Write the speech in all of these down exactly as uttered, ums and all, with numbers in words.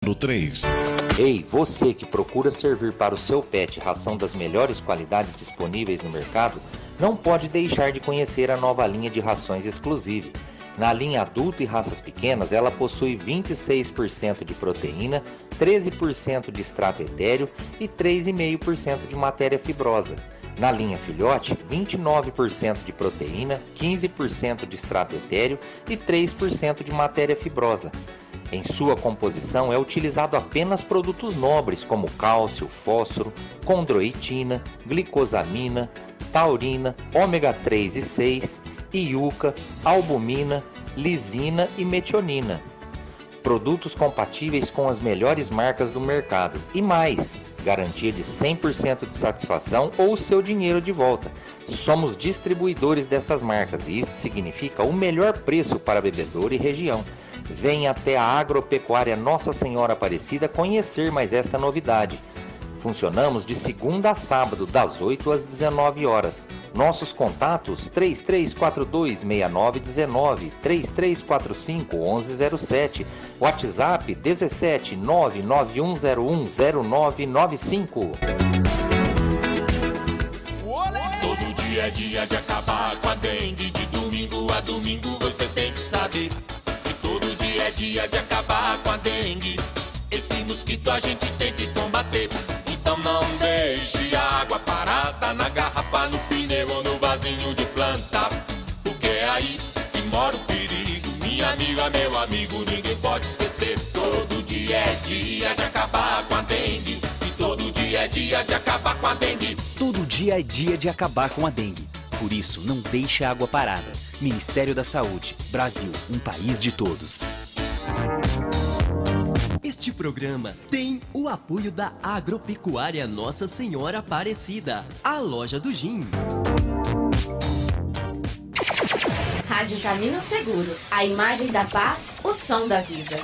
No três. Ei, você que procura servir para o seu pet ração das melhores qualidades disponíveis no mercado, não pode deixar de conhecer a nova linha de rações Exclusive. Na linha adulto e raças pequenas, ela possui vinte e seis por cento de proteína, treze por cento de extrato etéreo e três vírgula cinco por cento de matéria fibrosa. Na linha filhote, vinte e nove por cento de proteína, quinze por cento de extrato etéreo e três por cento de matéria fibrosa. Em sua composição é utilizado apenas produtos nobres como cálcio, fósforo, condroitina, glicosamina, taurina, ômega três e seis, iuca, albumina, lisina e metionina. Produtos compatíveis com as melhores marcas do mercado e mais, garantia de cem por cento de satisfação ou o seu dinheiro de volta. Somos distribuidores dessas marcas e isso significa o melhor preço para bebedouro e região. Venha até a Agropecuária Nossa Senhora Aparecida conhecer mais esta novidade. Funcionamos de segunda a sábado, das oito às dezenove horas. Nossos contatos três três quatro dois, seis nove um nove, três três quatro cinco, um um zero sete, WhatsApp dezessete, nove nove um zero um, zero nove nove cinco. Todo dia é dia de acabar com a dengue, de domingo a domingo você tem que saber. Que todo dia é dia de acabar com a dengue, esse mosquito a gente tem que combater. Então não deixe a água parada na garrafa, no pneu ou no vasinho de planta, porque é aí que mora o perigo. Minha amiga, meu amigo, ninguém pode esquecer. Todo dia é dia de acabar com a dengue, e todo dia é dia de acabar com a dengue. Todo dia é dia de acabar com a dengue. Por isso, não deixe a água parada. Ministério da Saúde. Brasil, um país de todos. Este programa tem o apoio da Agropecuária Nossa Senhora Aparecida, a loja do Gin. Rádio Caminho Seguro, a imagem da paz, o som da vida.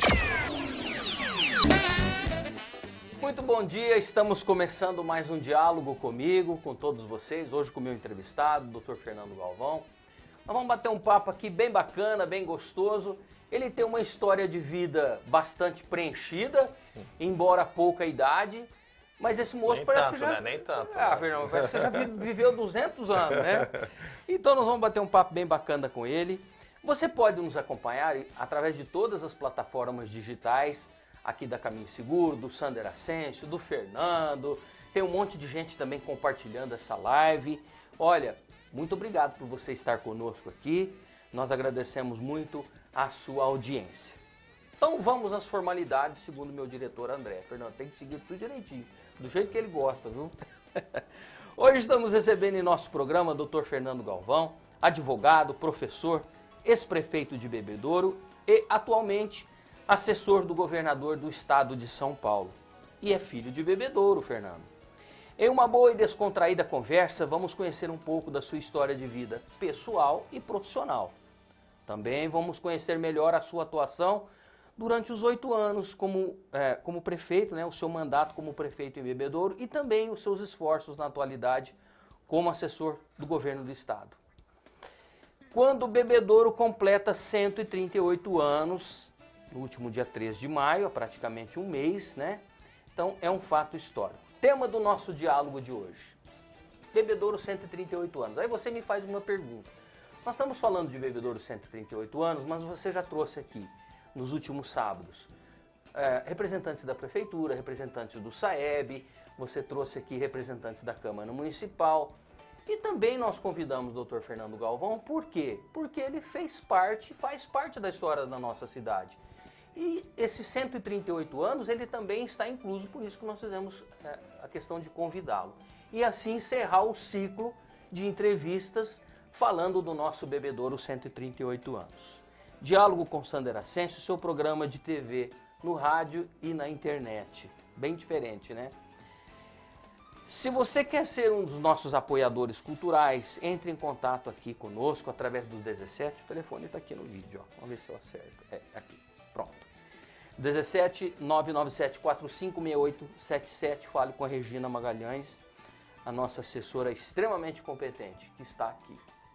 Muito bom dia, estamos começando mais um diálogo comigo, com todos vocês, hoje com o meu entrevistado, doutor Fernando Galvão. Nós vamos bater um papo aqui bem bacana, bem gostoso. Ele tem uma história de vida bastante preenchida, embora pouca idade, mas esse moço Nem parece tanto, que já... né? Nem tanto. Ah, né? Fernando, parece que já vi- viveu duzentos anos, né? Então nós vamos bater um papo bem bacana com ele. Você pode nos acompanhar através de todas as plataformas digitais, aqui da Caminho Seguro, do Sander Ascencio, do Fernando, tem um monte de gente também compartilhando essa live. Olha, muito obrigado por você estar conosco aqui, nós agradecemos muito a sua audiência. Então vamos às formalidades, segundo meu diretor André. Fernando, tem que seguir tudo direitinho, do jeito que ele gosta, viu? Hoje estamos recebendo em nosso programa doutor Fernando Galvão, advogado, professor, ex-prefeito de Bebedouro e atualmente assessor do governador do estado de São Paulo. E é filho de Bebedouro, Fernando. Em uma boa e descontraída conversa, vamos conhecer um pouco da sua história de vida pessoal e profissional. Também vamos conhecer melhor a sua atuação durante os oito anos como, é, como prefeito, né, o seu mandato como prefeito em Bebedouro e também os seus esforços na atualidade como assessor do governo do estado. Quando Bebedouro completa cento e trinta e oito anos, no último dia três de maio, há praticamente um mês, né? Então é um fato histórico. Tema do nosso diálogo de hoje, Bebedouro cento e trinta e oito anos. Aí você me faz uma pergunta. Nós estamos falando de Bebedouro cento e trinta e oito anos, mas você já trouxe aqui, nos últimos sábados, é, representantes da prefeitura, representantes do SAEB, você trouxe aqui representantes da Câmara Municipal e também nós convidamos o doutor Fernando Galvão, por quê? Porque ele fez parte, faz parte da história da nossa cidade. E esses cento e trinta e oito anos, ele também está incluso, por isso que nós fizemos é, a questão de convidá-lo. E assim encerrar o ciclo de entrevistas falando do nosso Bebedouro cento e trinta e oito anos. Diálogo com Sander Ascencio, seu programa de T V no rádio e na internet. Bem diferente, né? Se você quer ser um dos nossos apoiadores culturais, entre em contato aqui conosco através do dezessete, o telefone está aqui no vídeo, ó. Vamos ver se eu acerto. É, aqui, pronto. dezessete, nove nove sete, quatro cinco seis oito sete sete, fale com a Regina Magalhães, a nossa assessora extremamente competente, que está aqui.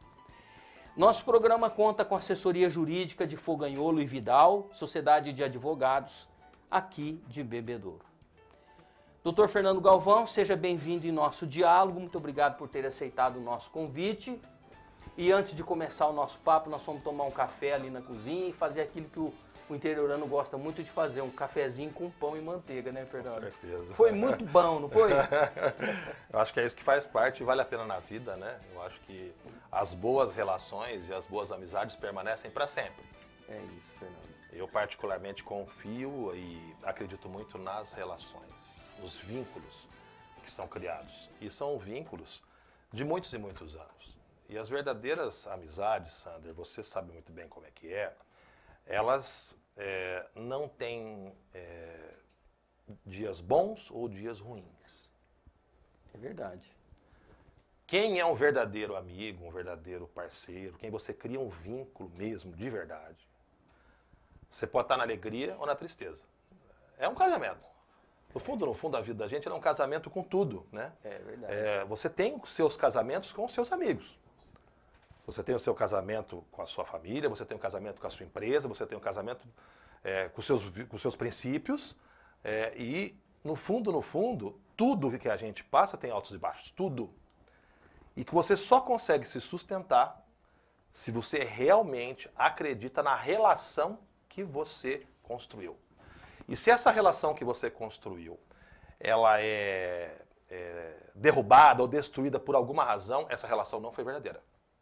Nosso programa conta com assessoria jurídica de Foganholo e Vidal, Sociedade de Advogados, aqui de Bebedouro. doutor Fernando Galvão, seja bem-vindo em nosso diálogo, muito obrigado por ter aceitado o nosso convite. E antes de começar o nosso papo, nós vamos tomar um café ali na cozinha e fazer aquilo que o, o interiorano gosta muito de fazer, um cafezinho com pão e manteiga, né, Fernando? Com certeza. Foi muito bom, não foi? Eu acho que é isso que faz parte e vale a pena na vida, né? Eu acho que as boas relações e as boas amizades permanecem para sempre. É isso, Fernando. Eu particularmente confio e acredito muito nas relações, nos vínculos que são criados. E são vínculos de muitos e muitos anos. E as verdadeiras amizades, Sander, você sabe muito bem como é que é, elas é, não têm é, dias bons ou dias ruins. É verdade. Quem é um verdadeiro amigo, um verdadeiro parceiro, quem você cria um vínculo mesmo, de verdade, você pode estar na alegria ou na tristeza. É um casamento. No fundo, no fundo, a vida da gente é um casamento com tudo, né? É verdade. É, você tem os seus casamentos com os seus amigos. Você tem o seu casamento com a sua família, você tem um casamento com a sua empresa, você tem um casamento é, com os seus, com os seus princípios. É, e, no fundo, no fundo, tudo que a gente passa tem altos e baixos, tudo. E que você só consegue se sustentar se você realmente acredita na relação que você construiu. E se essa relação que você construiu, ela é, é derrubada ou destruída por alguma razão, essa relação não foi verdadeira.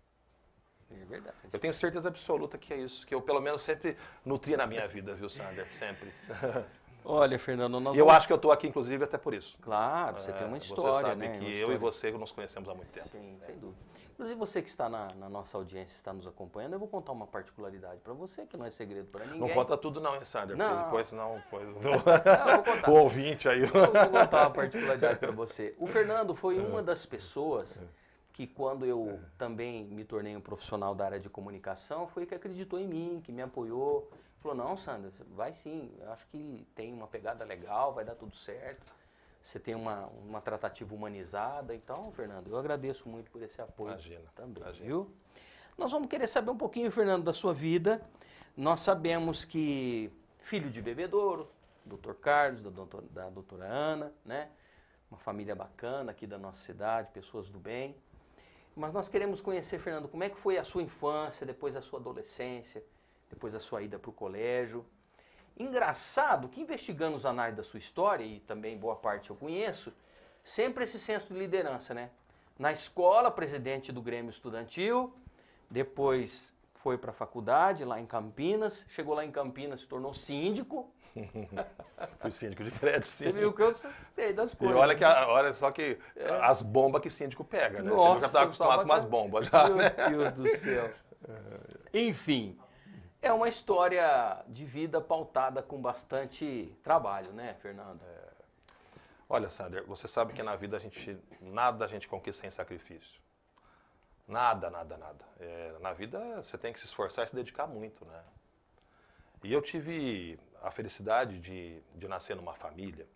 É verdade. Eu tenho certeza absoluta que é isso, que eu pelo menos sempre nutria na minha vida, viu, Sander? Sempre. Olha, Fernando, nós E eu vamos... acho que eu estou aqui, inclusive, até por isso. Claro, você é, tem uma história, você sabe né? que uma eu história. e você nos conhecemos há muito tempo. Sim, sem dúvida. Inclusive, você que está na, na nossa audiência, está nos acompanhando, eu vou contar uma particularidade para você, que não é segredo para ninguém. Não conta tudo não, hein, Sander? Não. Porque depois não... Depois... Não, eu vou contar. O ouvinte aí... Eu vou contar uma particularidade para você. O Fernando foi uma das pessoas que, quando eu também me tornei um profissional da área de comunicação, foi que acreditou em mim, que me apoiou. Falou, não, Sandra, vai sim, eu acho que tem uma pegada legal, vai dar tudo certo. Você tem uma, uma tratativa humanizada. Então, Fernando, eu agradeço muito por esse apoio Imagina, também, imagina. viu? Nós vamos querer saber um pouquinho, Fernando, da sua vida. Nós sabemos que filho de Bebedouro, doutor Carlos, da doutora, da doutora Ana, né? Uma família bacana aqui da nossa cidade, pessoas do bem. Mas nós queremos conhecer, Fernando, como é que foi a sua infância, depois a sua adolescência, depois a sua ida para o colégio. Engraçado que, investigando os anais da sua história, e também boa parte eu conheço, sempre esse senso de liderança, né? Na escola, presidente do Grêmio Estudantil, depois foi para a faculdade, lá em Campinas, chegou lá em Campinas, se tornou síndico. Fui síndico de prédio, sim. Você viu que eu sei das E coisas. olha, que, olha só que as bombas que síndico pega, né? Nossa, Você já está acostumado com umas bombas já, Meu né? Deus do céu. Enfim, é uma história de vida pautada com bastante trabalho, né, Fernando? Olha, Sander, você sabe que na vida a gente, nada a gente conquista sem sacrifício. Nada, nada, nada. É, na vida você tem que se esforçar e se dedicar muito, né? E eu tive a felicidade de, de nascer numa família.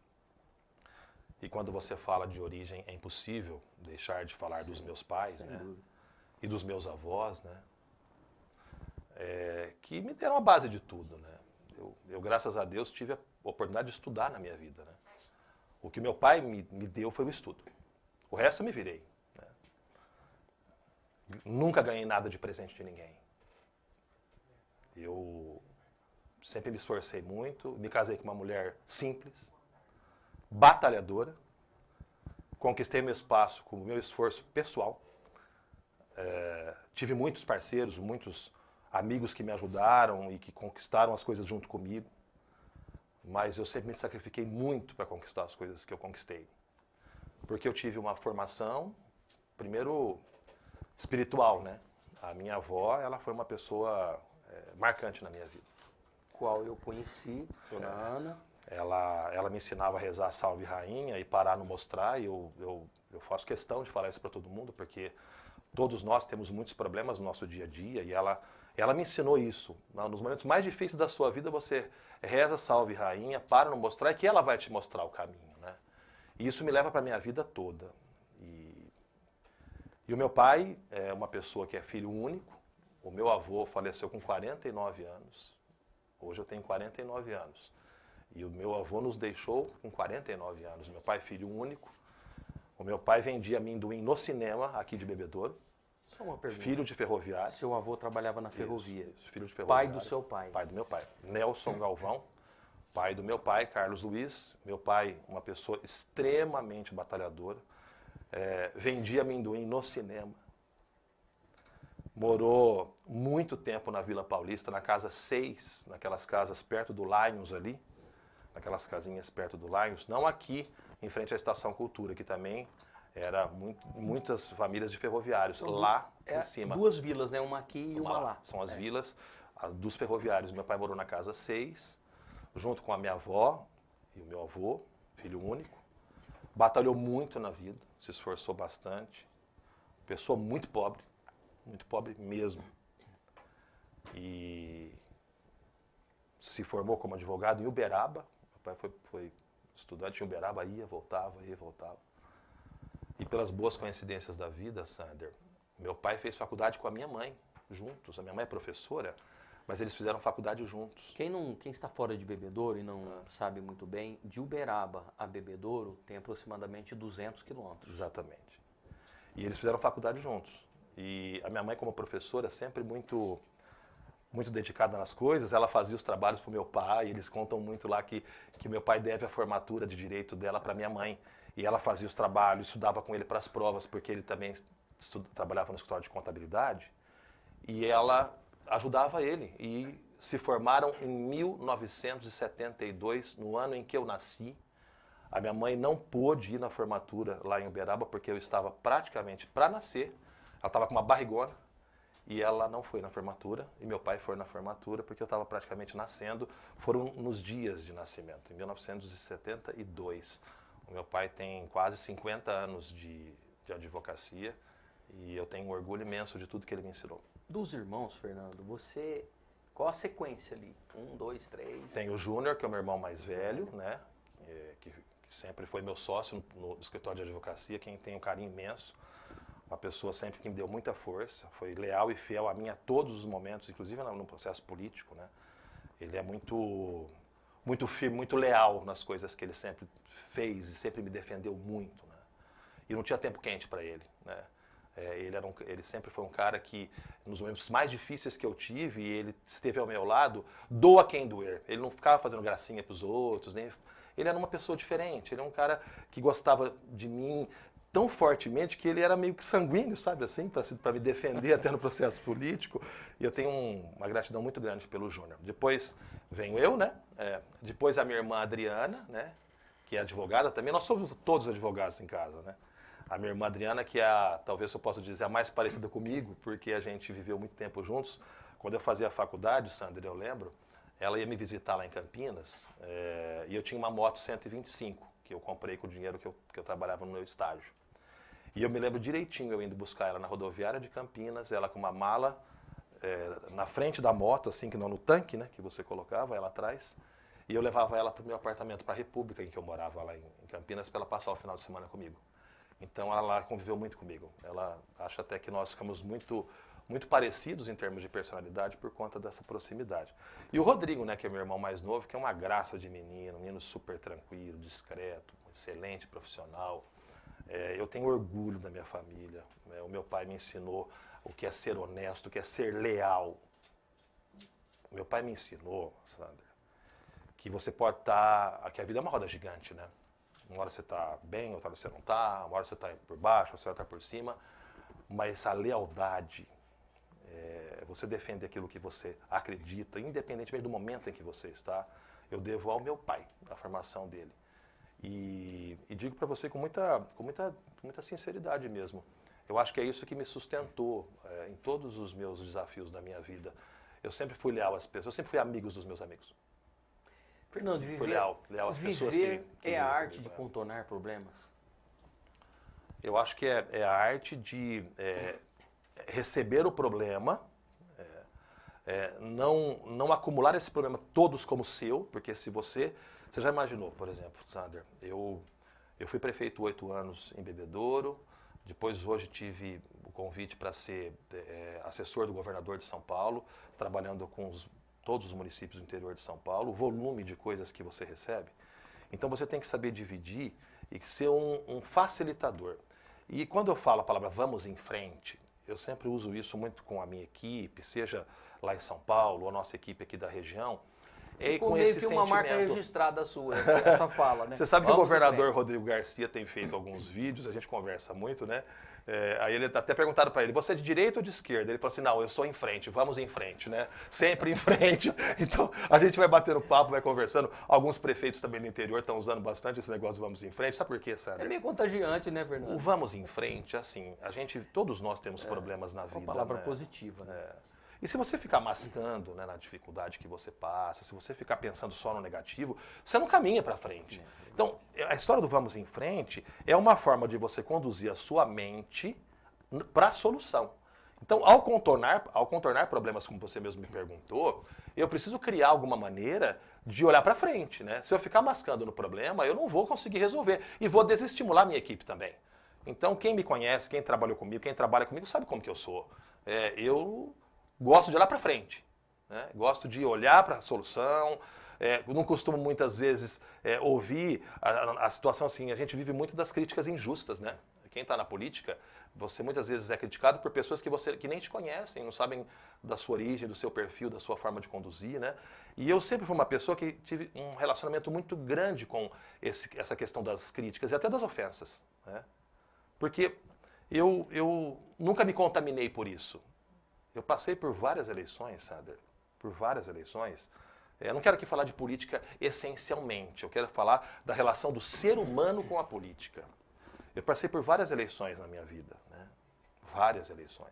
E quando você fala de origem, é impossível deixar de falar Sim, dos meus pais, né? Dúvida. E dos meus avós, né? É, que me deram a base de tudo, né? Eu, eu, graças a Deus, tive a oportunidade de estudar na minha vida, né? O que meu pai me, me deu foi o estudo. O resto eu me virei. Né? Nunca ganhei nada de presente de ninguém. Eu sempre me esforcei muito, me casei com uma mulher simples, batalhadora, conquistei meu espaço com o meu esforço pessoal. É, tive muitos parceiros, muitos amigos que me ajudaram e que conquistaram as coisas junto comigo. Mas eu sempre me sacrifiquei muito para conquistar as coisas que eu conquistei. Porque eu tive uma formação, primeiro, espiritual, né? A minha avó, ela foi uma pessoa é, marcante na minha vida. Qual eu conheci, dona é, Ana. Ela, ela me ensinava a rezar Salve Rainha e parar no mostrar. E eu, eu, eu faço questão de falar isso para todo mundo, porque todos nós temos muitos problemas no nosso dia a dia. E ela, ela me ensinou isso. Nos momentos mais difíceis da sua vida, você reza Salve Rainha, para no mostrar, e que ela vai te mostrar o caminho, né? E isso me leva para a minha vida toda. E, e o meu pai é uma pessoa que é filho único. O meu avô faleceu com quarenta e nove anos. Hoje eu tenho quarenta e nove anos. E o meu avô nos deixou com quarenta e nove anos. Meu pai, filho único. O meu pai vendia amendoim no cinema, aqui de Bebedouro. Só uma pergunta. Filho de ferroviário. Seu avô trabalhava na ferrovia. Isso, isso, filho de ferroviário. Pai do seu pai. Pai do meu pai. Nelson Galvão, pai do meu pai, Carlos Luiz. Meu pai, uma pessoa extremamente batalhadora. É, vendia amendoim no cinema. Morou muito tempo na Vila Paulista, na casa seis, naquelas casas perto do Lions ali. Naquelas casinhas perto do Lions. Não aqui, em frente à Estação Cultura, que também era muito, muitas famílias de ferroviários. Então, lá é em cima. Duas vilas, né? Uma aqui e uma, uma lá. lá. São as é. vilas a, dos ferroviários. Meu pai morou na casa seis, junto com a minha avó e o meu avô, filho único. Batalhou muito na vida, se esforçou bastante. Pessoa muito pobre, muito pobre mesmo. E se formou como advogado em Uberaba. Meu pai foi, foi estudante em Uberaba, ia, voltava, ia, voltava. E pelas boas coincidências da vida, Sander, meu pai fez faculdade com a minha mãe, juntos. A minha mãe é professora, mas eles fizeram faculdade juntos. Quem, não, quem está fora de Bebedouro e não ah. sabe muito bem, de Uberaba a Bebedouro tem aproximadamente duzentos quilômetros. Exatamente. E eles fizeram faculdade juntos. E a minha mãe, como professora, sempre muito, muito dedicada nas coisas, ela fazia os trabalhos para o meu pai. Eles contam muito lá que, que meu pai deve a formatura de direito dela para minha mãe. E ela fazia os trabalhos, estudava com ele para as provas, porque ele também estuda, trabalhava no escritório de contabilidade. E ela ajudava ele. E se formaram em mil novecentos e setenta e dois, no ano em que eu nasci. A minha mãe não pôde ir na formatura lá em Uberaba, porque eu estava praticamente para nascer. Ela estava com uma barrigona e ela não foi na formatura. E meu pai foi na formatura, porque eu estava praticamente nascendo. Foram nos dias de nascimento, em mil novecentos e setenta e dois. O meu pai tem quase cinquenta anos de, de advocacia e eu tenho um orgulho imenso de tudo que ele me ensinou. Dos irmãos, Fernando, você... Qual a sequência ali? Um, dois, três... Tem o Júnior, que é o meu irmão mais velho, né? É, que, que sempre foi meu sócio no, no escritório de advocacia, quem tem um carinho imenso. Uma pessoa sempre que me deu muita força, foi leal e fiel a mim a todos os momentos, inclusive no processo político, né? Ele é muito... muito firme, muito leal nas coisas que ele sempre fez e sempre me defendeu muito, né? E não tinha tempo quente para ele, né? É, ele, era um, ele sempre foi um cara que, nos momentos mais difíceis que eu tive, e ele esteve ao meu lado, doa quem doer. Ele não ficava fazendo gracinha para os outros, nem, ele era uma pessoa diferente, ele é um cara que gostava de mim tão fortemente que ele era meio que sanguíneo, sabe assim, para me defender até no processo político. E eu tenho um, uma gratidão muito grande pelo Júnior. Depois venho eu, né? É, depois a minha irmã Adriana, né? Que é advogada também. Nós somos todos advogados em casa, né? A minha irmã Adriana, que é, a, talvez eu possa dizer, a mais parecida comigo, porque a gente viveu muito tempo juntos. Quando eu fazia a faculdade, Sandra, eu lembro, ela ia me visitar lá em Campinas, é, e eu tinha uma moto cento e vinte e cinco, que eu comprei com o dinheiro que eu, que eu trabalhava no meu estágio. E eu me lembro direitinho eu indo buscar ela na rodoviária de Campinas, ela com uma mala é, na frente da moto, assim, que não no tanque, né, que você colocava ela atrás, e eu levava ela para o meu apartamento, para a República, em que eu morava lá em, em Campinas, para ela passar o final de semana comigo. Então ela conviveu muito comigo. Ela acha até que nós ficamos muito, muito parecidos em termos de personalidade por conta dessa proximidade. E o Rodrigo, né, que é meu irmão mais novo, que é uma graça de menino, um menino super tranquilo, discreto, excelente profissional. É, eu tenho orgulho da minha família. Né? O meu pai me ensinou o que é ser honesto, o que é ser leal. O meu pai me ensinou, Sandra, que você pode estar... que a vida é uma roda gigante, né? Uma hora você está bem, outra hora você não está, uma hora você está por baixo, outra hora está por cima. Mas a lealdade, é, você defende aquilo que você acredita, independentemente do momento em que você está, eu devo ao meu pai, a formação dele. E, e digo para você com muita, com, muita, com muita sinceridade mesmo. Eu acho que é isso que me sustentou é, em todos os meus desafios da minha vida. Eu sempre fui leal às pessoas, eu sempre fui amigo dos meus amigos. Fernando, viver, leal, leal às pessoas viver que, que é a arte comigo, de é. contornar problemas? Eu acho que é, é a arte de é, receber o problema, é, é, não, não acumular esse problema todos como seu, porque se você... Você já imaginou, por exemplo, Sander, eu, eu fui prefeito oito anos em Bebedouro, depois hoje tive o convite para ser é, assessor do governador de São Paulo, trabalhando com os todos os municípios do interior de São Paulo, o volume de coisas que você recebe. Então você tem que saber dividir e ser um, um facilitador. E quando eu falo a palavra vamos em frente, eu sempre uso isso muito com a minha equipe, seja lá em São Paulo, ou a nossa equipe aqui da região. E com meio esse que uma marca registrada sua, essa, essa fala, né? Você sabe que vamos o governador Rodrigo Garcia tem feito alguns vídeos, a gente conversa muito, né? É, aí ele até perguntaram para ele, você é de direita ou de esquerda? Ele falou assim, não, eu sou em frente, vamos em frente, né? Sempre em frente. Então, a gente vai batendo papo, vai conversando. Alguns prefeitos também no interior estão usando bastante esse negócio de vamos em frente. Sabe por quê, Sander? É meio contagiante, né, Fernando? O vamos em frente, assim, a gente, todos nós temos é, problemas na vida. Uma palavra né? positiva, né? É. E se você ficar mascando, né, na dificuldade que você passa, se você ficar pensando só no negativo, você não caminha para frente. Então, a história do vamos em frente é uma forma de você conduzir a sua mente para a solução. Então, ao contornar, ao contornar problemas, como você mesmo me perguntou, eu preciso criar alguma maneira de olhar para frente, né? Se eu ficar mascando no problema, eu não vou conseguir resolver e vou desestimular minha equipe também. Então, quem me conhece, quem trabalhou comigo, quem trabalha comigo, sabe como que eu sou. É, eu gosto de olhar para frente, né? Gosto de olhar para a solução. É, não costumo muitas vezes é, ouvir a, a situação assim. A gente vive muito das críticas injustas, né? Quem está na política, você muitas vezes é criticado por pessoas que, você, que nem te conhecem, não sabem da sua origem, do seu perfil, da sua forma de conduzir, né? E eu sempre fui uma pessoa que tive um relacionamento muito grande com esse, essa questão das críticas e até das ofensas, né? Porque eu, eu nunca me contaminei por isso. Eu passei por várias eleições, Sander, por várias eleições. Eu não quero aqui falar de política essencialmente, eu quero falar da relação do ser humano com a política. Eu passei por várias eleições na minha vida, né? Várias eleições.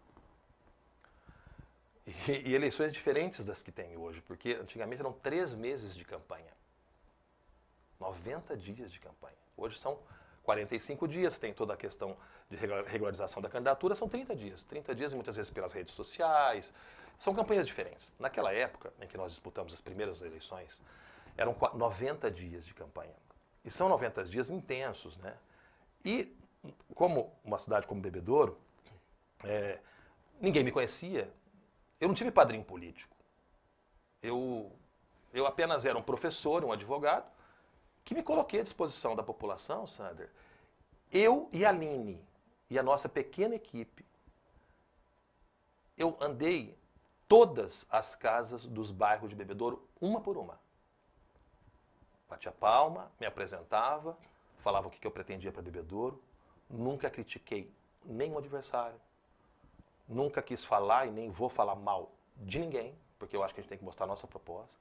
E, e eleições diferentes das que tem hoje, porque antigamente eram três meses de campanha. noventa dias de campanha. Hoje são quarenta e cinco dias, tem toda a questão de regularização da candidatura, são trinta dias. trinta dias e muitas vezes pelas redes sociais. São campanhas diferentes. Naquela época em que nós disputamos as primeiras eleições, eram noventa dias de campanha. E são noventa dias intensos, né? E como uma cidade como Bebedouro, é, ninguém me conhecia. Eu não tive padrinho político. Eu, eu apenas era um professor, um advogado, que me coloquei à disposição da população, Sander. Eu e a Aline, e a nossa pequena equipe, eu andei todas as casas dos bairros de Bebedouro, uma por uma. Batia palma, me apresentava, falava o que eu pretendia para Bebedouro, nunca critiquei nenhum adversário, nunca quis falar e nem vou falar mal de ninguém, porque eu acho que a gente tem que mostrar a nossa proposta.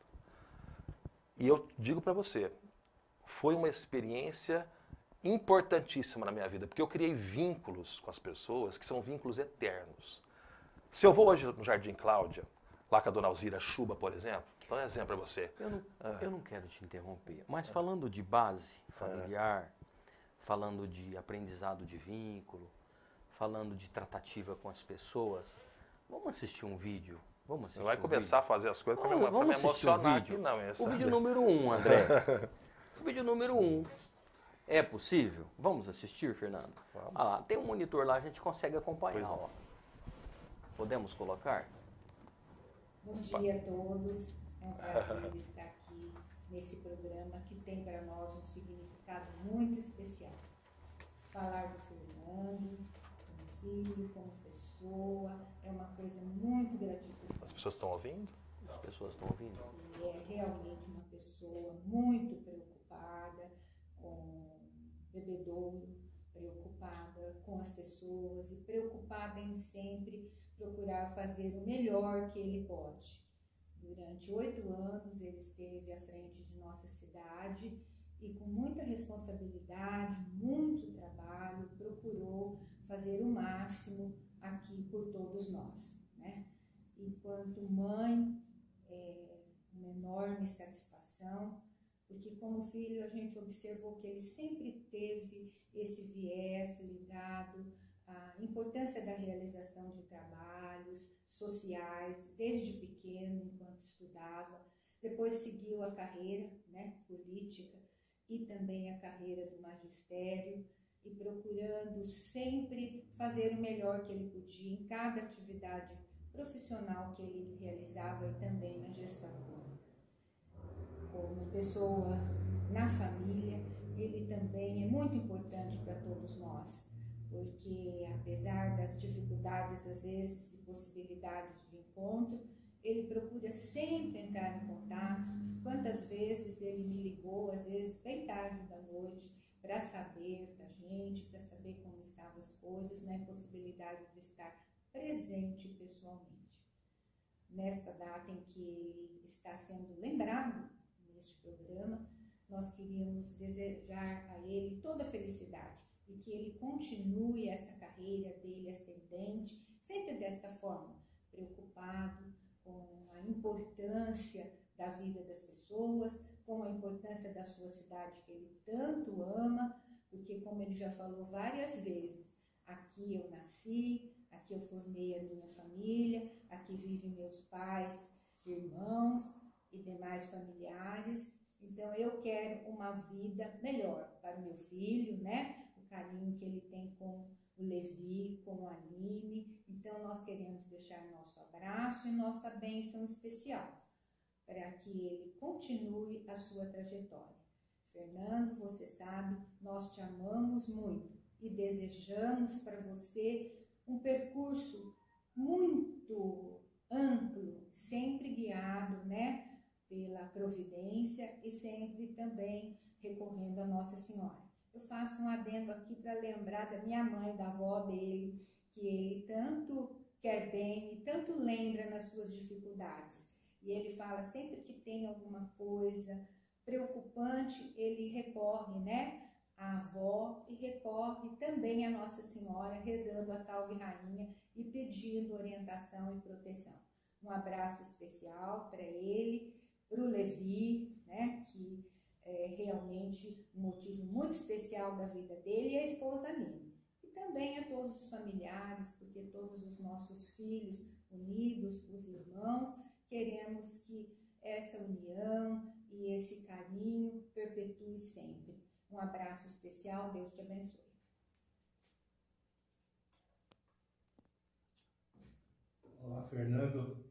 E eu digo para você, foi uma experiência importantíssima na minha vida, porque eu criei vínculos com as pessoas que são vínculos eternos. Se eu vou hoje no Jardim Cláudia, lá com a dona Alzira Chuba, por exemplo, vou dar um exemplo para você. Eu não, ah. eu não quero te interromper, mas falando de base familiar, ah. falando de aprendizado de vínculo, falando de tratativa com as pessoas, vamos assistir um vídeo? Vamos assistir Não vai um começar vídeo? a fazer as coisas para vamos, me, vamos me emocionar um vídeo. aqui, não. Essa... O vídeo número um, André. O vídeo número um. É possível? Vamos assistir, Fernando? Vamos. Ah lá, tem um monitor lá, a gente consegue acompanhar. Ó. Podemos colocar? Bom dia a todos. É um prazer estar aqui nesse programa que tem para nós um significado muito especial. Falar do Fernando, como filho, como pessoa, é uma coisa muito gratificante. As pessoas estão ouvindo? As pessoas estão ouvindo. Ele é realmente uma pessoa muito preocupada com Bebedouro, preocupada com as pessoas e preocupada em sempre procurar fazer o melhor que ele pode. Durante oito anos ele esteve à frente de nossa cidade e com muita responsabilidade, muito trabalho, procurou fazer o máximo aqui por todos nós, né? Enquanto mãe, é uma enorme satisfação, porque como filho a gente observou que ele sempre teve esse viés ligado à importância da realização de trabalhos sociais, desde pequeno, enquanto estudava. Depois seguiu a carreira, né, política e também a carreira do magistério, e procurando sempre fazer o melhor que ele podia em cada atividade profissional que ele realizava e também na gestão pública. Como pessoa na família, ele também é muito importante para todos nós, porque apesar das dificuldades às vezes e possibilidades de encontro, ele procura sempre entrar em contato. Quantas vezes ele me ligou, às vezes bem tarde da noite, para saber da gente, para saber como estavam as coisas, na impossibilidade de estar presente pessoalmente. Nesta data em que ele está sendo lembrado neste programa, nós queríamos desejar a ele toda a felicidade e que ele continue essa carreira dele ascendente, sempre desta forma, preocupado com a importância da vida das pessoas, com a importância da sua cidade que ele tanto ama, porque como ele já falou várias vezes, aqui eu nasci, aqui eu formei a minha família, aqui vivem meus pais, irmãos e demais familiares. Então eu quero uma vida melhor para o meu filho, né? O carinho que ele tem com o Levi, com a Aline. Então nós queremos deixar nosso abraço e nossa bênção especial para que ele continue a sua trajetória. Fernando, você sabe, nós te amamos muito e desejamos para você um percurso muito amplo, sempre guiado, né, pela providência e sempre também recorrendo a Nossa Senhora. Eu faço um adendo aqui para lembrar da minha mãe, da avó dele, que ele tanto quer bem e tanto lembra nas suas dificuldades. E ele fala, sempre que tem alguma coisa preocupante, ele recorre, né, à avó e recorre também à Nossa Senhora, rezando a Salve Rainha e pedindo orientação e proteção. Um abraço especial para ele, para o Levi, né, que é realmente um motivo muito especial da vida dele, e a esposa Nina. E também a todos os familiares, porque todos os nossos filhos unidos, os irmãos, queremos que essa união e esse carinho perpetue sempre. Um abraço especial, Deus te abençoe. Olá, Fernando.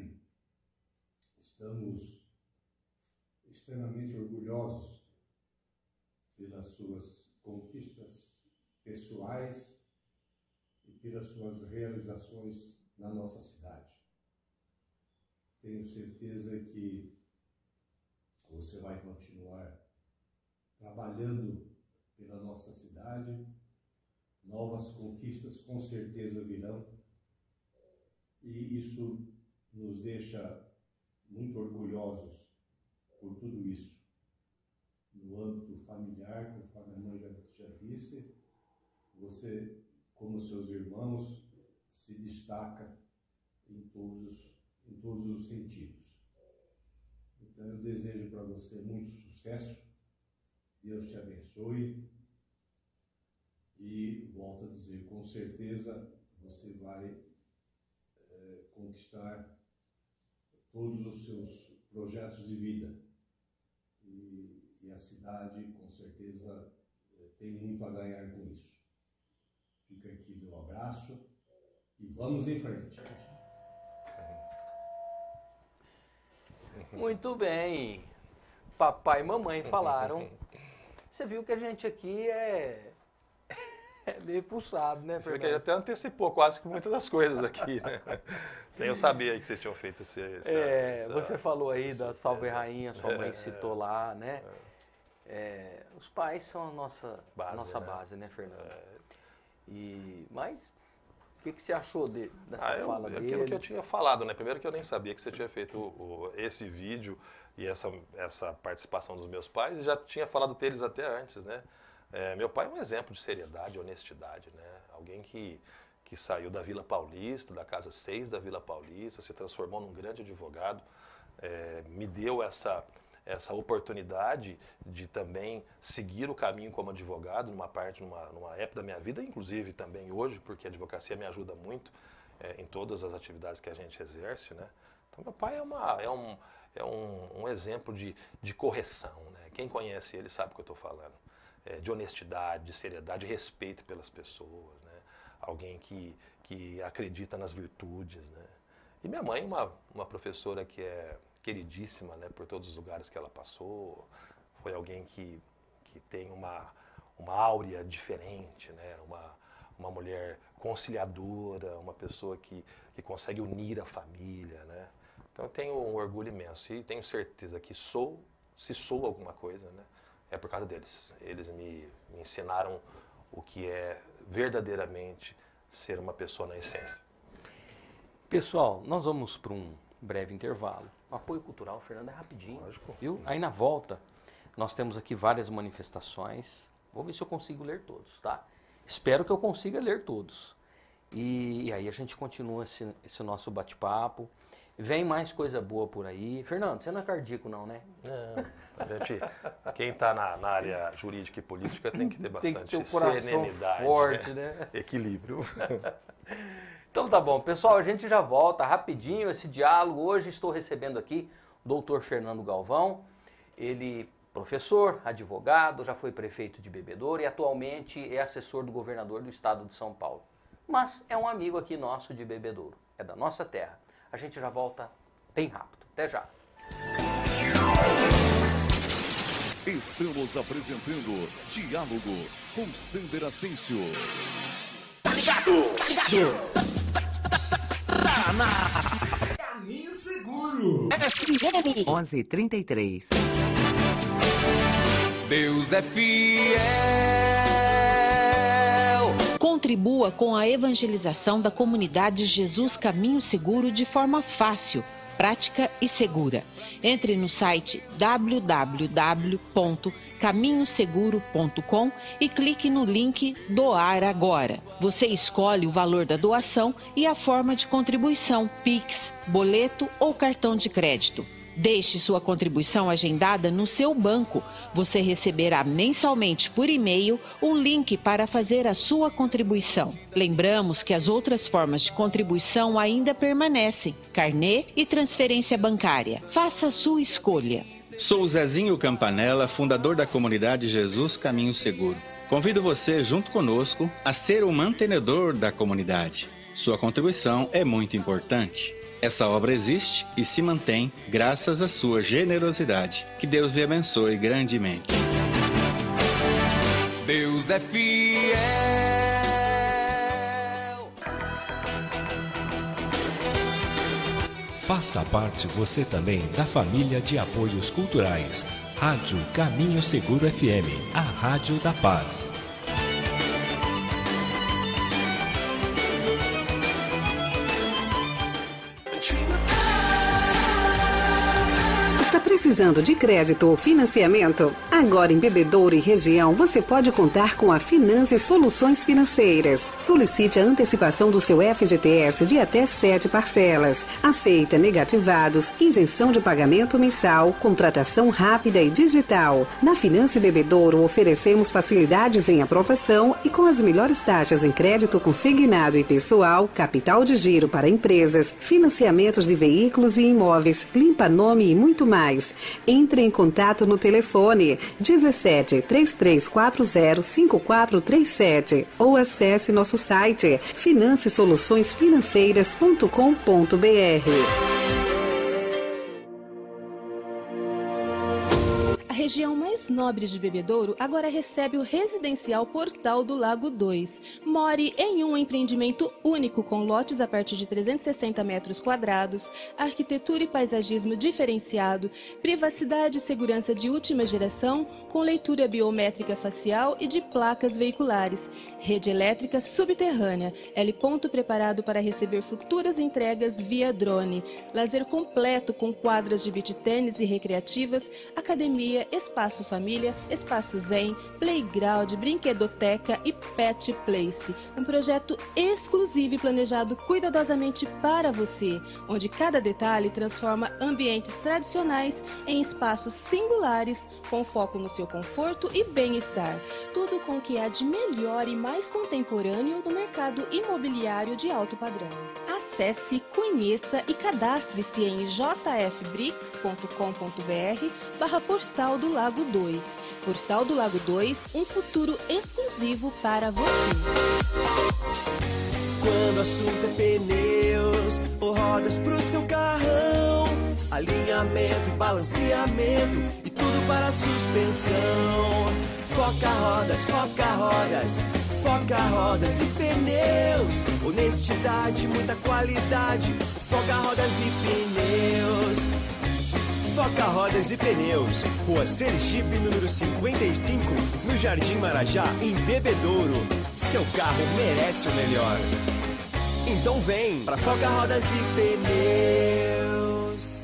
Estamos extremamente orgulhosos pelas suas conquistas pessoais e pelas suas realizações na nossa cidade. Tenho certeza que você vai continuar trabalhando pela nossa cidade. Novas conquistas com certeza virão e isso nos deixa muito orgulhosos por tudo isso. No âmbito familiar, conforme a mãe já, já disse, você, como seus irmãos, se destaca em todos, em todos os sentidos. Então eu desejo para você muito sucesso, Deus te abençoe e, volto a dizer, com certeza você vai é, conquistar todos os seus projetos de vida. E, e a cidade, com certeza, tem muito a ganhar com isso. Fica aqui meu abraço e vamos em frente. Muito bem. Papai e mamãe falaram. Você viu que a gente aqui é, é meio pulsado, né, Fernando? Você queria até antecipou quase que muitas das coisas aqui, né? Sem eu saber aí que vocês tinham feito esse... Essa, é, essa, você falou aí da Salve essa, Rainha, sua mãe é, citou lá, né? É. É, os pais são a nossa base, nossa né? base, né, Fernando? É. E, mas, o que, que você achou de, dessa ah, eu, fala dele? Aquilo que eu tinha falado, né? Primeiro que eu nem sabia que você tinha feito o, o, esse vídeo e essa, essa participação dos meus pais, e já tinha falado deles até antes, né? É, meu pai é um exemplo de seriedade e honestidade, né? Alguém que, que saiu da Vila Paulista, da Casa seis da Vila Paulista, se transformou num grande advogado, é, me deu essa, essa oportunidade de também seguir o caminho como advogado, numa parte, numa, numa época da minha vida, inclusive também hoje, porque a advocacia me ajuda muito é, em todas as atividades que a gente exerce, né? Então meu pai é, uma, é, um, é um, um exemplo de, de correção, né? Quem conhece ele sabe o que eu estou falando. É, de honestidade, de seriedade, de respeito pelas pessoas, né? Alguém que, que acredita nas virtudes, né? E minha mãe, uma, uma professora que é queridíssima, né, por todos os lugares que ela passou, foi alguém que, que tem uma, uma áurea diferente, né, uma, uma mulher conciliadora, uma pessoa que, que consegue unir a família, né. Então eu tenho um orgulho imenso e tenho certeza que sou, se sou alguma coisa, né, é por causa deles. Eles me, me ensinaram o que é verdadeiramente ser uma pessoa na essência. Pessoal, nós vamos para um breve intervalo. O apoio cultural, Fernando, é rapidinho. Lógico. Viu? Aí na volta, nós temos aqui várias manifestações. Vou ver se eu consigo ler todos, tá? Espero que eu consiga ler todos. E, e aí a gente continua esse, esse nosso bate-papo. Vem mais coisa boa por aí. Fernando, você não é cardíaco não, né? Não, a gente, quem está na, na área jurídica e política tem que ter bastante tem que ter um coração serenidade, forte, né? né? Equilíbrio. Então tá bom, pessoal, a gente já volta rapidinho esse diálogo. Hoje estou recebendo aqui o doutor Fernando Galvão, ele professor, advogado, já foi prefeito de Bebedouro e atualmente é assessor do governador do estado de São Paulo. Mas é um amigo aqui nosso de Bebedouro, é da nossa terra. A gente já volta bem rápido. Até já. Estamos apresentando Diálogo com Sander Ascencio. Ligado! Ligado! Tá na Caminho Seguro. onze e trinta e três. Deus é fiel. Contribua com a evangelização da comunidade Jesus Caminho Seguro de forma fácil, prática e segura. Entre no site w w w ponto caminho seguro ponto com e clique no link Doar Agora. Você escolhe o valor da doação e a forma de contribuição, Pix, boleto ou cartão de crédito. Deixe sua contribuição agendada no seu banco. Você receberá mensalmente por e-mail um link para fazer a sua contribuição. Lembramos que as outras formas de contribuição ainda permanecem: carnê e transferência bancária. Faça a sua escolha. Sou o Zezinho Campanella, fundador da comunidade Jesus Caminho Seguro. Convido você, junto conosco, a ser o mantenedor da comunidade. Sua contribuição é muito importante. Essa obra existe e se mantém graças à sua generosidade. Que Deus lhe abençoe grandemente. Deus é fiel. Faça parte você também da família de apoios culturais. Rádio Caminho Seguro F M, a Rádio da Paz. Está precisando de crédito ou financiamento? Agora em Bebedouro e região você pode contar com a Finanças e Soluções Financeiras. Solicite a antecipação do seu F G T S de até sete parcelas. Aceita negativados, isenção de pagamento mensal, contratação rápida e digital. Na Finança Bebedouro oferecemos facilidades em aprovação e com as melhores taxas em crédito consignado e pessoal, capital de giro para empresas, financiamentos de veículos e imóveis, limpa-nome e muito mais. Entre em contato no telefone dezessete, três três quatro zero, cinco quatro três sete ou acesse nosso site finance soluções financeiras ponto com ponto b r. A região mais nobre de Bebedouro agora recebe o Residencial Portal do Lago dois. More em um empreendimento único com lotes a partir de trezentos e sessenta metros quadrados, arquitetura e paisagismo diferenciado, privacidade e segurança de última geração, com leitura biométrica facial e de placas veiculares, rede elétrica subterrânea, L ponto preparado para receber futuras entregas via drone, lazer completo com quadras de beach tênis e recreativas, academia, espaço família, espaço zen, playground, brinquedoteca e pet place. Um projeto exclusivo e planejado cuidadosamente para você, onde cada detalhe transforma ambientes tradicionais em espaços singulares, com foco no seu conforto e bem-estar. Tudo com o que há de melhor e mais contemporâneo no mercado imobiliário de alto padrão. Acesse, conheça e cadastre-se em jfbricks.com.br barra Portal do Lago dois. Portal do Lago dois, um futuro exclusivo para você. Quando o assunto é pneus ou rodas pro seu carrão, alinhamento, balanceamento e tudo para a suspensão. Foca rodas, foca rodas, foca rodas e pneus. Honestidade, muita qualidade. Foca rodas e pneus. Foca rodas e pneus. Rua Sergipe, número cinquenta e cinco, no Jardim Marajá, em Bebedouro. Seu carro merece o melhor. Então vem para Foca Rodas e Pneus.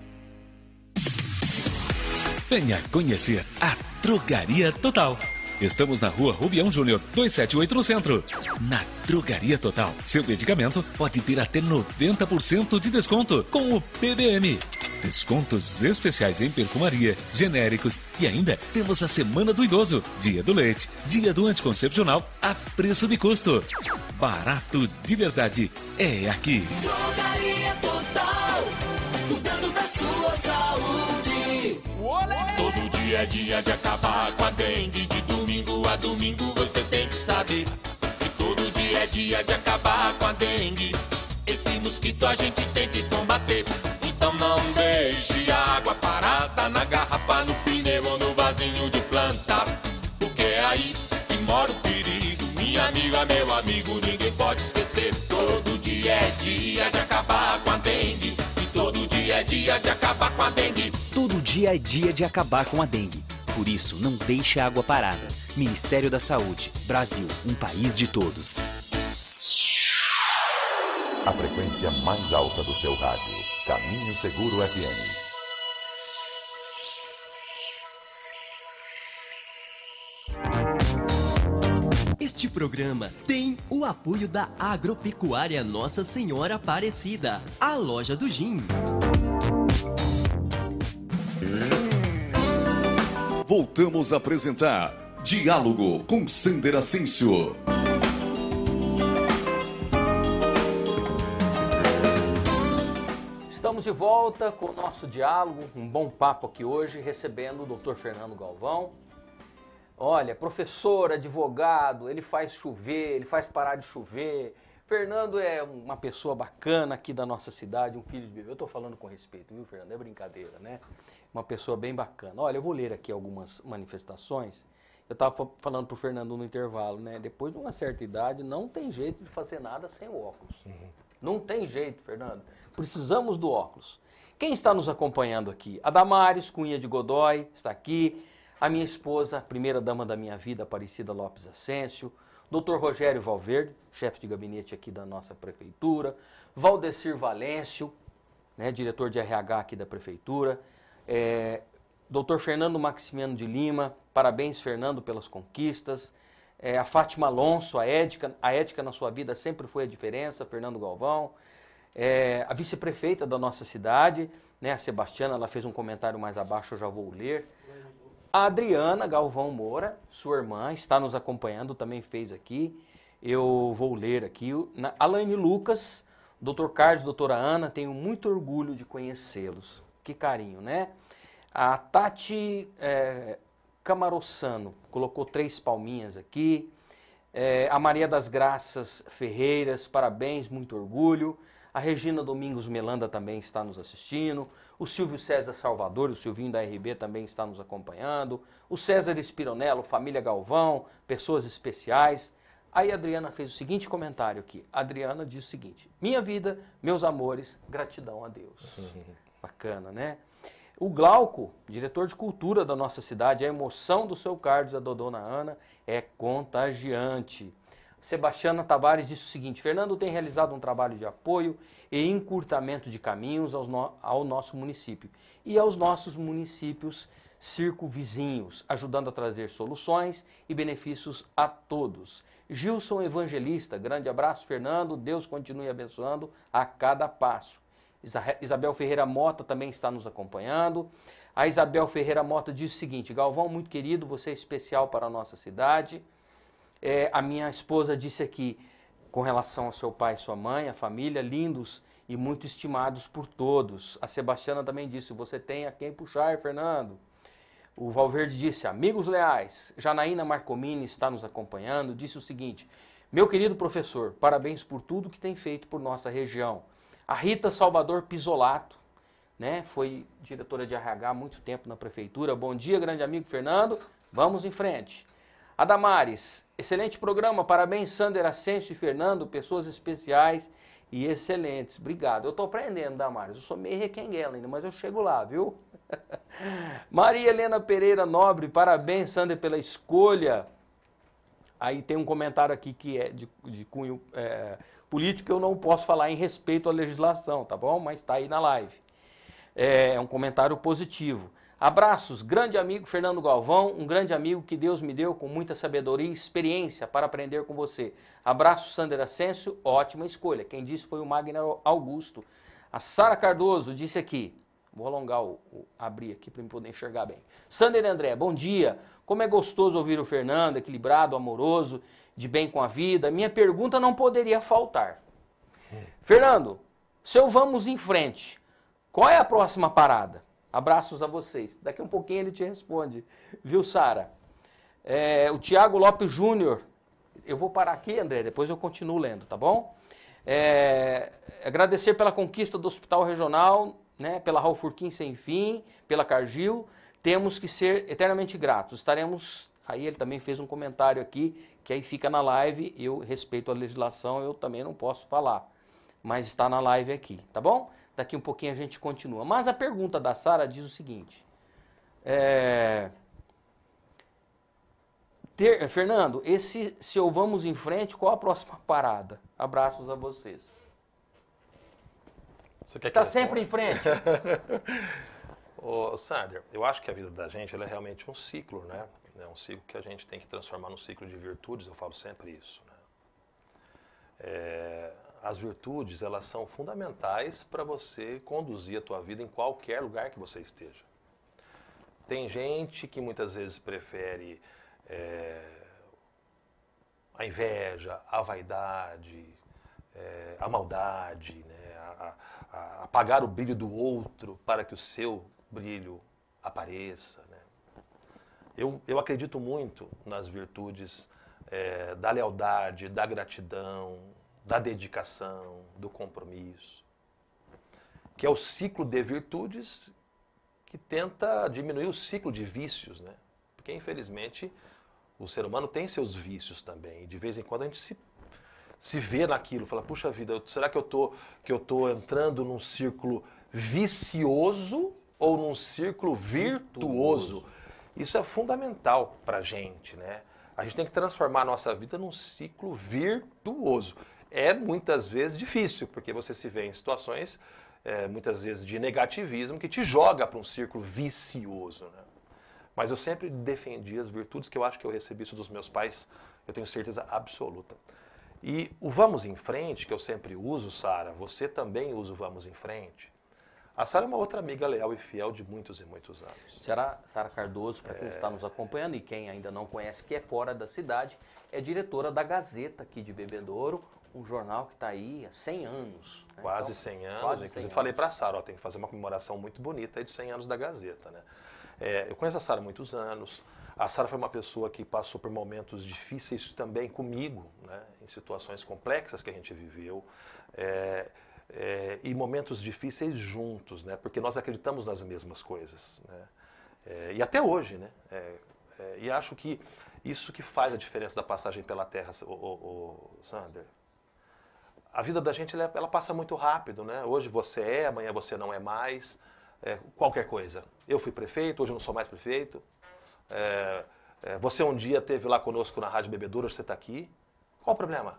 Venha conhecer a Drogaria Total. Estamos na Rua Rubião Júnior, duzentos e setenta e oito no centro. Na Drogaria Total, seu medicamento pode ter até noventa por cento de desconto com o P B M. Descontos especiais em perfumaria, genéricos e ainda temos a Semana do Idoso, Dia do Leite, Dia do Anticoncepcional a preço de custo. Barato de verdade é aqui. Drogaria Total, cuidando da sua saúde. Todo dia é dia de acabar com a dengue. De domingo a domingo você tem que saber que todo dia é dia de acabar com a dengue. Esse mosquito a gente tem que combater. Então não deixe a água parada na garrafa, no pneu ou no vasinho de planta, porque é aí que mora o perigo. Minha amiga, meu amigo, ninguém pode esquecer. Todo dia é dia de acabar com a dengue. E todo dia é dia de acabar com a dengue. Todo dia é dia de acabar com a dengue. Por isso, não deixe a água parada. Ministério da Saúde. Brasil, um país de todos. A frequência mais alta do seu rádio. Caminho Seguro F M. Este programa tem o apoio da Agropecuária Nossa Senhora Aparecida, a loja do Gin. Voltamos a apresentar Diálogo com Sander Ascencio. Estamos de volta com o nosso diálogo, um bom papo aqui hoje, recebendo o doutor Fernando Galvão. Olha, professor, advogado, ele faz chover, ele faz parar de chover. Fernando é uma pessoa bacana aqui da nossa cidade, um filho de bebê. Eu estou falando com respeito, viu, Fernando? É brincadeira, né? Uma pessoa bem bacana. Olha, eu vou ler aqui algumas manifestações. Eu estava falando para o Fernando no intervalo, né? Depois de uma certa idade, não tem jeito de fazer nada sem o óculos. Uhum. Não tem jeito, Fernando. Precisamos do óculos. Quem está nos acompanhando aqui? A Damares Cunha de Godoy está aqui. A minha esposa, a primeira dama da minha vida, Aparecida Lopes Ascencio. doutor Rogério Valverde, chefe de gabinete aqui da nossa prefeitura. Valdecir Valêncio, né, diretor de R H aqui da prefeitura. É, doutor Fernando Maximiano de Lima, parabéns, Fernando, pelas conquistas. É, a Fátima Alonso, a ética, a ética na sua vida sempre foi a diferença, Fernando Galvão. É, a vice-prefeita da nossa cidade, né, a Sebastiana, ela fez um comentário mais abaixo, eu já vou ler. A Adriana Galvão Moura, sua irmã, está nos acompanhando, também fez aqui. Eu vou ler aqui. Na, Alaine Lucas, doutor Carlos, doutora Ana, tenho muito orgulho de conhecê-los. Que carinho, né? A Tati é, Camarossano colocou três palminhas aqui. É, a Maria das Graças Ferreiras, parabéns, muito orgulho. A Regina Domingos Melanda também está nos assistindo. O Silvio César Salvador, o Silvinho da R B também está nos acompanhando. O César Espironello, família Galvão, pessoas especiais. Aí a Adriana fez o seguinte comentário aqui. A Adriana diz o seguinte: minha vida, meus amores, gratidão a Deus. Uhum. Bacana, né? O Glauco, diretor de cultura da nossa cidade, a emoção do seu Carlos e da dona Ana é contagiante. Sebastiana Tavares disse o seguinte: Fernando tem realizado um trabalho de apoio e encurtamento de caminhos aos no, ao nosso município e aos nossos municípios circunvizinhos, ajudando a trazer soluções e benefícios a todos. Gilson Evangelista, grande abraço, Fernando, Deus continue abençoando a cada passo. Isabel Ferreira Mota também está nos acompanhando. A Isabel Ferreira Mota diz o seguinte: Galvão, muito querido, você é especial para a nossa cidade. É, a minha esposa disse aqui, com relação ao seu pai e sua mãe, a família, lindos e muito estimados por todos. A Sebastiana também disse, você tem a quem puxar, Fernando. O Valverde disse, amigos leais. Janaína Marcomini está nos acompanhando, disse o seguinte, meu querido professor, parabéns por tudo que tem feito por nossa região. A Rita Salvador Pisolato, né, foi diretora de R H há muito tempo na prefeitura. Bom dia, grande amigo Fernando, vamos em frente. A Damares, excelente programa, parabéns Sander Ascenso e Fernando, pessoas especiais e excelentes. Obrigado, eu estou aprendendo, Damares, eu sou meio requenguela ainda, mas eu chego lá, viu? Maria Helena Pereira Nobre, parabéns Sander pela escolha. Aí tem um comentário aqui que é de, de cunho é, político, que eu não posso falar em respeito à legislação, tá bom? Mas está aí na live. É um comentário positivo. Abraços, grande amigo Fernando Galvão, um grande amigo que Deus me deu com muita sabedoria e experiência para aprender com você. Abraço, Sander Ascenso, ótima escolha. Quem disse foi o Magner Augusto. A Sara Cardoso disse aqui, vou alongar, o, o abrir aqui para eu poder enxergar bem. Sander André, bom dia. Como é gostoso ouvir o Fernando, equilibrado, amoroso, de bem com a vida. Minha pergunta não poderia faltar. Fernando, se eu vamos em frente, qual é a próxima parada? Abraços a vocês. Daqui um pouquinho ele te responde. Viu, Sara? É, o Tiago Lopes Júnior. Eu vou parar aqui, André, depois eu continuo lendo, tá bom? É, agradecer pela conquista do Hospital Regional, né, pela Raul Furquim Sem Fim, pela Cargill. Temos que ser eternamente gratos. Estaremos... Aí ele também fez um comentário aqui, que aí fica na live. Eu respeito a legislação, eu também não posso falar. Mas está na live aqui, tá bom? Daqui um pouquinho a gente continua. Mas a pergunta da Sara diz o seguinte. É, ter, Fernando, esse, se eu vamos em frente, qual a próxima parada? Abraços a vocês. Você quer que tá sempre em frente. Ô, Sander, eu acho que a vida da gente ela é realmente um ciclo, né? É um ciclo que a gente tem que transformar num ciclo de virtudes, eu falo sempre isso, né? É... As virtudes, elas são fundamentais para você conduzir a tua vida em qualquer lugar que você esteja. Tem gente que muitas vezes prefere é, a inveja, a vaidade, é, a maldade, né, a, a, apagar o brilho do outro para que o seu brilho apareça, né? Eu, eu acredito muito nas virtudes é, da lealdade, da gratidão, da dedicação, do compromisso, que é o ciclo de virtudes que tenta diminuir o ciclo de vícios, né? Porque, infelizmente, o ser humano tem seus vícios também, e de vez em quando a gente se, se vê naquilo, fala, puxa vida, será que eu tô, que eu tô entrando num círculo vicioso ou num círculo virtuoso? virtuoso. Isso é fundamental para a gente, né? A gente tem que transformar a nossa vida num ciclo virtuoso. É muitas vezes difícil, porque você se vê em situações, é, muitas vezes, de negativismo, que te joga para um círculo vicioso, né? Mas eu sempre defendi as virtudes que eu acho que eu recebi isso dos meus pais, eu tenho certeza absoluta. E o vamos em frente, que eu sempre uso, Sara, você também usa o vamos em frente. A Sara é uma outra amiga leal e fiel de muitos e muitos anos. Sara, Sara Cardoso, para quem é... está nos acompanhando e quem ainda não conhece, que é fora da cidade, é diretora da Gazeta aqui de Bebedouro, um jornal que está aí há cem anos. Né? Quase então, cem anos. Quase Inclusive cem falei anos. para a Sara, ó, tem que fazer uma comemoração muito bonita aí de cem anos da Gazeta, né? É, eu conheço a Sara há muitos anos. A Sara foi uma pessoa que passou por momentos difíceis também comigo, né? Em situações complexas que a gente viveu. É, é, e momentos difíceis juntos, né? Porque nós acreditamos nas mesmas coisas, né? É, e até hoje, né? É, é, e acho que isso que faz a diferença da passagem pela Terra, o, o, o Sander. A vida da gente, ela, ela passa muito rápido, né? Hoje você é, amanhã você não é mais. É, qualquer coisa. Eu fui prefeito, hoje eu não sou mais prefeito. É, é, você um dia esteve lá conosco na Rádio Bebedouro, hoje você está aqui. Qual o problema?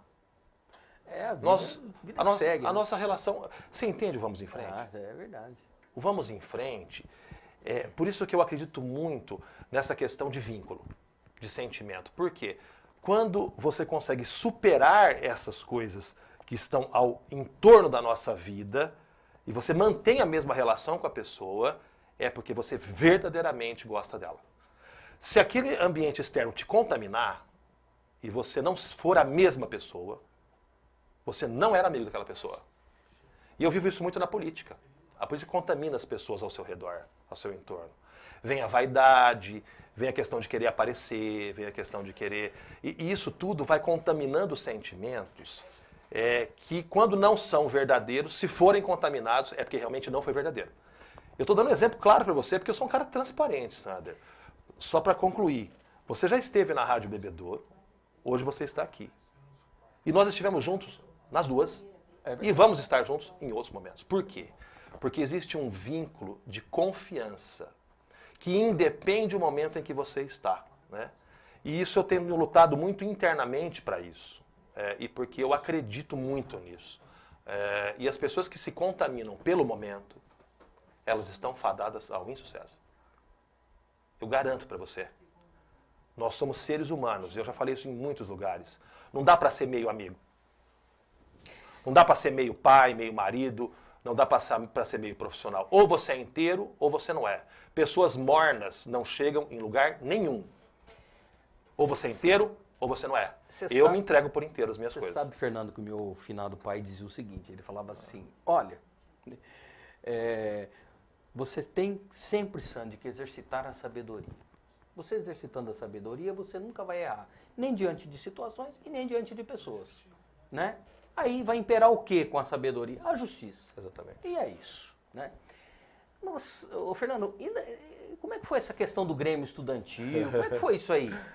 É, a vida, Nós, a vida a nossa, segue. A né? nossa relação... Você entende o vamos em frente? Ah, é verdade. O vamos em frente, é por isso que eu acredito muito nessa questão de vínculo, de sentimento. Por quê? Quando você consegue superar essas coisas que estão ao entorno da nossa vida e você mantém a mesma relação com a pessoa, é porque você verdadeiramente gosta dela. Se aquele ambiente externo te contaminar e você não for a mesma pessoa, Você não era amigo daquela pessoa. E eu vivo isso muito na política. A política contamina as pessoas ao seu redor, ao seu entorno. Vem a vaidade, vem a questão de querer aparecer, vem a questão de querer... E, e isso tudo vai contaminando os sentimentos é, que, quando não são verdadeiros, se forem contaminados, é porque realmente não foi verdadeiro. Eu estou dando um exemplo claro para você, porque eu sou um cara transparente, Sander. Só para concluir, você já esteve na Rádio Bebedouro, hoje você está aqui. E nós estivemos juntos nas duas, é e vamos estar juntos em outros momentos. Por quê? Porque existe um vínculo de confiança que independe do momento em que você está, né? E isso eu tenho lutado muito internamente para isso, é, e porque eu acredito muito nisso. É, e as pessoas que se contaminam pelo momento, elas estão fadadas ao insucesso. Eu garanto para você. Nós somos seres humanos, eu já falei isso em muitos lugares. Não dá para ser meio amigo. Não dá para ser meio pai, meio marido, não dá para ser meio profissional. Ou você é inteiro, ou você não é. Pessoas mornas não chegam em lugar nenhum. Ou você é inteiro, ou você não é. Cê eu sabe, me entrego por inteiro as minhas coisas. Você sabe, Fernando, que o meu finado pai dizia o seguinte, ele falava assim, olha, é, você tem sempre, Sandy, que exercitar a sabedoria. Você exercitando a sabedoria, você nunca vai errar. Nem diante de situações e nem diante de pessoas, né? Aí vai imperar o que com a sabedoria? A justiça. Exatamente. E é isso, né? Nossa, ô Fernando, e, como é que foi essa questão do Grêmio Estudantil? Como é que foi isso aí?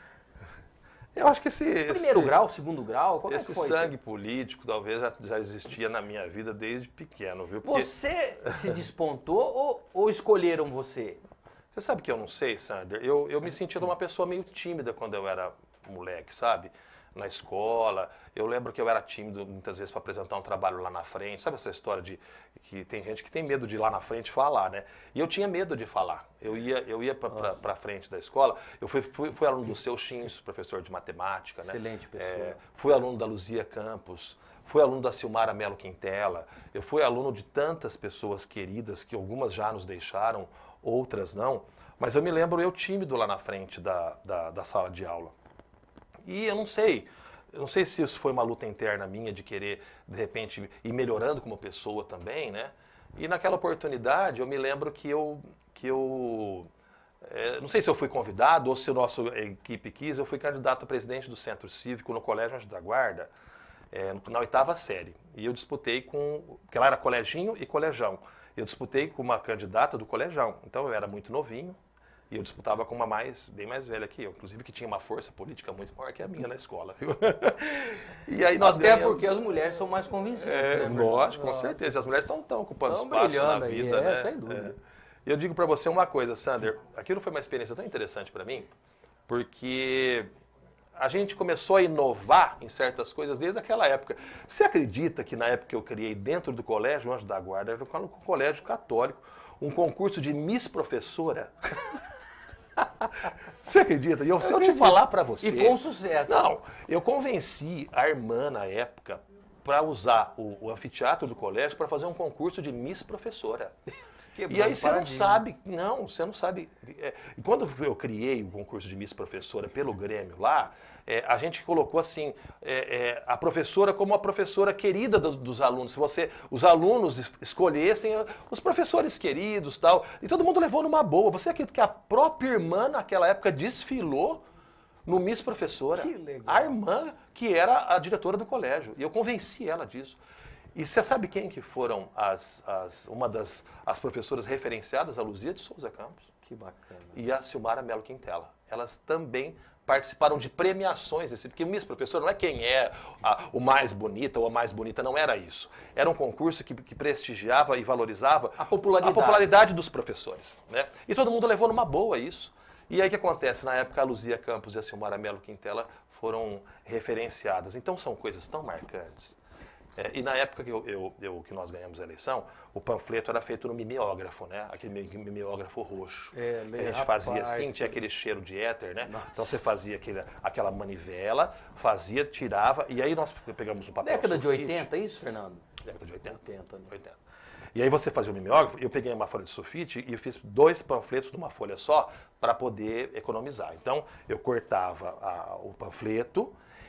Eu acho que esse... Primeiro esse, grau, segundo grau, como esse é que foi sangue isso? político talvez já, já existia na minha vida desde pequeno, viu? Porque... Você se despontou ou, ou escolheram você? Você sabe que eu não sei, Sander? Eu, eu me sentia uma pessoa meio tímida quando eu era moleque, sabe? Na escola, eu lembro que eu era tímido muitas vezes para apresentar um trabalho lá na frente. Sabe essa história de que tem gente que tem medo de ir lá na frente falar, né? E eu tinha medo de falar. Eu ia, eu ia para frente da escola, eu fui, fui, fui aluno do Seu Chins, professor de matemática, né? Excelente pessoa. É, fui aluno da Luzia Campos, fui aluno da Silmara Melo Quintela, eu fui aluno de tantas pessoas queridas que algumas já nos deixaram, outras não. Mas eu me lembro eu tímido lá na frente da, da, da sala de aula. E eu não sei, eu não sei se isso foi uma luta interna minha de querer, de repente, ir melhorando como pessoa também, né? E naquela oportunidade eu me lembro que eu, que eu é, não sei se eu fui convidado ou se a nossa equipe quis, eu fui candidato a presidente do Centro Cívico no Colégio Anjo da Guarda, é, na oitava série. E eu disputei com, porque lá era coleginho e colegião, eu disputei com uma candidata do colegião, então eu era muito novinho. E eu disputava com uma mais, bem mais velha que eu, inclusive que tinha uma força política muito maior que a minha na escola, viu? E aí nós Até ganhamos... porque as mulheres são mais convincentes, é, né? Lógico, com certeza. As mulheres estão tão ocupando tão espaço brilhando na aí, vida, é, né? sem dúvida. E é. eu digo para você uma coisa, Sander, aquilo foi uma experiência tão interessante para mim, porque a gente começou a inovar em certas coisas desde aquela época. Você acredita que na época que eu criei dentro do colégio Anjo da Guarda, era um colégio católico, um concurso de Miss Professora? Você acredita? E eu, se eu te falar para você... E foi um sucesso. Não, eu convenci a irmã na época para usar o, o anfiteatro do colégio para fazer um concurso de Miss Professora. E aí você não sabe, não, você não sabe. É, e quando eu criei o concurso de Miss Professora pelo Grêmio lá, é, a gente colocou assim, é, é, a professora como a professora querida do, dos alunos. Se você, os alunos escolhessem os professores queridos e tal, e todo mundo levou numa boa. Você acredita que a própria irmã naquela época desfilou no Miss Professora? Que legal. A irmã que era a diretora do colégio. E eu convenci ela disso. E você sabe quem que foram as, as, uma das as professoras referenciadas? A Luzia de Souza Campos. Que bacana. E a Silmara Melo Quintela. Elas também participaram de premiações, porque o Miss Professora não é quem é a, o mais bonita ou a mais bonita, não era isso. Era um concurso que, que prestigiava e valorizava a popularidade, a popularidade dos professores, né? E todo mundo levou numa boa isso. E aí o que acontece? Na época a Luzia Campos e a Silmara Melo Quintela foram referenciadas. Então são coisas tão marcantes. É, e na época que, eu, eu, eu, que nós ganhamos a eleição, o panfleto era feito no mimeógrafo, né? Aquele mimeógrafo roxo. É, a gente rapaz, fazia assim, tinha aquele cheiro de éter, né? Nossa. Então você fazia aquele, aquela manivela, fazia, tirava, e aí nós pegamos o papel Década sulfite. de oitenta, é isso, Fernando? Década de oitenta. oitenta, né? oitenta. E aí você fazia o mimeógrafo, eu peguei uma folha de sulfite e eu fiz dois panfletos de uma folha só para poder economizar. Então eu cortava a, o panfleto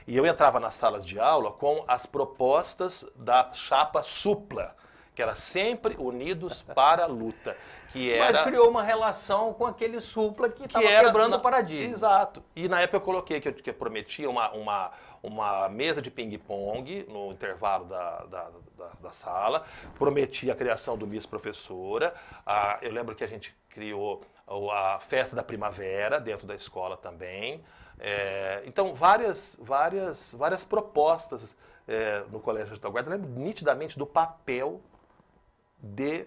E eu entrava nas salas de aula com as propostas da chapa Supla, que era sempre Unidos para a Luta. Que era, Mas criou uma relação com aquele Supla que estava quebrando o paradigma. Exato. E na época eu coloquei que eu, que eu prometia uma, uma, uma mesa de ping-pong no intervalo da, da, da, da sala, prometi a criação do Miss Professora, ah, eu lembro que a gente criou a festa da primavera dentro da escola também. É, então, várias, várias, várias propostas é, no Colégio de Guarda. Eu lembro nitidamente do papel de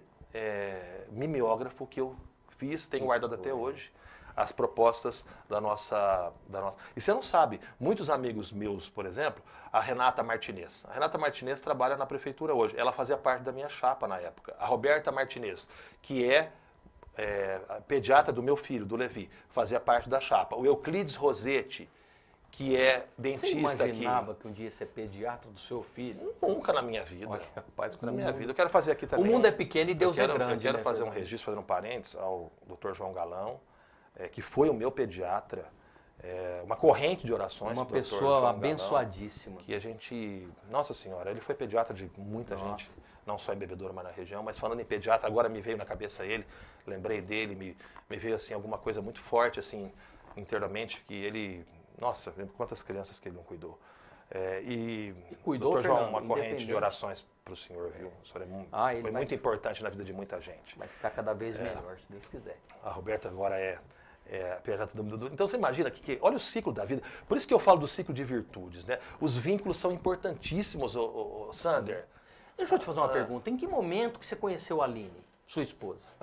é, mimeógrafo que eu fiz, tenho guardado até hoje, as propostas da nossa, da nossa... E você não sabe, muitos amigos meus, por exemplo, a Renata Martinez. A Renata Martinez trabalha na prefeitura hoje. Ela fazia parte da minha chapa na época. A Roberta Martinez, que é... É, a pediatra do meu filho, do Levi, fazia parte da chapa. O Euclides Rosetti, que é dentista aqui. Você imaginava que um dia ia ser pediatra do seu filho? Nunca na minha vida. Olha, rapaz, nunca na minha vida. Eu quero fazer aqui também. O mundo é pequeno e Deus eu quero, é grande. Eu quero né, fazer um Fernando? registro, fazer um parênteses ao doutor João Galão, é, que foi o meu pediatra, é, uma corrente de orações. Uma do doutor pessoa João abençoadíssima. Galão, que a gente... Nossa Senhora, ele foi pediatra de muita Nossa. gente. Não só em Bebedouro, mas na região. Mas falando em pediatra, agora me veio na cabeça ele, lembrei dele, me, me veio assim alguma coisa muito forte assim internamente, que ele, nossa, quantas crianças que ele não cuidou. É, e, e cuidou, doutor João, Fernando, uma corrente de orações para o senhor, viu? O senhor é muito, ah, ele foi vai, muito importante na vida de muita gente. Vai ficar cada vez É. melhor, se Deus quiser. A Roberta agora é, é pediatra do Dudu. Então você imagina que, que, olha o ciclo da vida. Por isso que eu falo do ciclo de virtudes, né? Os vínculos são importantíssimos, ô, ô, ô, Sander. Deixa eu te fazer uma Ah. pergunta. Em que momento que você conheceu a Aline, sua esposa?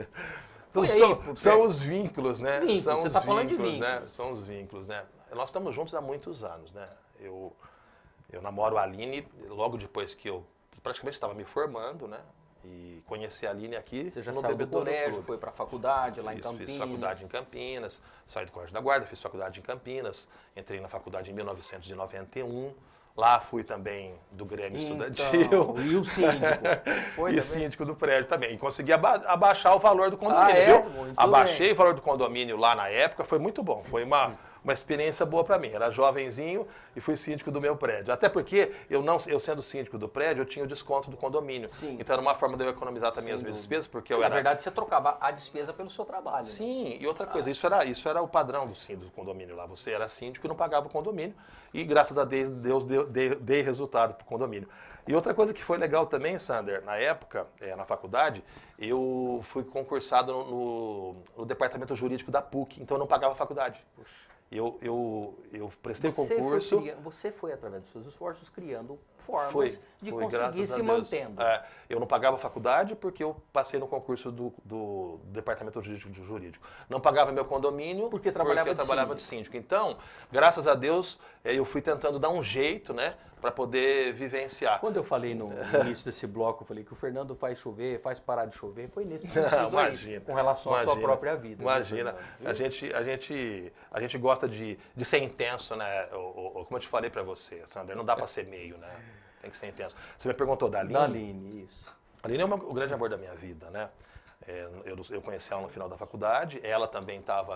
Então, Foi aí, são, porque- são os vínculos, né? Vínculos, são você os tá falando de vínculos, né? vínculos. São os vínculos, né? Nós estamos juntos há muitos anos, né? Eu, eu namoro a Aline logo depois que eu praticamente estava me formando, né? E conheci a Aline aqui Você já no saiu do Bebedouro colégio, Clube. foi para a faculdade lá em Isso, Campinas. fiz faculdade em Campinas, saí do Colégio da Guarda, fiz faculdade em Campinas, entrei na faculdade em mil novecentos e noventa e um. Lá fui também do Grêmio Então, Estudantil. e o síndico? Foi e também? síndico do prédio também. E consegui aba- abaixar o valor do condomínio, Ah, é? viu? Muito Abaixei bem. o valor do condomínio lá na época, foi muito bom. Foi uma, uma experiência boa para mim. Era jovenzinho e fui síndico do meu prédio. Até porque, eu, não, eu sendo síndico do prédio, eu tinha o desconto do condomínio. Sim. Então era uma forma de eu economizar também Sem as minhas dúvida. despesas, porque eu Na era... verdade, você trocava a despesa pelo seu trabalho. né? Sim, e outra coisa, isso, era, isso era o padrão do síndico do condomínio lá. Você era síndico e não pagava o condomínio. E graças a Deus, Deus deu, dei, dei resultado para o condomínio. E outra coisa que foi legal também, Sander, na época, é, na faculdade, eu fui concursado no, no, no departamento jurídico da P U C, então eu não pagava a faculdade. Eu, eu, eu prestei o Você concurso. Foi, cria- você foi, através dos seus esforços, criando formas Foi, de foi, conseguir graças se a Deus. mantendo. É, eu não pagava a faculdade porque eu passei no concurso do, do departamento jurídico, jurídico. Não pagava meu condomínio Porque trabalhava eu de trabalhava de síndico. Então, graças a Deus, eh, eu fui tentando dar um jeito, né, para poder vivenciar. Quando eu falei no, no início desse bloco, eu falei que o Fernando faz chover, faz parar de chover, foi nesse sentido aí, Imagina, com relação à sua imagina, própria vida. viu, Imagina, Fernando? Viu? a gente, a, gente, a gente gosta de, de ser intenso, né? O, o- como eu te falei para você, Sander, não dá para ser meio, né? Tem que ser intenso. Você me perguntou da Aline. Da Aline, isso. A Aline é uma- o grande amor da minha vida, né? É, eu, eu conheci ela no final da faculdade, ela também estava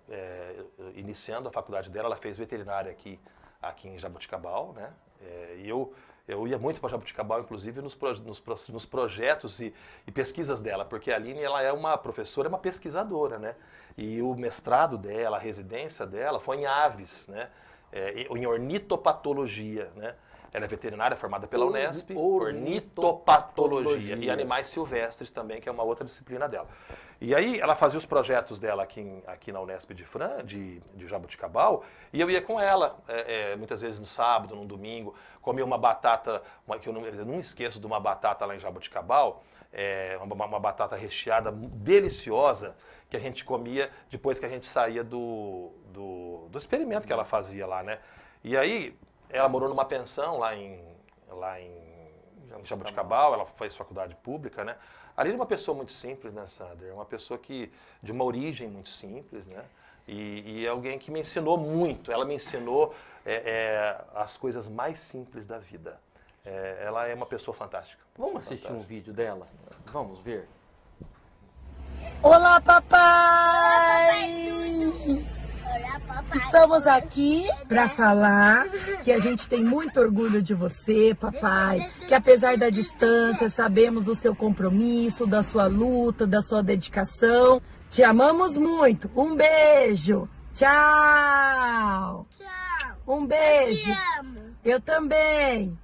é, iniciando a faculdade dela, ela fez veterinária aqui, aqui em Jaboticabal, né? É, e eu, eu ia muito para Jaboticabal, inclusive, nos, pro- nos, pro- nos projetos e, e pesquisas dela, porque a Aline ela é uma professora, é uma pesquisadora, né? E o mestrado dela, a residência dela foi em aves, né? É, em ornitopatologia, né? Ela é veterinária formada pela Orni- Unesp, ornitopatologia. ornitopatologia e animais silvestres também, que é uma outra disciplina dela. E aí ela fazia os projetos dela aqui, em- aqui na Unesp de, Fran, de, de Jaboticabal, e eu ia com ela, é, é, muitas vezes no sábado, no domingo, comia uma batata, uma, que eu não, eu não esqueço de uma batata lá em Jaboticabal, é, uma, uma batata recheada deliciosa, que a gente comia depois que a gente saía do, do, do experimento que ela fazia lá, né? E aí, ela morou numa pensão lá em, lá em Jaboticabal, ela fez faculdade pública, né? Ali é uma pessoa muito simples, né, Sander? É uma pessoa que, de uma origem muito simples, né? E, e é alguém que me ensinou muito. Ela me ensinou é, é, as coisas mais simples da vida. É, ela é uma pessoa fantástica. Vamos assistir um vídeo dela? Vamos ver? Olá, papai! Olá, papai! Estamos aqui para falar que a gente tem muito orgulho de você, papai, que apesar da distância, sabemos do seu compromisso, da sua luta, da sua dedicação. Te amamos muito. Um beijo. Tchau. Tchau. Um beijo. Eu te amo. Eu também.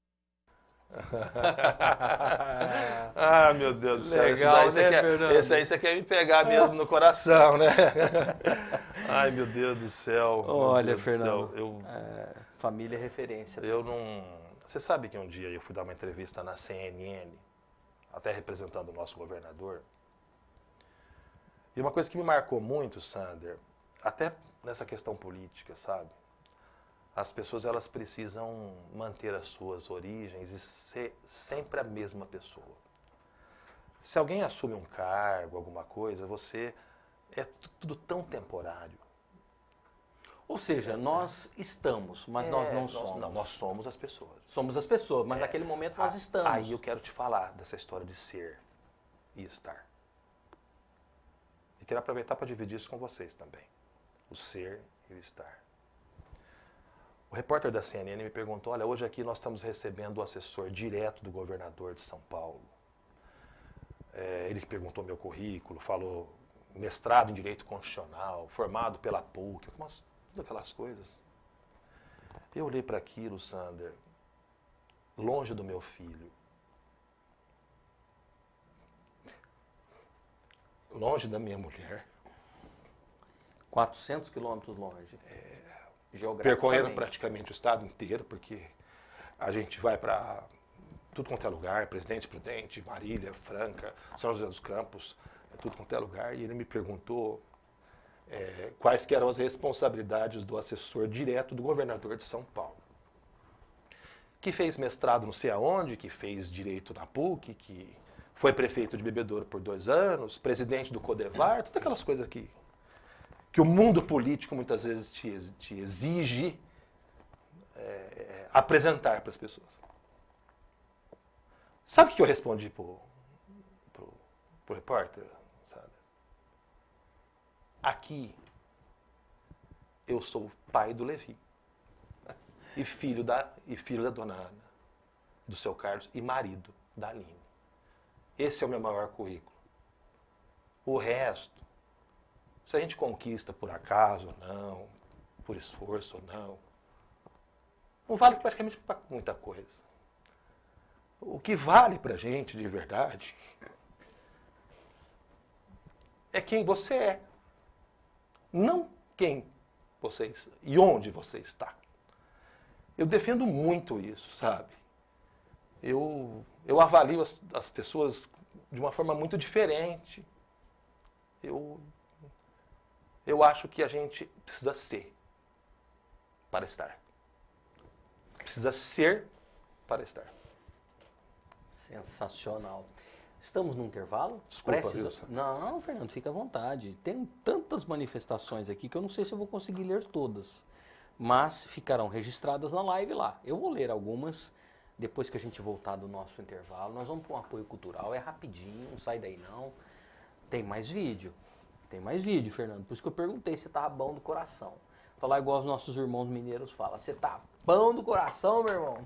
Ah, meu Deus do céu. Legal, esse, né, daí, Fernando? quer, esse aí você quer me pegar mesmo no coração, né? Ai, meu Deus do céu. Olha, Deus Fernando, do céu, eu, é, família é referência. Eu não... Você sabe que um dia eu fui dar uma entrevista na C N N, até representando o nosso governador. E uma coisa que me marcou muito, Sander, até nessa questão política, sabe? As pessoas, elas precisam manter as suas origens e ser sempre a mesma pessoa. Se alguém assume um cargo, alguma coisa, você é tudo tão temporário. Ou seja, nós estamos, mas É, nós não nós- somos. não, nós somos as pessoas. Somos as pessoas, mas É. naquele momento nós Ah, estamos. Aí eu quero te falar dessa história de ser e estar. E quero aproveitar para dividir isso com vocês também. O ser e o estar. O repórter da C N N me perguntou, olha, hoje aqui nós estamos recebendo o assessor direto do governador de São Paulo. É, ele que perguntou meu currículo, falou mestrado em Direito Constitucional, formado pela P U C, umas, todas aquelas coisas. Eu olhei para aquilo, Sander, longe do meu filho. Longe da minha mulher. quatrocentos quilômetros longe. É, Geograficamente. percorrendo praticamente o estado inteiro, porque a gente vai para tudo quanto é lugar, Presidente Prudente, Marília, Franca, São José dos Campos, tudo quanto é lugar. E ele me perguntou é, quais que eram as responsabilidades do assessor direto do governador de São Paulo. Que fez mestrado não sei aonde, que fez direito na P U C, que foi prefeito de Bebedouro por dois anos, presidente do Codevar, todas aquelas coisas que, que o mundo político muitas vezes te, ex- te exige é, é, apresentar para as pessoas. Sabe o que eu respondi pro, pro, pro repórter? Sabe? Aqui, eu sou pai do Levi e filho da, e filho da dona Ana, do seu Carlos, e marido da Aline. Esse é o meu maior currículo. O resto, se a gente conquista por acaso ou não, por esforço ou não, não vale praticamente para muita coisa. O que vale para a gente de verdade é quem você é, não quem você está e onde você está. Eu defendo muito isso, sabe? Eu, eu avalio as, as pessoas de uma forma muito diferente. Eu, eu acho que a gente precisa ser para estar. Precisa ser para estar. Sensacional. Estamos no intervalo? Desculpa, Prestes a- Wilson. Não, Fernando, fica à vontade. Tem tantas manifestações aqui que eu não sei se eu vou conseguir ler todas. Mas ficarão registradas na live lá. Eu vou ler algumas depois que a gente voltar do nosso intervalo. Nós vamos para um apoio cultural, é rapidinho, não sai daí não. Tem mais vídeo. Tem mais vídeo, Fernando. Por isso que eu perguntei se tá bom do coração. Falar igual os nossos irmãos mineiros falam. Você tá bom do coração, meu irmão?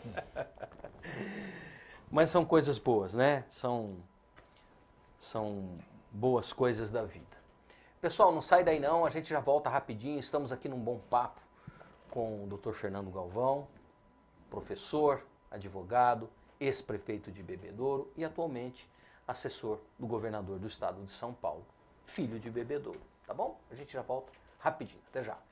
Mas são coisas boas, né? São, são boas coisas da vida. Pessoal, não sai daí não, a gente já volta rapidinho. Estamos aqui num bom papo com o doutor Fernando Galvão, professor, advogado, ex-prefeito de Bebedouro e atualmente assessor do governador do estado de São Paulo, filho de Bebedouro. Tá bom? A gente já volta rapidinho. Até já.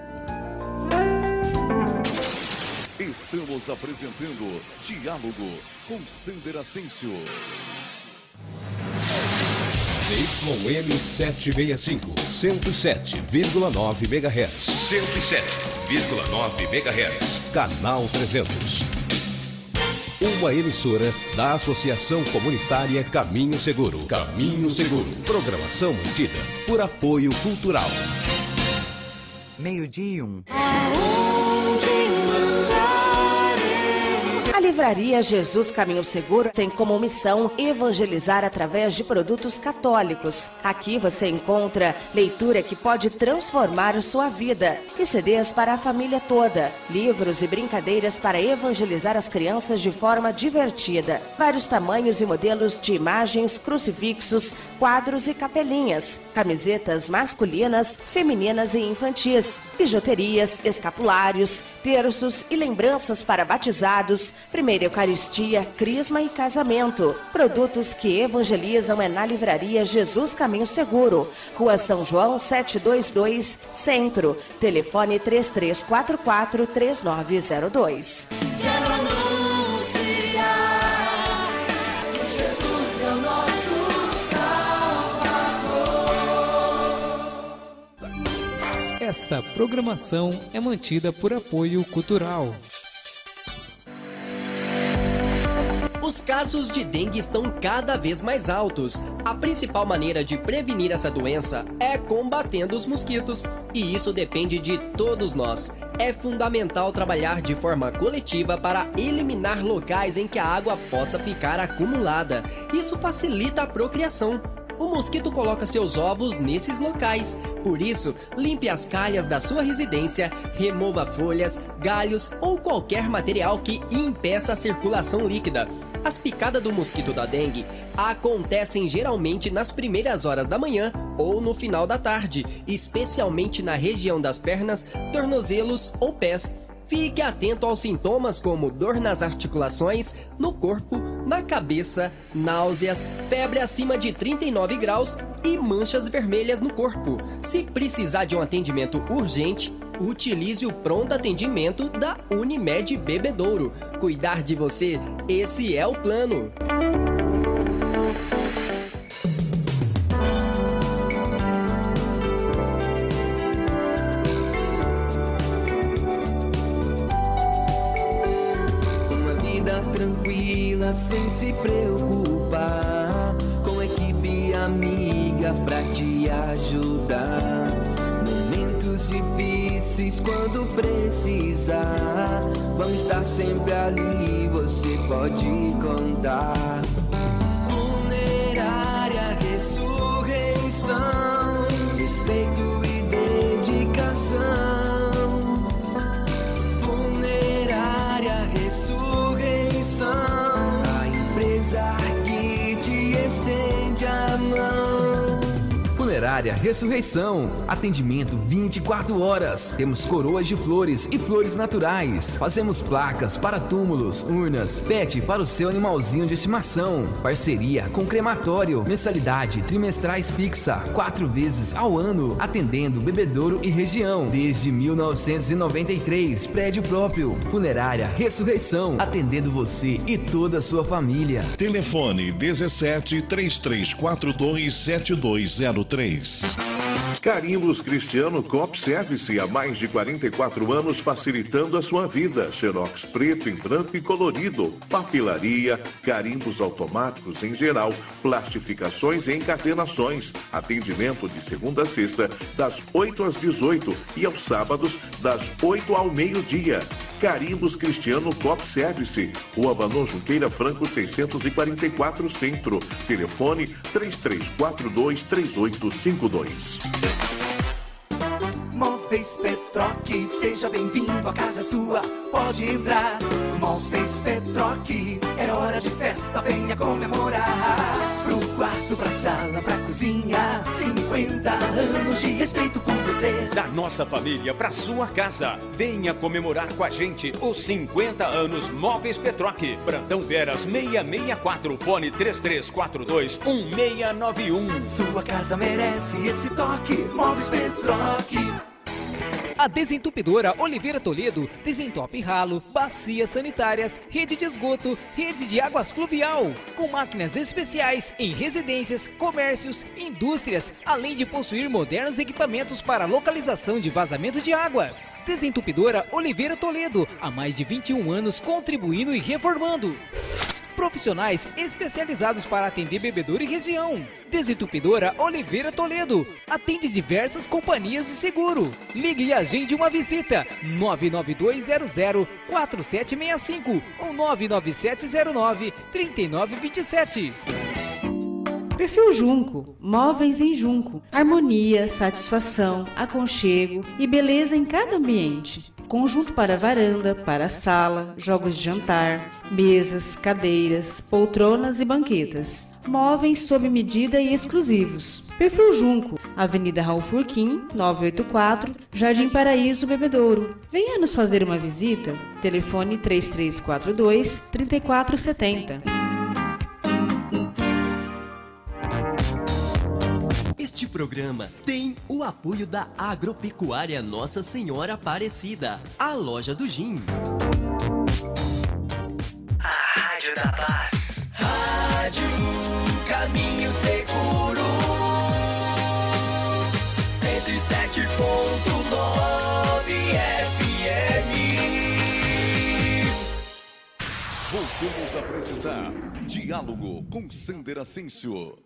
Estamos apresentando Diálogo com Sander Ascencio. Y M setecentos e sessenta e cinco, cento e sete vírgula nove megahertz. cento e sete vírgula nove megahertz. Canal trezentos. Uma emissora da Associação Comunitária Caminho Seguro. Caminho Seguro. Programação mantida por apoio cultural. Meio-dia e um. Livraria Jesus Caminho Seguro tem como missão evangelizar através de produtos católicos. Aqui você encontra leitura que pode transformar sua vida e C Ds para a família toda, livros e brincadeiras para evangelizar as crianças de forma divertida, vários tamanhos e modelos de imagens, crucifixos, quadros e capelinhas, camisetas masculinas, femininas e infantis, bijuterias, escapulários, terços e lembranças para batizados, primeira Eucaristia, crisma e casamento. Produtos que evangelizam é na Livraria Jesus Caminho Seguro, Rua São João setecentos e vinte e dois, Centro. Telefone três três quatro quatro, três nove zero dois. Quero anunciar que Jesus é o nosso Salvador. Esta programação é mantida por apoio cultural. Os casos de dengue estão cada vez mais altos. A principal maneira de prevenir essa doença é combatendo os mosquitos, e isso depende de todos nós. É fundamental trabalhar de forma coletiva para eliminar locais em que a água possa ficar acumulada. Isso facilita a procriação. O mosquito coloca seus ovos nesses locais. Por isso, limpe as calhas da sua residência, remova folhas, galhos ou qualquer material que impeça a circulação líquida. As picadas do mosquito da dengue acontecem geralmente nas primeiras horas da manhã ou no final da tarde, especialmente na região das pernas, tornozelos ou pés. Fique atento aos sintomas como dor nas articulações, no corpo, na cabeça, náuseas, febre acima de trinta e nove graus e manchas vermelhas no corpo. Se precisar de um atendimento urgente, utilize o pronto atendimento da Unimed Bebedouro. Cuidar de você, esse é o plano. Tranquila, sem se preocupar, com equipe amiga pra te ajudar. Momentos difíceis quando precisar, vão estar sempre ali, você pode contar. Funerária Ressurreição, respeito e dedicação. Funerária Ressurreição, a empresa que te estende a mão. Funerária Ressurreição, atendimento vinte e quatro horas. Temos coroas de flores e flores naturais. Fazemos placas para túmulos, urnas, pet para o seu animalzinho de estimação. Parceria com crematório, mensalidade trimestrais fixa, quatro vezes ao ano, atendendo Bebedouro e região. Desde mil novecentos e noventa e três, prédio próprio. Funerária Ressurreição, atendendo você e toda a sua família. Telefone dezessete, três três quatro dois, sete dois zero três. Carimbos Cristiano Cop Service, há mais de quarenta e quatro anos facilitando a sua vida. Xerox preto em branco e colorido, papilaria, carimbos automáticos em geral, plastificações e encadernações. Atendimento de segunda a sexta, das oito às dezoito e aos sábados, das oito ao meio-dia. Carimbos Cristiano Cop Service, Rua Vanon Junqueira Franco seiscentos e quarenta e quatro Centro. Telefone três três quatro dois, três oito cinco dois. Móveis Petroc, seja bem-vindo, a casa é sua, pode entrar. Móveis Petroc, é hora de festa, venha comemorar. Pro quarto, pra sala, pra cozinha, cinquenta anos de respeito por você. Da nossa família pra sua casa, venha comemorar com a gente os cinquenta anos Móveis Petroc. Brandão Veras seiscentos e sessenta e quatro, fone três três quatro dois, um seis nove um. Sua casa merece esse toque, Móveis Petroc. A Desentupidora Oliveira Toledo desentope ralo, bacias sanitárias, rede de esgoto, rede de águas fluvial, com máquinas especiais em residências, comércios, indústrias, além de possuir modernos equipamentos para localização de vazamento de água. Desentupidora Oliveira Toledo, há mais de vinte e um anos contribuindo e reformando. Profissionais especializados para atender bebedouro e região. Desentupidora Oliveira Toledo. Atende diversas companhias de seguro. Ligue e agende uma visita. nove nove dois zero zero quatro sete seis cinco ou nove nove sete zero nove três nove dois sete. Perfil Junco, móveis em Junco. Harmonia, satisfação, aconchego e beleza em cada ambiente. Conjunto para varanda, para sala, jogos de jantar, mesas, cadeiras, poltronas e banquetas. Móveis sob medida e exclusivos. Perfil Junco, Avenida Raul Furquim, novecentos e oitenta e quatro, Jardim Paraíso, Bebedouro. Venha nos fazer uma visita. Telefone três três quatro dois, três quatro sete zero. Este programa tem o apoio da Agropecuária Nossa Senhora Aparecida, a loja do Gin. A Rádio da Paz. Rádio Caminho Seguro. cento e sete ponto nove F M. Voltamos a apresentar Diálogo com Sander Ascencio.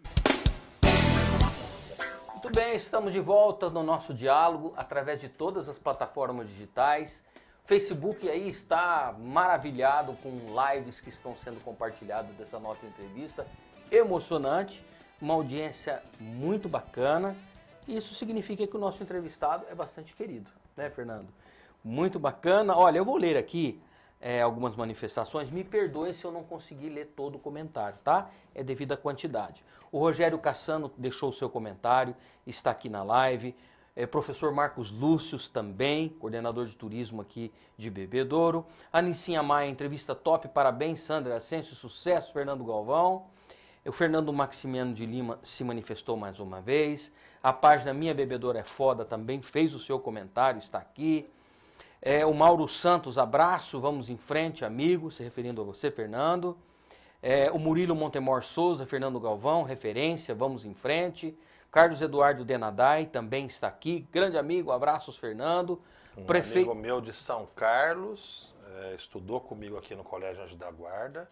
Muito bem, estamos de volta no nosso diálogo através de todas as plataformas digitais. O Facebook aí está maravilhado com lives que estão sendo compartilhadas dessa nossa entrevista. Emocionante, uma audiência muito bacana. E isso significa que o nosso entrevistado é bastante querido, né, Fernando? Muito bacana. Olha, eu vou ler aqui é, algumas manifestações. Me perdoem se eu não conseguir ler todo o comentário, tá? É devido à quantidade. O Rogério Cassano deixou o seu comentário, está aqui na live. É, professor Marcos Lúcius também, coordenador de turismo aqui de Bebedouro. A Nicinha Maia, entrevista top, parabéns, Sandra Ascencio, sucesso, Fernando Galvão. O Fernando Maximiano de Lima se manifestou mais uma vez. A página Minha Bebedouro é Foda também fez o seu comentário, está aqui. É, o Mauro Santos, abraço, vamos em frente, amigo, se referindo a você, Fernando. É, o Murilo Montemor Souza, Fernando Galvão, referência, vamos em frente. Carlos Eduardo Denadai também está aqui, grande amigo, abraços, Fernando. Um Prefeito... amigo meu de São Carlos, é, estudou comigo aqui no Colégio Anjo da Guarda,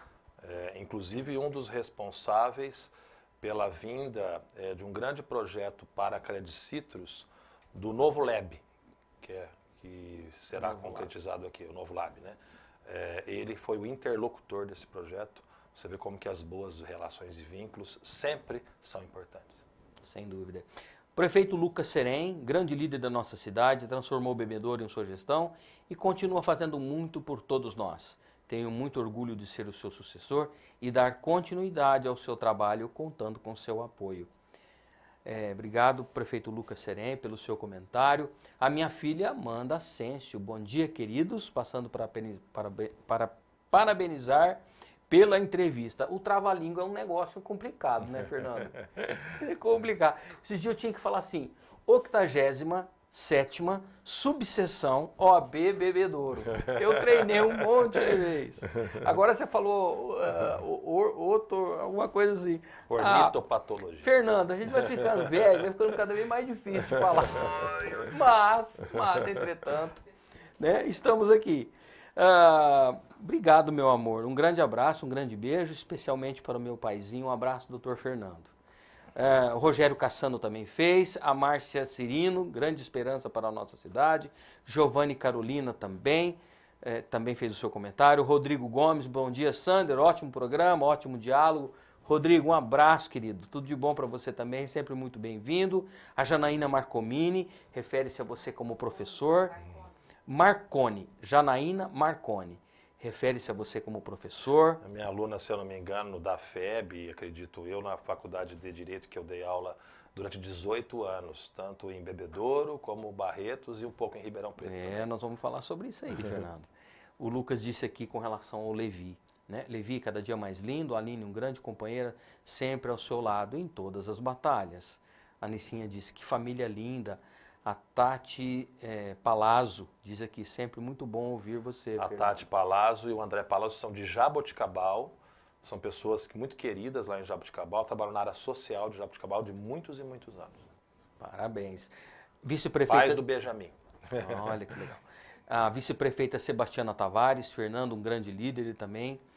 é, inclusive um dos responsáveis pela vinda é, de um grande projeto para a Credit Citrus do Novo Lab, que, é, que será concretizado aqui, o Novo Lab, né? É, ele foi o interlocutor desse projeto. Você vê como que as boas relações e vínculos sempre são importantes. Sem dúvida. O prefeito Lucas Serem, grande líder da nossa cidade, transformou o Bebedouro em sua gestão e continua fazendo muito por todos nós. Tenho muito orgulho de ser o seu sucessor e dar continuidade ao seu trabalho, contando com seu apoio. É, obrigado, prefeito Lucas Serem, pelo seu comentário. A minha filha Amanda Ascencio, bom dia, queridos, passando para, para, para parabenizar pela entrevista. O trava-língua é um negócio complicado, né, Fernando? É complicado. Esses dias eu tinha que falar assim, octagésima sétima subseção O A B Bebedouro. Eu treinei um monte de vezes. Agora você falou uh, outro, alguma coisa assim. Ornitopatologia. Ah, Fernando, a gente vai ficando velho, vai ficando cada vez mais difícil de falar. Mas, mas entretanto, né, estamos aqui. Uh, obrigado, meu amor. Um grande abraço, um grande beijo, especialmente para o meu paizinho. Um abraço, doutor Fernando. Uh, o Rogério Cassano também fez, a Márcia Cirino, grande esperança para a nossa cidade, Giovanni Carolina também, uh, também fez o seu comentário, Rodrigo Gomes, bom dia, Sander, ótimo programa, ótimo diálogo. Rodrigo, um abraço, querido, tudo de bom para você também, sempre muito bem-vindo. A Janaína Marcomini, refere-se a você como professor. Marconi, Janaína Marconi. Refere-se a você como professor. A minha aluna, se eu não me engano, da F E B, acredito eu, na Faculdade de Direito, que eu dei aula durante dezoito anos, tanto em Bebedouro como Barretos e um pouco em Ribeirão Preto. É, também. Nós vamos falar sobre isso aí, Fernando. O Lucas disse aqui com relação ao Levi, né? Levi, cada dia mais lindo, a Aline, um grande companheiro, sempre ao seu lado em todas as batalhas. A Nicinha disse, que família linda. A Tati é, Palazzo diz aqui, sempre muito bom ouvir você. A Fernando. Tati Palazzo e o André Palazzo são de Jaboticabal, são pessoas muito queridas lá em Jaboticabal, trabalham na área social de Jaboticabal de muitos e muitos anos. Parabéns. Vice-prefeita... Pais do Benjamin. Olha que legal. A vice-prefeita Sebastiana Tavares, Fernando, um grande líder, ele também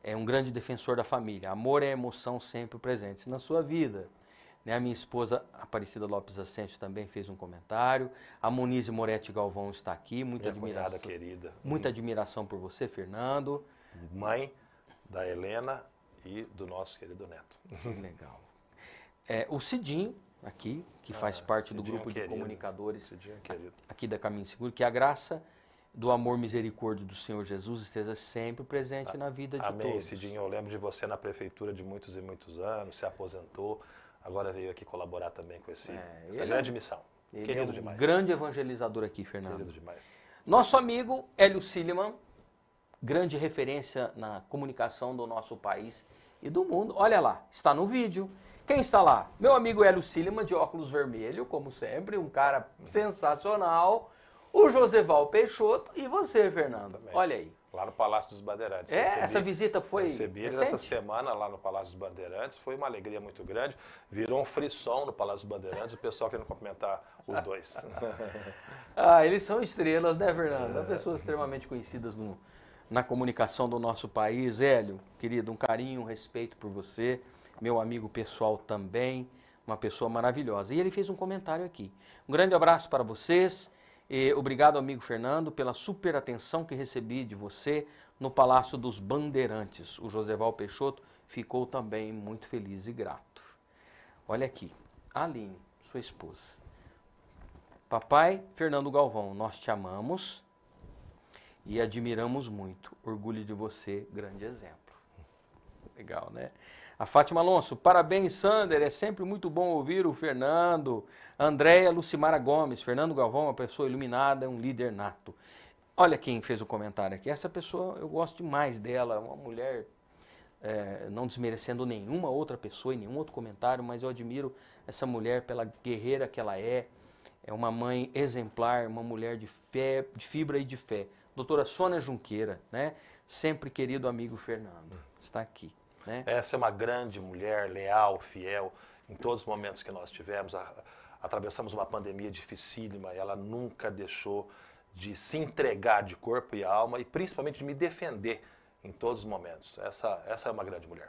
é um grande defensor da família. Amor é emoção sempre presentes na sua vida. Né? A minha esposa, Aparecida Lopes Ascencio, também fez um comentário. A Monize Moretti Galvão está aqui. Muita minha admiração. cunhada querida. Muita admiração por você, Fernando. Mãe da Helena e do nosso querido neto. Que legal. É, o Cidinho, aqui, que ah, faz parte Cidinho do grupo querido. de comunicadores aqui da Caminho Seguro, que a graça do amor misericórdia do Senhor Jesus esteja sempre presente ah, na vida de amém, todos. Cidinho, eu lembro de você na prefeitura de muitos e muitos anos, se aposentou, agora veio aqui colaborar também com esse, é, essa grande é, missão. Ele Querido é um demais. grande evangelizador aqui, Fernando. Querido demais. Nosso amigo Hélio Silliman, grande referência na comunicação do nosso país e do mundo. Olha lá, está no vídeo. Quem está lá? Meu amigo Hélio Silliman, de óculos vermelho, como sempre, um cara sensacional. O Joseval Peixoto e você, Fernando. Também. Olha aí. Lá no Palácio dos Bandeirantes. É, recebi, essa visita foi Recebi eles essa semana lá no Palácio dos Bandeirantes. Foi uma alegria muito grande. Virou um frisson no Palácio dos Bandeirantes. O pessoal querendo cumprimentar os dois. Ah, eles são estrelas, né, Fernando? É. Pessoas extremamente conhecidas no, na comunicação do nosso país. Hélio, querido, um carinho, um respeito por você. Meu amigo pessoal também. Uma pessoa maravilhosa. E ele fez um comentário aqui. Um grande abraço para vocês. E obrigado, amigo Fernando, pela super atenção que recebi de você no Palácio dos Bandeirantes. O Joseval Peixoto ficou também muito feliz e grato. Olha aqui, a Aline, sua esposa. Papai Fernando Galvão, nós te amamos e admiramos muito. Orgulho de você, grande exemplo. Legal, né? A Fátima Alonso, parabéns, Sander, é sempre muito bom ouvir o Fernando. Andréia Lucimara Gomes, Fernando Galvão, uma pessoa iluminada, um líder nato. Olha quem fez o comentário aqui, essa pessoa, eu gosto demais dela, uma mulher, é, não desmerecendo nenhuma outra pessoa e nenhum outro comentário, mas eu admiro essa mulher pela guerreira que ela é, é uma mãe exemplar, uma mulher de fé, de fibra e de fé. Doutora Sônia Junqueira, né? Sempre querido amigo Fernando, está aqui. Né? Essa é uma grande mulher, leal, fiel, em todos os momentos que nós tivemos. A, atravessamos uma pandemia dificílima e ela nunca deixou de se entregar de corpo e alma e principalmente de me defender em todos os momentos. Essa, essa é uma grande mulher.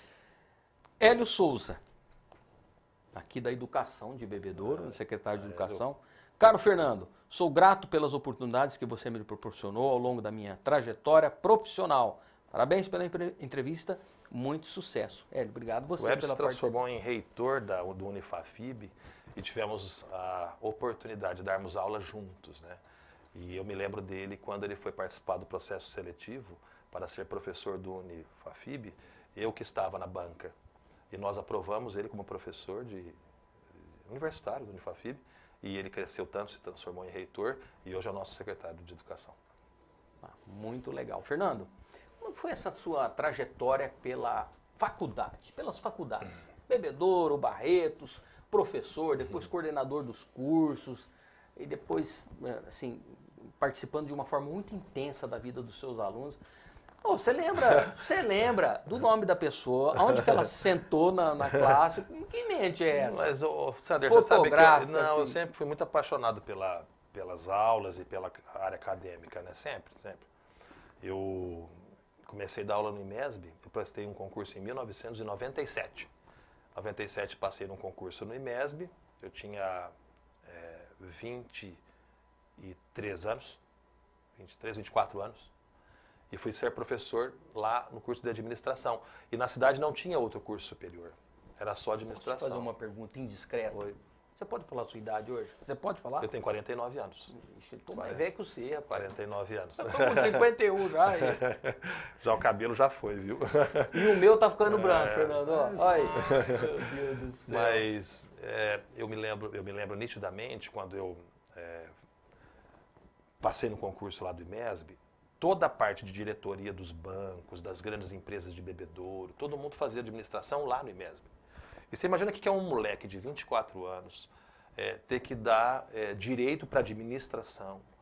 Hélio Souza, aqui da Educação de Bebedouro, é, secretário de Educação. É, Caro Fernando, sou grato pelas oportunidades que você me proporcionou ao longo da minha trajetória profissional. Parabéns pela entrevista. Muito sucesso. Hélio, obrigado você pela participação. O Hélio se transformou em reitor da, do Unifafib e tivemos a oportunidade de darmos aula juntos, né? E eu me lembro dele quando ele foi participar do processo seletivo para ser professor do Unifafib, eu que estava na banca. E nós aprovamos ele como professor de universitário do Unifafib e ele cresceu tanto, se transformou em reitor e hoje é o nosso secretário de Educação. Ah, muito legal. Fernando, como foi essa sua trajetória pela faculdade, pelas faculdades? Uhum. Bebedouro, Barretos, professor, depois uhum. coordenador dos cursos, e depois, assim, participando de uma forma muito intensa da vida dos seus alunos. Oh, você lembra, você lembra do nome da pessoa, onde que ela sentou na, na classe? Que mente é essa? Mas, oh, Sander, você sabe que eu, não, assim. eu sempre fui muito apaixonado pela, pelas aulas e pela área acadêmica, né? Sempre, sempre. Eu comecei a dar aula no IMESB, eu prestei um concurso em mil novecentos e noventa e sete. Em noventa e sete passei num concurso no IMESB, eu tinha é, vinte e três anos, vinte e três, vinte e quatro anos, e fui ser professor lá no curso de administração. E na cidade não tinha outro curso superior, era só administração. Posso fazer uma pergunta indiscreta? Oi. Você pode falar a sua idade hoje? Você pode falar? Eu tenho quarenta e nove anos. Ixi, eu tô mais velho que você, rapaz. quarenta e nove anos. Eu tô com cinquenta e um já. Já o cabelo já foi, viu? E o meu tá ficando branco, é... Fernando. Olha aí. Meu Deus do céu. Mas é, eu, me lembro, eu me lembro nitidamente quando eu é, passei no concurso lá do IMESB, toda a parte de diretoria dos bancos, das grandes empresas de bebedouro, todo mundo fazia administração lá no IMESB. E você imagina o que é um moleque de vinte e quatro anos é, ter que dar é, direito para administração,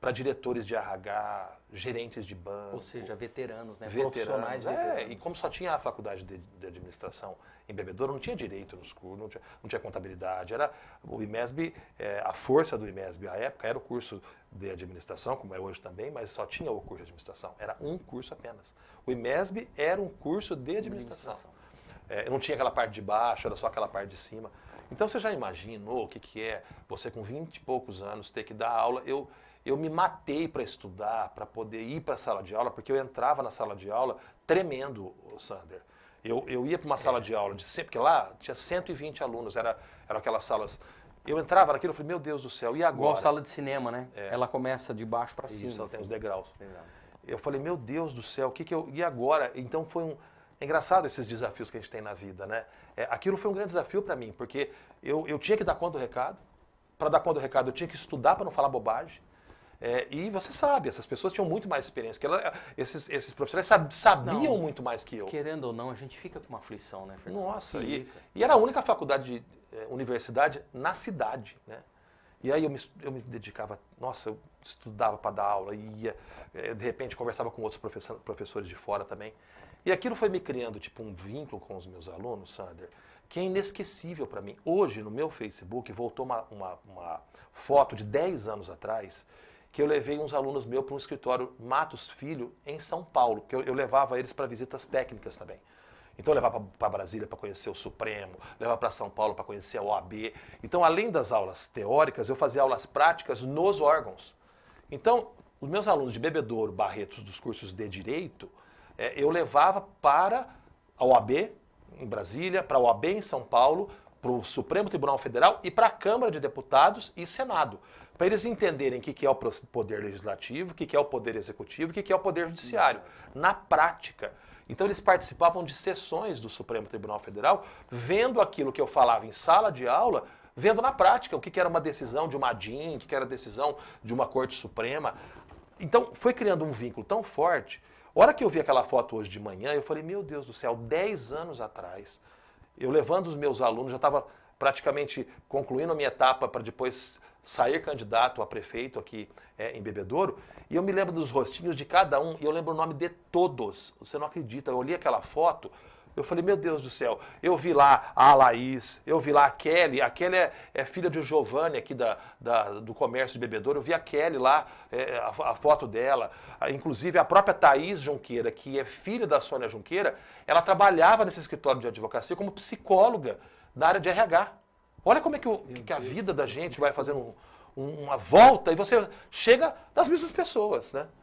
para diretores de R H, gerentes de banco. Ou seja, veteranos, né? Veteranos, Profissionais é, veteranos. e como só tinha a faculdade de, de administração em Bebedouro, não tinha direito nos cursos, não tinha, não tinha contabilidade. Era, o IMESB, é, a força do IMESB à época era o curso de administração, como é hoje também, mas só tinha o curso de administração. Era um curso apenas. O IMESB era um curso de administração. É, não tinha aquela parte de baixo, era só aquela parte de cima. Então você já imaginou o que, que é você com vinte e poucos anos ter que dar aula? Eu, eu me matei para estudar, para poder ir para a sala de aula, porque eu entrava na sala de aula tremendo, Sander. Eu, eu ia para uma é. sala de aula, de sempre, porque lá tinha cento e vinte alunos, era, eram aquelas salas. Eu entrava naquilo e falei, meu Deus do céu, e agora? Igual sala de cinema, né? É. Ela começa de baixo para cima. Isso, ela assim. tem os degraus. Exato. Eu falei, meu Deus do céu, o que, que eu. E agora? Então foi um. É engraçado esses desafios que a gente tem na vida, né? É, aquilo foi um grande desafio para mim, porque eu, eu tinha que dar conta do recado. Para dar conta do recado, eu tinha que estudar para não falar bobagem. É, e você sabe, essas pessoas tinham muito mais experiência. Que ela, esses, esses profissionais sab, sabiam não, muito mais que eu. Querendo ou não, a gente fica com uma aflição, né, Fernando? Nossa, e, e era a única faculdade, de, eh, universidade na cidade, né? E aí eu me, eu me dedicava, nossa, eu estudava para dar aula, ia, eh, de repente conversava com outros professor, professores de fora também. E aquilo foi me criando tipo um vínculo com os meus alunos, Sander, que é inesquecível para mim. Hoje, no meu Facebook, voltou uma, uma, uma foto de dez anos atrás, que eu levei uns alunos meus para um escritório Matos Filho, em São Paulo, que eu, eu levava eles para visitas técnicas também. Então eu levava para Brasília para conhecer o Supremo, levava para São Paulo para conhecer a O A B. Então, além das aulas teóricas, eu fazia aulas práticas nos órgãos. Então, os meus alunos de Bebedouro, Barretos, dos cursos de Direito, é, eu levava para a O A B, em Brasília, para a O A B em São Paulo, para o Supremo Tribunal Federal e para a Câmara de Deputados e Senado, para eles entenderem o que é o Poder Legislativo, o que é o Poder Executivo, o que é o Poder Judiciário, na prática. Então eles participavam de sessões do Supremo Tribunal Federal, vendo aquilo que eu falava em sala de aula, vendo na prática o que era uma decisão de uma D I M, o que era a decisão de uma Corte Suprema. Então foi criando um vínculo tão forte. A hora que eu vi aquela foto hoje de manhã, eu falei, meu Deus do céu, dez anos atrás, eu levando os meus alunos, já estava praticamente concluindo a minha etapa para depois sair candidato a prefeito aqui é, em Bebedouro, e eu me lembro dos rostinhos de cada um, e eu lembro o nome de todos. Você não acredita, eu olhei aquela foto, eu falei, meu Deus do céu, eu vi lá a Laís, eu vi lá a Kelly, a Kelly é, é filha de Giovanni aqui da, da, do comércio de Bebedouro, eu vi a Kelly lá, é, a, a foto dela, a, inclusive a própria Thaís Junqueira, que é filha da Sônia Junqueira, ela trabalhava nesse escritório de advocacia como psicóloga na área de R H. Olha como é que, o, que a vida da gente vai fazendo um, um, uma volta e você chega nas mesmas pessoas, né?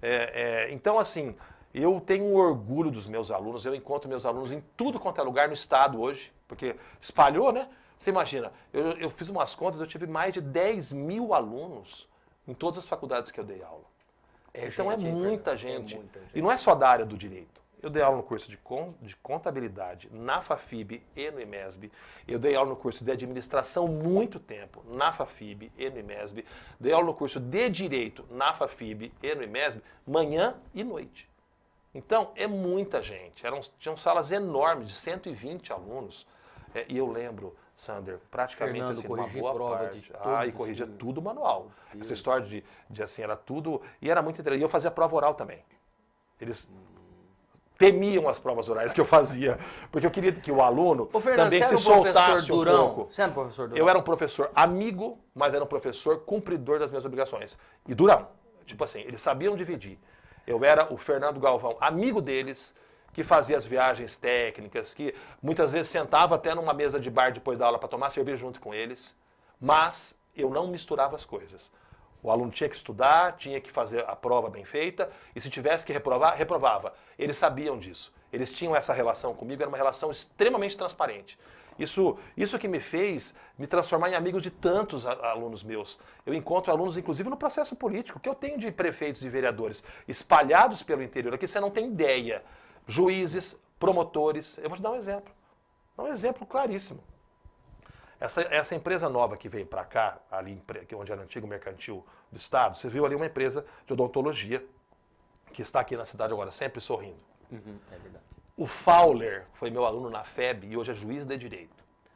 É, é, então, assim, eu tenho um orgulho dos meus alunos, eu encontro meus alunos em tudo quanto é lugar no estado hoje, porque espalhou, né? Você imagina, eu, eu fiz umas contas, eu tive mais de dez mil alunos em todas as faculdades que eu dei aula. É então gente, é, muita é, gente. é muita gente. E não é só da área do direito. Eu dei aula no curso de, con, de contabilidade na FAFIB e no IMESB. Eu dei aula no curso de administração muito tempo na FAFIB e no IMESB. Dei aula no curso de direito na FAFIB e no IMESB, manhã e noite. Então, é muita gente. Eram, tinham salas enormes, de cento e vinte alunos. É, e eu lembro, Sander, praticamente Fernando, assim, uma boa prova parte. De ah, e corrigia tudo manual. Essa história de, de, assim, era tudo... E era muito interessante. E eu fazia prova oral também. Eles... temiam as provas orais que eu fazia, porque eu queria que o aluno Ô, Fernando, também você se era um soltasse um durão? pouco. Você era um professor durão? Eu era um professor amigo, mas era um professor cumpridor das minhas obrigações. E durão. Tipo assim, eles sabiam dividir. Eu era o Fernando Galvão, amigo deles, que fazia as viagens técnicas, que muitas vezes sentava até numa mesa de bar depois da aula para tomar cerveja junto com eles, mas eu não misturava as coisas. O aluno tinha que estudar, tinha que fazer a prova bem feita, e se tivesse que reprovar, reprovava. Eles sabiam disso. Eles tinham essa relação comigo, era uma relação extremamente transparente. Isso, isso que me fez me transformar em amigos de tantos alunos meus. Eu encontro alunos, inclusive, no processo político, que eu tenho de prefeitos e vereadores espalhados pelo interior. Aqui você não tem ideia. Juízes, promotores. Eu vou te dar um exemplo. Um exemplo claríssimo. Essa, essa empresa nova que veio para cá, ali onde era o antigo mercantil do estado, você viu ali uma empresa de odontologia que está aqui na cidade agora, sempre sorrindo. Uhum, é verdade. O Fowler foi meu aluno na F E B e hoje é juiz de direito.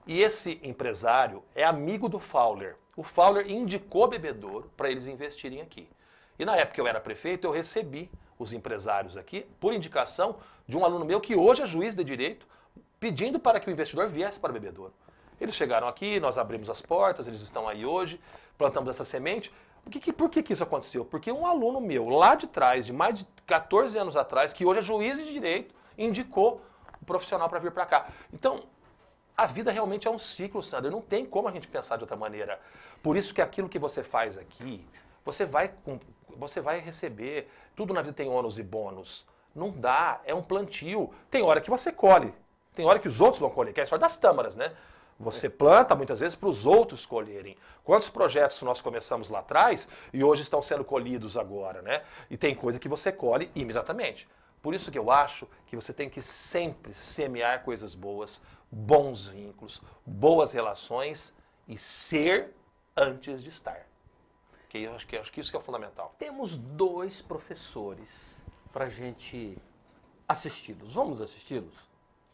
E esse empresário é amigo do Fowler. O Fowler indicou Bebedouro para eles investirem aqui. E na época que eu era prefeito, eu recebi os empresários aqui por indicação de um aluno meu que hoje é juiz de direito, pedindo para que o investidor viesse para Bebedouro. Eles chegaram aqui, nós abrimos as portas, eles estão aí hoje, plantamos essa semente. Por que, por que, que isso aconteceu? Porque um aluno meu, lá de trás, de mais de quatorze anos atrás, que hoje é juiz de direito, indicou o profissional para vir para cá. Então, a vida realmente é um ciclo, Sandra. Não tem como a gente pensar de outra maneira. Por isso que aquilo que você faz aqui, você vai, você vai receber. Tudo na vida tem ônus e bônus. Não dá, é um plantio. Tem hora que você colhe, tem hora que os outros vão colher, que é a história das tâmaras, né? Você planta muitas vezes para os outros colherem. Quantos projetos nós começamos lá atrás e hoje estão sendo colhidos agora, né? E tem coisa que você colhe imediatamente. Por isso que eu acho que você tem que sempre semear coisas boas, bons vínculos, boas relações e ser antes de estar. Que eu acho que, eu acho que isso que é o fundamental. Temos dois professores para a gente assisti-los. Vamos assisti-los?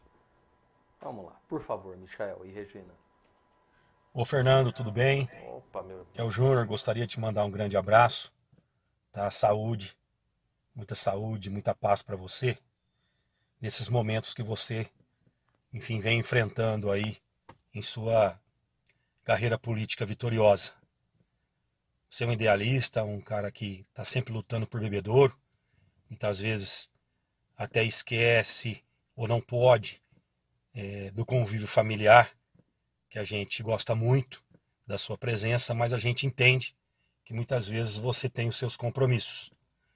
Vamos lá, por favor, Michael e Regina. Ô Fernando, tudo bem? Opa, meu... É o Júnior, gostaria de te mandar um grande abraço, tá? Saúde, muita saúde, muita paz para você, nesses momentos que você, enfim, vem enfrentando aí em sua carreira política vitoriosa. Você é um idealista, um cara que está sempre lutando por Bebedouro, muitas vezes até esquece ou não pode É, do convívio familiar, que a gente gosta muito da sua presença, mas a gente entende que muitas vezes você tem os seus compromissos.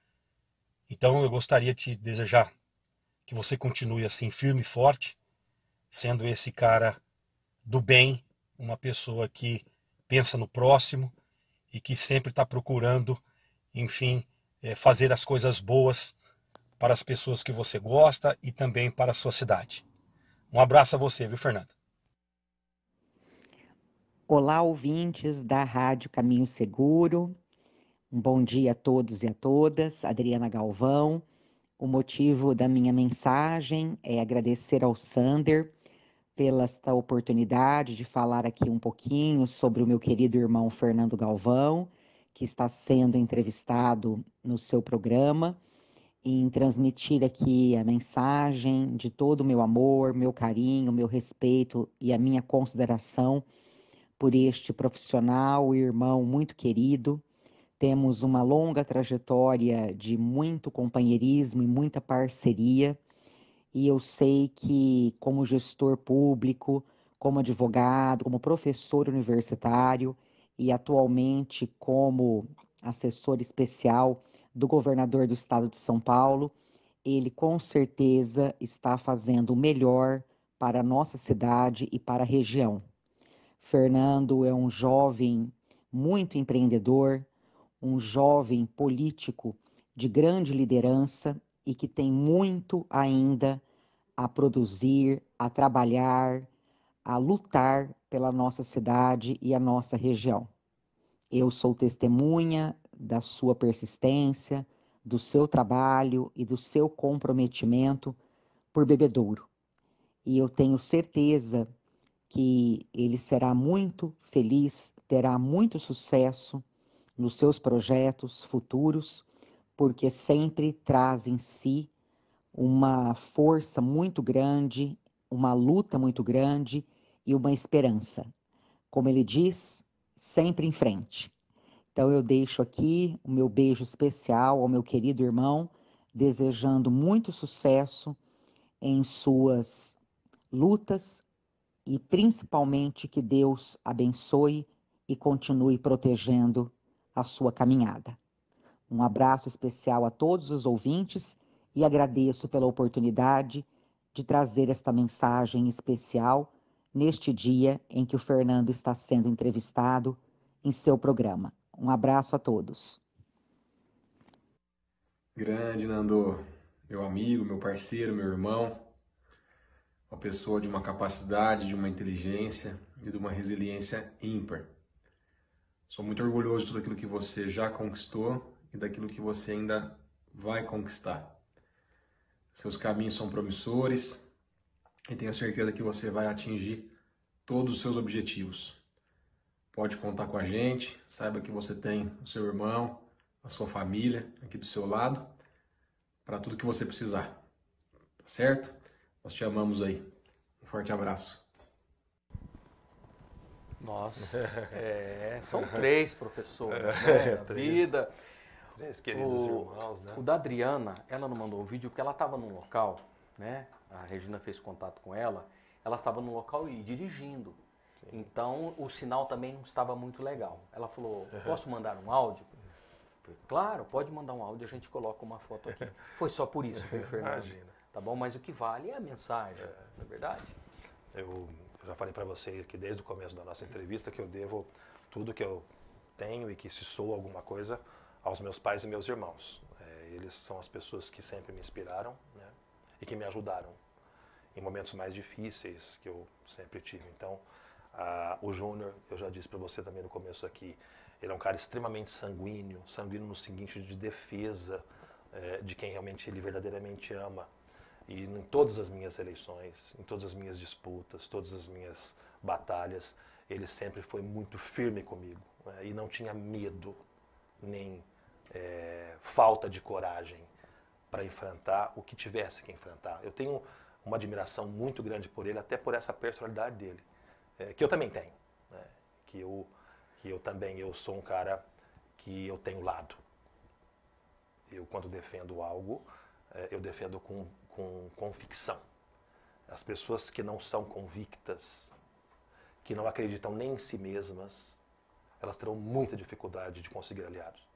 Então eu gostaria de te desejar que você continue assim firme e forte, sendo esse cara do bem, uma pessoa que pensa no próximo e que sempre está procurando, enfim, é, fazer as coisas boas para as pessoas que você gosta e também para a sua cidade. Um abraço a você, viu, Fernando? Olá, ouvintes da Rádio Caminho Seguro. Um bom dia a todos e a todas. Adriana Galvão. O motivo da minha mensagem é agradecer ao Sander pela esta oportunidade de falar aqui um pouquinho sobre o meu querido irmão Fernando Galvão, que está sendo entrevistado no seu programa, em transmitir aqui a mensagem de todo o meu amor, meu carinho, meu respeito e a minha consideração por este profissional e irmão muito querido. Temos uma longa trajetória de muito companheirismo e muita parceria, e eu sei que como gestor público, como advogado, como professor universitário e atualmente como assessor especial do governador do estado de São Paulo, ele com certeza está fazendo o melhor para a nossa cidade e para a região. Fernando é um jovem muito empreendedor, um jovem político de grande liderança e que tem muito ainda a produzir, a trabalhar, a lutar pela nossa cidade e a nossa região. Eu sou testemunha da sua persistência, do seu trabalho e do seu comprometimento por Bebedouro. E eu tenho certeza que ele será muito feliz, terá muito sucesso nos seus projetos futuros, porque sempre traz em si uma força muito grande, uma luta muito grande e uma esperança. Como ele diz, sempre em frente. Então eu deixo aqui o meu beijo especial ao meu querido irmão, desejando muito sucesso em suas lutas e principalmente que Deus abençoe e continue protegendo a sua caminhada. Um abraço especial a todos os ouvintes e agradeço pela oportunidade de trazer esta mensagem especial neste dia em que o Fernando está sendo entrevistado em seu programa. Um abraço a todos. Grande Nando, meu amigo, meu parceiro, meu irmão, uma pessoa de uma capacidade, de uma inteligência e de uma resiliência ímpar. Sou muito orgulhoso de tudo aquilo que você já conquistou e daquilo que você ainda vai conquistar. Seus caminhos são promissores e tenho certeza que você vai atingir todos os seus objetivos. Pode contar com a gente, saiba que você tem o seu irmão, a sua família aqui do seu lado, para tudo que você precisar. Tá certo? Nós te amamos aí. Um forte abraço. Nossa, é, são três professores, É, né, na três. vida. Três queridos o, irmãos, né? O da Adriana, ela não mandou um vídeo porque ela estava num local, né? A Regina fez contato com ela, ela estava num local e dirigindo. Sim. Então o sinal também não estava muito legal. Ela falou, posso mandar um áudio? Eu falei, claro, pode mandar um áudio, a gente coloca uma foto aqui. Foi só por isso, viu, Fernando? Imagina. Tá bom? Mas o que vale é a mensagem, é. Não é verdade? Eu já falei para você que desde o começo da nossa entrevista que eu devo tudo que eu tenho e que se sou alguma coisa aos meus pais e meus irmãos. É, eles são as pessoas que sempre me inspiraram, né, e que me ajudaram em momentos mais difíceis que eu sempre tive. Então, a, o Júnior, eu já disse para você também no começo aqui, ele é um cara extremamente sanguíneo, sanguíneo no seguinte de defesa é, de quem realmente ele verdadeiramente ama. E em todas as minhas eleições, em todas as minhas disputas, todas as minhas batalhas, ele sempre foi muito firme comigo, né, e não tinha medo, nem é, falta de coragem para enfrentar o que tivesse que enfrentar. Eu tenho uma admiração muito grande por ele, até por essa personalidade dele, é, que eu também tenho, né, que, eu, que eu também eu sou um cara que eu tenho lado. Eu, quando defendo algo, é, eu defendo com com convicção. As pessoas que não são convictas, que não acreditam nem em si mesmas, elas terão muita dificuldade de conseguir aliados.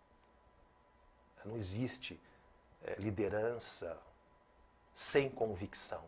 Não existe é, liderança sem convicção.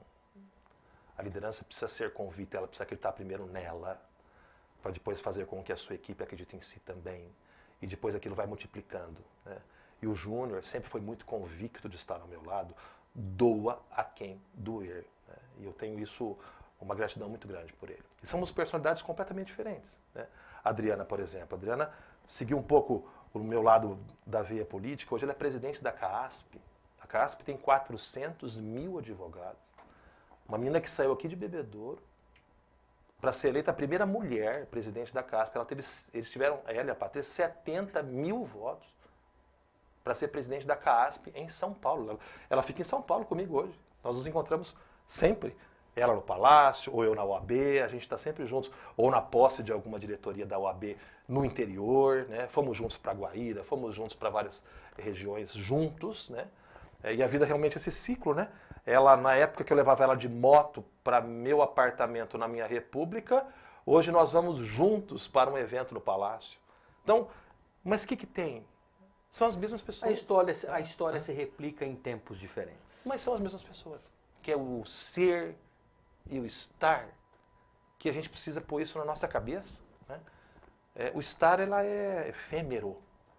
A liderança precisa ser convicta, ela precisa acreditar primeiro nela, para depois fazer com que a sua equipe acredite em si também. E depois aquilo vai multiplicando, né? E o Júnior sempre foi muito convicto de estar ao meu lado, doa a quem doer, né? E eu tenho isso, uma gratidão muito grande por ele. E somos personalidades completamente diferentes, né? A Adriana, por exemplo, a Adriana seguiu um pouco o meu lado da veia política. Hoje ela é presidente da CASP. A CASP tem quatrocentos mil advogados. Uma menina que saiu aqui de Bebedouro para ser eleita a primeira mulher presidente da CASP. Ela teve, eles tiveram, ela e a Patrícia, setenta mil votos para ser presidente da CASP em São Paulo. Ela, ela fica em São Paulo comigo hoje. Nós nos encontramos sempre. Ela no Palácio, ou eu na U A B, a gente está sempre juntos. Ou na posse de alguma diretoria da U A B no interior, né? Fomos juntos para Guaíra, fomos juntos para várias regiões juntos, né? E a vida realmente é esse ciclo, né? Ela, na época que eu levava ela de moto para meu apartamento na minha república, hoje nós vamos juntos para um evento no Palácio. Então, mas o que que tem? São as mesmas pessoas. A história, a história ah. se replica em tempos diferentes. Mas são as mesmas pessoas. Que é o ser e o estar, que a gente precisa pôr isso na nossa cabeça, né? É, o estar, ela é efêmero.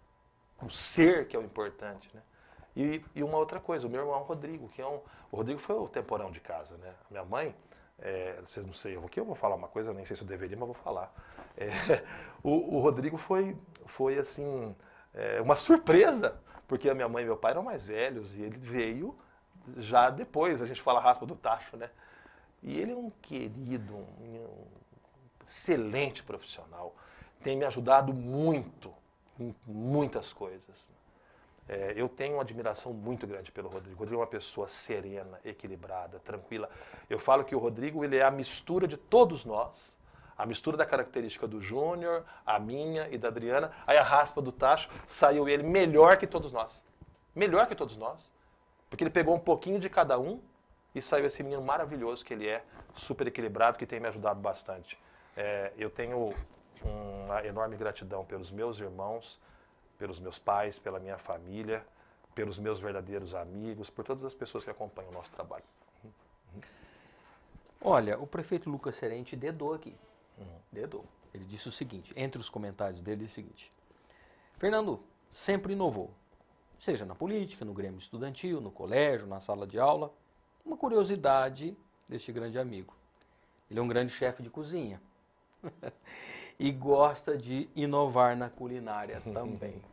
O ser que é o importante, né? E, e uma outra coisa, o meu irmão Rodrigo, que é um... O Rodrigo foi o temporão de casa, né? A minha mãe, é, vocês não sei, aqui eu vou falar uma coisa, eu nem sei se eu deveria, mas vou falar. É, o, o Rodrigo foi, foi assim... É uma surpresa, porque a minha mãe e meu pai eram mais velhos e ele veio já depois, a gente fala raspa do tacho, né? E ele é um querido, um, um excelente profissional, tem me ajudado muito, em muitas coisas. É, eu tenho uma admiração muito grande pelo Rodrigo. O Rodrigo é uma pessoa serena, equilibrada, tranquila. Eu falo que o Rodrigo ele é a mistura de todos nós. A mistura da característica do Júnior, a minha e da Adriana, aí a raspa do tacho, saiu ele melhor que todos nós. Melhor que todos nós. Porque ele pegou um pouquinho de cada um e saiu esse menino maravilhoso que ele é, super equilibrado, que tem me ajudado bastante. É, eu tenho uma enorme gratidão pelos meus irmãos, pelos meus pais, pela minha família, pelos meus verdadeiros amigos, por todas as pessoas que acompanham o nosso trabalho. Olha, o prefeito Lucas Serente dedou aqui. Uhum. Dedou. Ele disse o seguinte, entre os comentários dele, é o seguinte: Fernando sempre inovou, seja na política, no grêmio estudantil, no colégio, na sala de aula. Uma curiosidade deste grande amigo: ele é um grande chefe de cozinha e gosta de inovar na culinária também.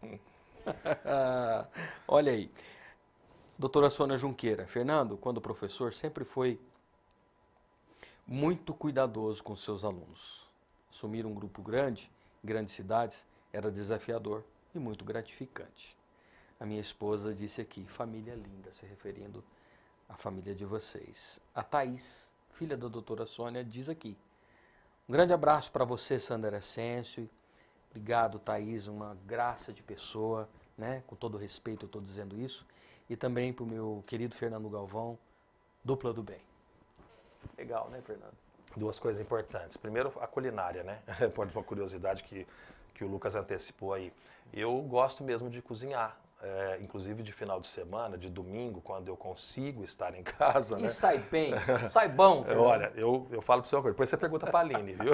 Olha aí. Doutora Sônia Junqueira: Fernando, quando professor, sempre foi muito cuidadoso com seus alunos. Assumir um grupo grande, em grandes cidades, era desafiador e muito gratificante. A minha esposa disse aqui, família linda, se referindo à família de vocês. A Thaís, filha da doutora Sônia, diz aqui, um grande abraço para você, Sandra Ascencio. Obrigado, Thaís, uma graça de pessoa, né? Com todo respeito eu estou dizendo isso. E também para o meu querido Fernando Galvão, dupla do bem. Legal, né, Fernando? Duas coisas importantes. Primeiro, a culinária, né? Pode uma curiosidade que, que o Lucas antecipou aí. Eu gosto mesmo de cozinhar. É, inclusive de final de semana, de domingo, quando eu consigo estar em casa. E né? sai bem, sai bom. Fernando. Olha, eu, eu falo para você uma coisa, depois você pergunta para a Aline, viu?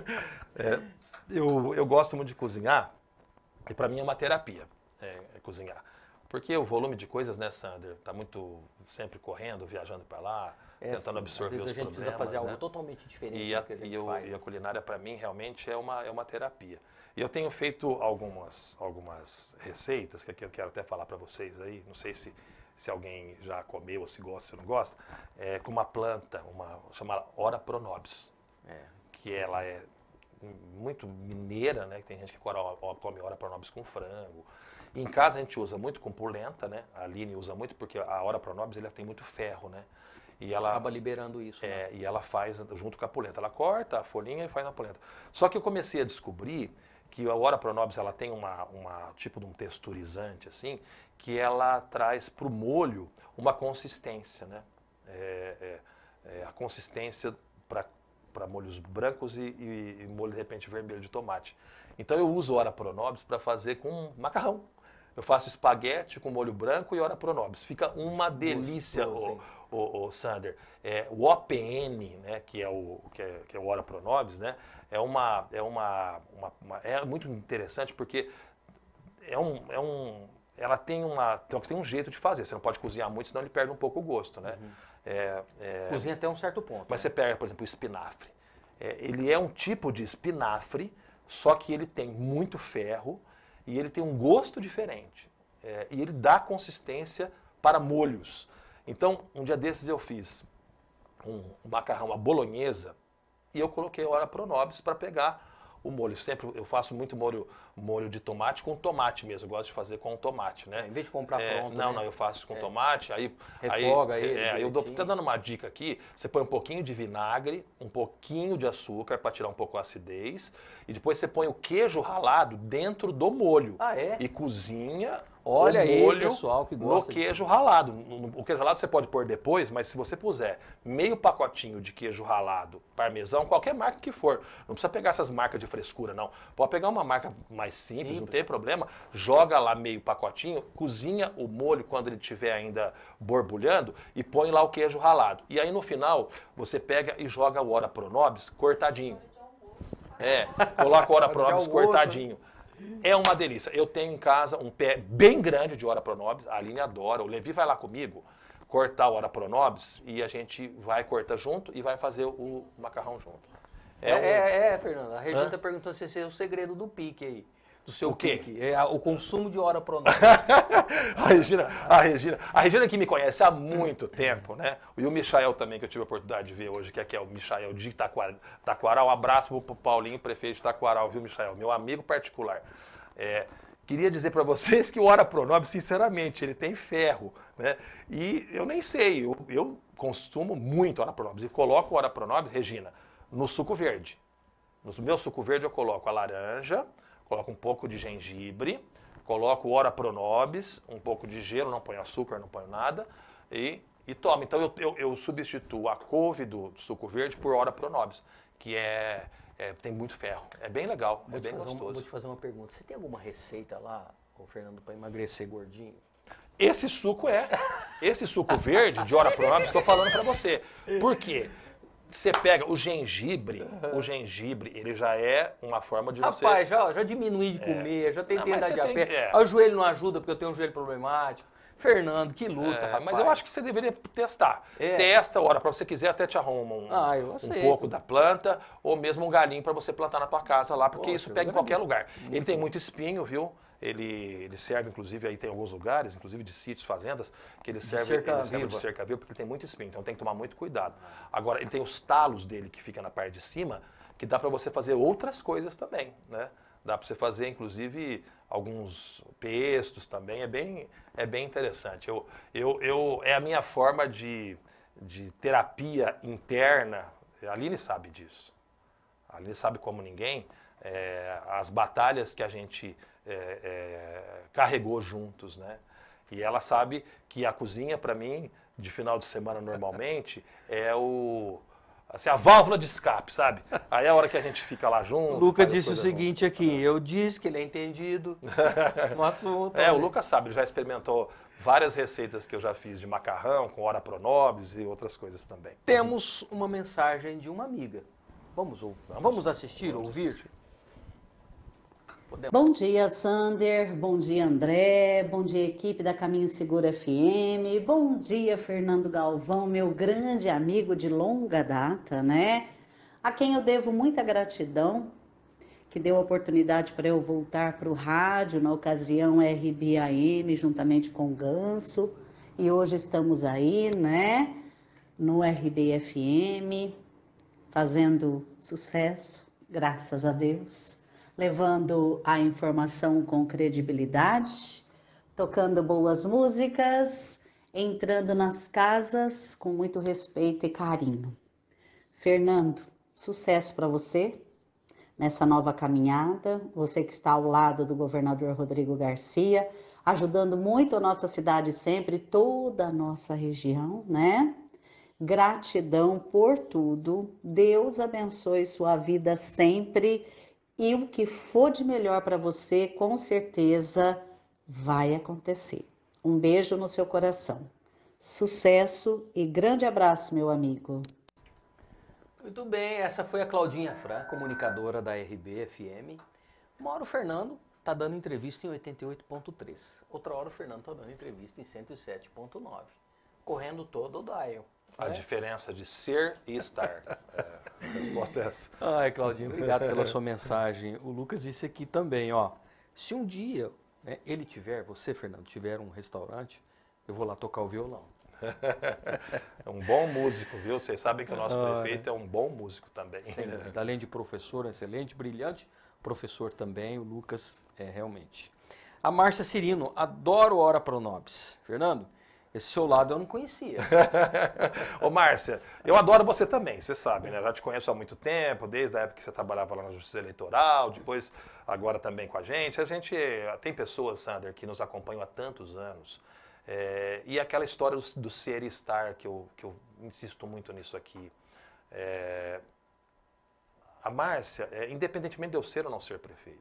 É, eu, eu gosto muito de cozinhar e para mim é uma terapia é, é cozinhar. Porque o volume de coisas, né, Sander, tá muito sempre correndo, viajando para lá, é, tentando sim. absorver Às vezes os a gente problemas. precisa fazer né? algo totalmente diferente e a, do que a gente e eu, faz. E a culinária para mim realmente é uma, é uma terapia. E eu tenho feito algumas, algumas receitas, que eu quero até falar para vocês aí, não sei se, se alguém já comeu ou se gosta ou não gosta, é, com uma planta, uma chamada Ora Pronobis, é. que ela é muito mineira, né? Tem gente que come Ora Pronobis com frango. E em casa a gente usa muito com polenta, né? A Aline usa muito porque a Ora Pronobis ele tem muito ferro, né? E ela acaba liberando isso. É, né? E ela faz junto com a polenta. Ela corta a folhinha e faz na polenta. Só que eu comecei a descobrir que a Ora Pronobis ela tem uma, uma tipo de um texturizante assim, que ela traz para o molho uma consistência, né? É, é, é a consistência para molhos brancos e, e, e molho de repente vermelho de tomate. Então eu uso Ora Pronobis para fazer com macarrão. Eu faço espaguete com molho branco e Ora Pronobis. Fica uma delícia, o, o, o Sander. É, o O P N, né, que é o que é, que é o Ora Pronobis, né, é uma é uma, uma, uma é muito interessante porque é um, é um ela tem uma tem um jeito de fazer. Você não pode cozinhar muito, senão ele perde um pouco o gosto, né? Uhum. É, é, Cozinha até um certo ponto. Mas né? você pega, por exemplo, o espinafre. É, ele é um tipo de espinafre, só que ele tem muito ferro. E ele tem um gosto diferente. É, e ele dá consistência para molhos. Então, um dia desses eu fiz um, um macarrão à bolonhesa e eu coloquei Ora Pronobis para pegar o molho. Sempre eu faço muito molho, molho de tomate com tomate mesmo. Eu gosto de fazer com tomate, né? É, em vez de comprar é, pronto, Não, né? não, eu faço com é. tomate. Aí, Refoga aí, ele. É, aí eu dou, tô dando uma dica aqui. Você põe um pouquinho de vinagre, um pouquinho de açúcar para tirar um pouco a acidez. E depois você põe o queijo ralado dentro do molho. Ah, é? E cozinha Olha o molho aí, pessoal, que gosta no queijo de... ralado. O queijo ralado você pode pôr depois, mas se você puser meio pacotinho de queijo ralado, parmesão, qualquer marca que for, não precisa pegar essas marcas de frescura, não. Pode pegar uma marca mais simples, simples. Não tem problema. Joga lá meio pacotinho, cozinha o molho quando ele estiver ainda borbulhando e põe lá o queijo ralado. E aí no final, você pega e joga o Ora Pronobis cortadinho. É, coloca o Ora Pronobis cortadinho. É uma delícia. Eu tenho em casa um pé bem grande de Ora Pronobis, a Aline adora, o Levi vai lá comigo cortar o Ora Pronobis e a gente vai cortar junto e vai fazer o macarrão junto. É, é, um... é, é Fernando, a Regina está perguntando se esse é o segredo do pique aí. Do seu o quê? pique. É o consumo de Ora Pronobis. a, Regina, a, Regina, a Regina que me conhece há muito tempo, né? E o Michael também, que eu tive a oportunidade de ver hoje, que aqui é o Michael de Taquaral. Um abraço pro Paulinho, prefeito de Taquaral, viu, Michael? Meu amigo particular. É, queria dizer para vocês que o Ora Pronobis, sinceramente, ele tem ferro, né? E eu nem sei, eu, eu consumo muito Ora Pronobis. E coloco o Ora Pronobis, Regina, no suco verde. No meu suco verde eu coloco a laranja, coloco um pouco de gengibre, coloco Ora Pronobis, um pouco de gelo, não ponho açúcar, não ponho nada, e, e tomo. Então eu, eu, eu substituo a couve do, do suco verde por Ora Pronobis, que é, é, tem muito ferro. É bem legal, vou é bem gostoso. Um, vou te fazer uma pergunta. Você tem alguma receita lá, ô Fernando, para emagrecer gordinho? Esse suco é. Esse suco verde de Ora Pronobis, estou falando para você. Por quê? Você pega o gengibre, o gengibre, ele já é uma forma de você... Rapaz, já, já diminui de comer, é. já tentei não, andar de a pé. É. Aí o joelho não ajuda porque eu tenho um joelho problemático. Fernando, que luta, é, rapaz. Mas eu acho que você deveria testar. É. Testa, ora, para você quiser até te arruma um, ah, um pouco da planta ou mesmo um galinho para você plantar na tua casa lá, porque Pô, isso pega em qualquer lugar. Muito ele tem muito espinho, viu? ele, ele serve, inclusive, aí tem alguns lugares, inclusive de sítios, fazendas, que ele serve, cerca ele serve viva. de cerca-viva, porque ele tem muito espinho, então tem que tomar muito cuidado. Agora, ele tem os talos dele que fica na parte de cima, que dá para você fazer outras coisas também, né? Dá para você fazer, inclusive, alguns pestos também, é bem, é bem interessante. Eu, eu, eu, é a minha forma de, de terapia interna, a Aline sabe disso. A Aline sabe como ninguém, é, as batalhas que a gente é, é, carregou juntos, né? E ela sabe que a cozinha, para mim, de final de semana normalmente, é o... Assim, a válvula de escape, sabe? Aí é a hora que a gente fica lá junto. O Lucas disse o seguinte junto. aqui, eu disse que ele é entendido no assunto. É, o Lucas sabe, ele já experimentou várias receitas que eu já fiz de macarrão, com ora pronobis e outras coisas também. Temos uma mensagem de uma amiga. Vamos, vamos, vamos assistir, vamos ouvir? Assistir. Podemos. Bom dia, Sander. Bom dia, André. Bom dia, equipe da Caminho Seguro F M. Bom dia, Fernando Galvão, meu grande amigo de longa data, né? A quem eu devo muita gratidão, que deu a oportunidade para eu voltar para o rádio, na ocasião R B A M, juntamente com o Ganso. E hoje estamos aí, né? No R B F M, fazendo sucesso, graças a Deus. Levando a informação com credibilidade, tocando boas músicas, entrando nas casas com muito respeito e carinho. Fernando, sucesso para você nessa nova caminhada, você que está ao lado do governador Rodrigo Garcia, ajudando muito a nossa cidade sempre, toda a nossa região, né? Gratidão por tudo, Deus abençoe sua vida sempre. E o que for de melhor para você, com certeza vai acontecer. Um beijo no seu coração. Sucesso e grande abraço, meu amigo. Muito bem, essa foi a Claudinha Fran, comunicadora da R B F M. Uma hora o Fernando está dando entrevista em oitenta e oito ponto três. Outra hora o Fernando está dando entrevista em cento e sete ponto nove. Correndo todo o dial. A é? diferença de ser e estar. É, a resposta é essa. Ai, Claudinho, obrigado pela sua mensagem. O Lucas disse aqui também, ó. Se um dia, né, ele tiver, você, Fernando, tiver um restaurante, eu vou lá tocar o violão. É um bom músico, viu? Vocês sabem que o nosso ah, prefeito é um bom músico também. Sim, além de professor, excelente, brilhante, professor também, o Lucas é realmente. A Márcia Cirino, adoro Ora Pronobis. Fernando, esse seu lado eu não conhecia. Ô, Márcia, eu adoro você também, você sabe, né? Eu já te conheço há muito tempo, desde a época que você trabalhava lá na Justiça Eleitoral, depois agora também com a gente. A gente tem pessoas, Sander, que nos acompanham há tantos anos. É, e aquela história do, do ser e estar, que eu, que eu insisto muito nisso aqui. É, a Márcia, é, independentemente de eu ser ou não ser prefeito,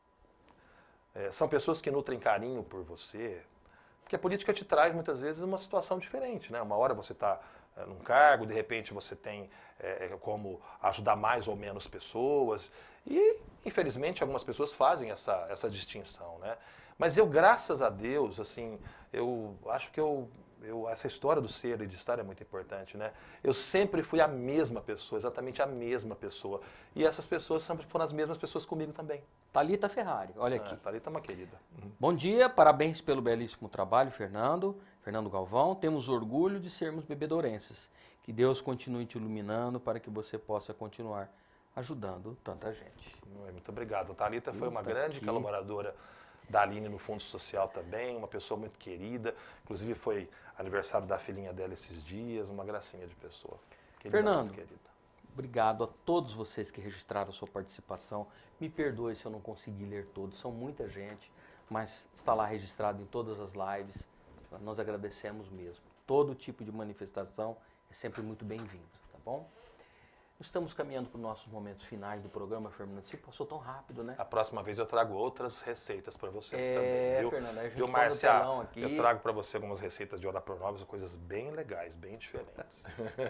é, são pessoas que nutrem carinho por você. Porque a política te traz, muitas vezes, uma situação diferente, né? Uma hora você está é, num cargo, de repente você tem é, como ajudar mais ou menos pessoas. E, infelizmente, algumas pessoas fazem essa, essa distinção, né? Mas eu, graças a Deus, assim, eu acho que eu, eu, essa história do ser e de estar é muito importante, né? Eu sempre fui a mesma pessoa, exatamente a mesma pessoa. E essas pessoas sempre foram as mesmas pessoas comigo também. Thalita Ferrari, olha aqui. É, Thalita é uma querida. Uhum. Bom dia, parabéns pelo belíssimo trabalho, Fernando. Fernando Galvão, temos orgulho de sermos bebedorenses. Que Deus continue te iluminando para que você possa continuar ajudando tanta gente. Muito obrigado. A Thalita foi uma grande aqui. colaboradora da Aline no Fundo Social também, uma pessoa muito querida. Inclusive foi aniversário da filhinha dela esses dias, uma gracinha de pessoa. Querida, Fernando, muito querida. Obrigado a todos vocês que registraram a sua participação. Me perdoe se eu não consegui ler todos, são muita gente, mas está lá registrado em todas as lives. Nós agradecemos mesmo. Todo tipo de manifestação é sempre muito bem-vindo, tá bom? Estamos caminhando para os nossos momentos finais do programa, Fernando. Se passou tão rápido, né? A próxima vez eu trago outras receitas para vocês é, também, viu? Fernando, a gente viu, Márcia? Aqui. Eu trago para você algumas receitas de Ora Pronobis, coisas bem legais, bem diferentes.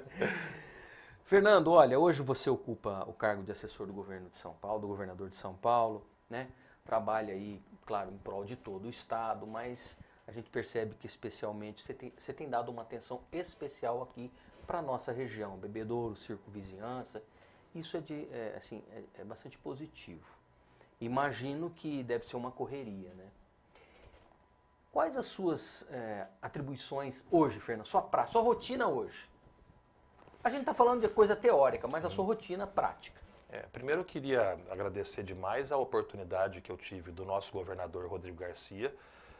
Fernando, olha, hoje você ocupa o cargo de assessor do governo de São Paulo, do governador de São Paulo, né? Trabalha aí, claro, em prol de todo o estado, mas a gente percebe que especialmente você tem, você tem dado uma atenção especial aqui para a nossa região, Bebedouro, Circunvizinhança. Isso é, de, é, assim, é, é bastante positivo. Imagino que deve ser uma correria, né? Quais as suas é, atribuições hoje, Fernando? Sua prática, sua rotina hoje? A gente está falando de coisa teórica, mas a sua rotina prática. É, primeiro eu queria agradecer demais a oportunidade que eu tive do nosso governador Rodrigo Garcia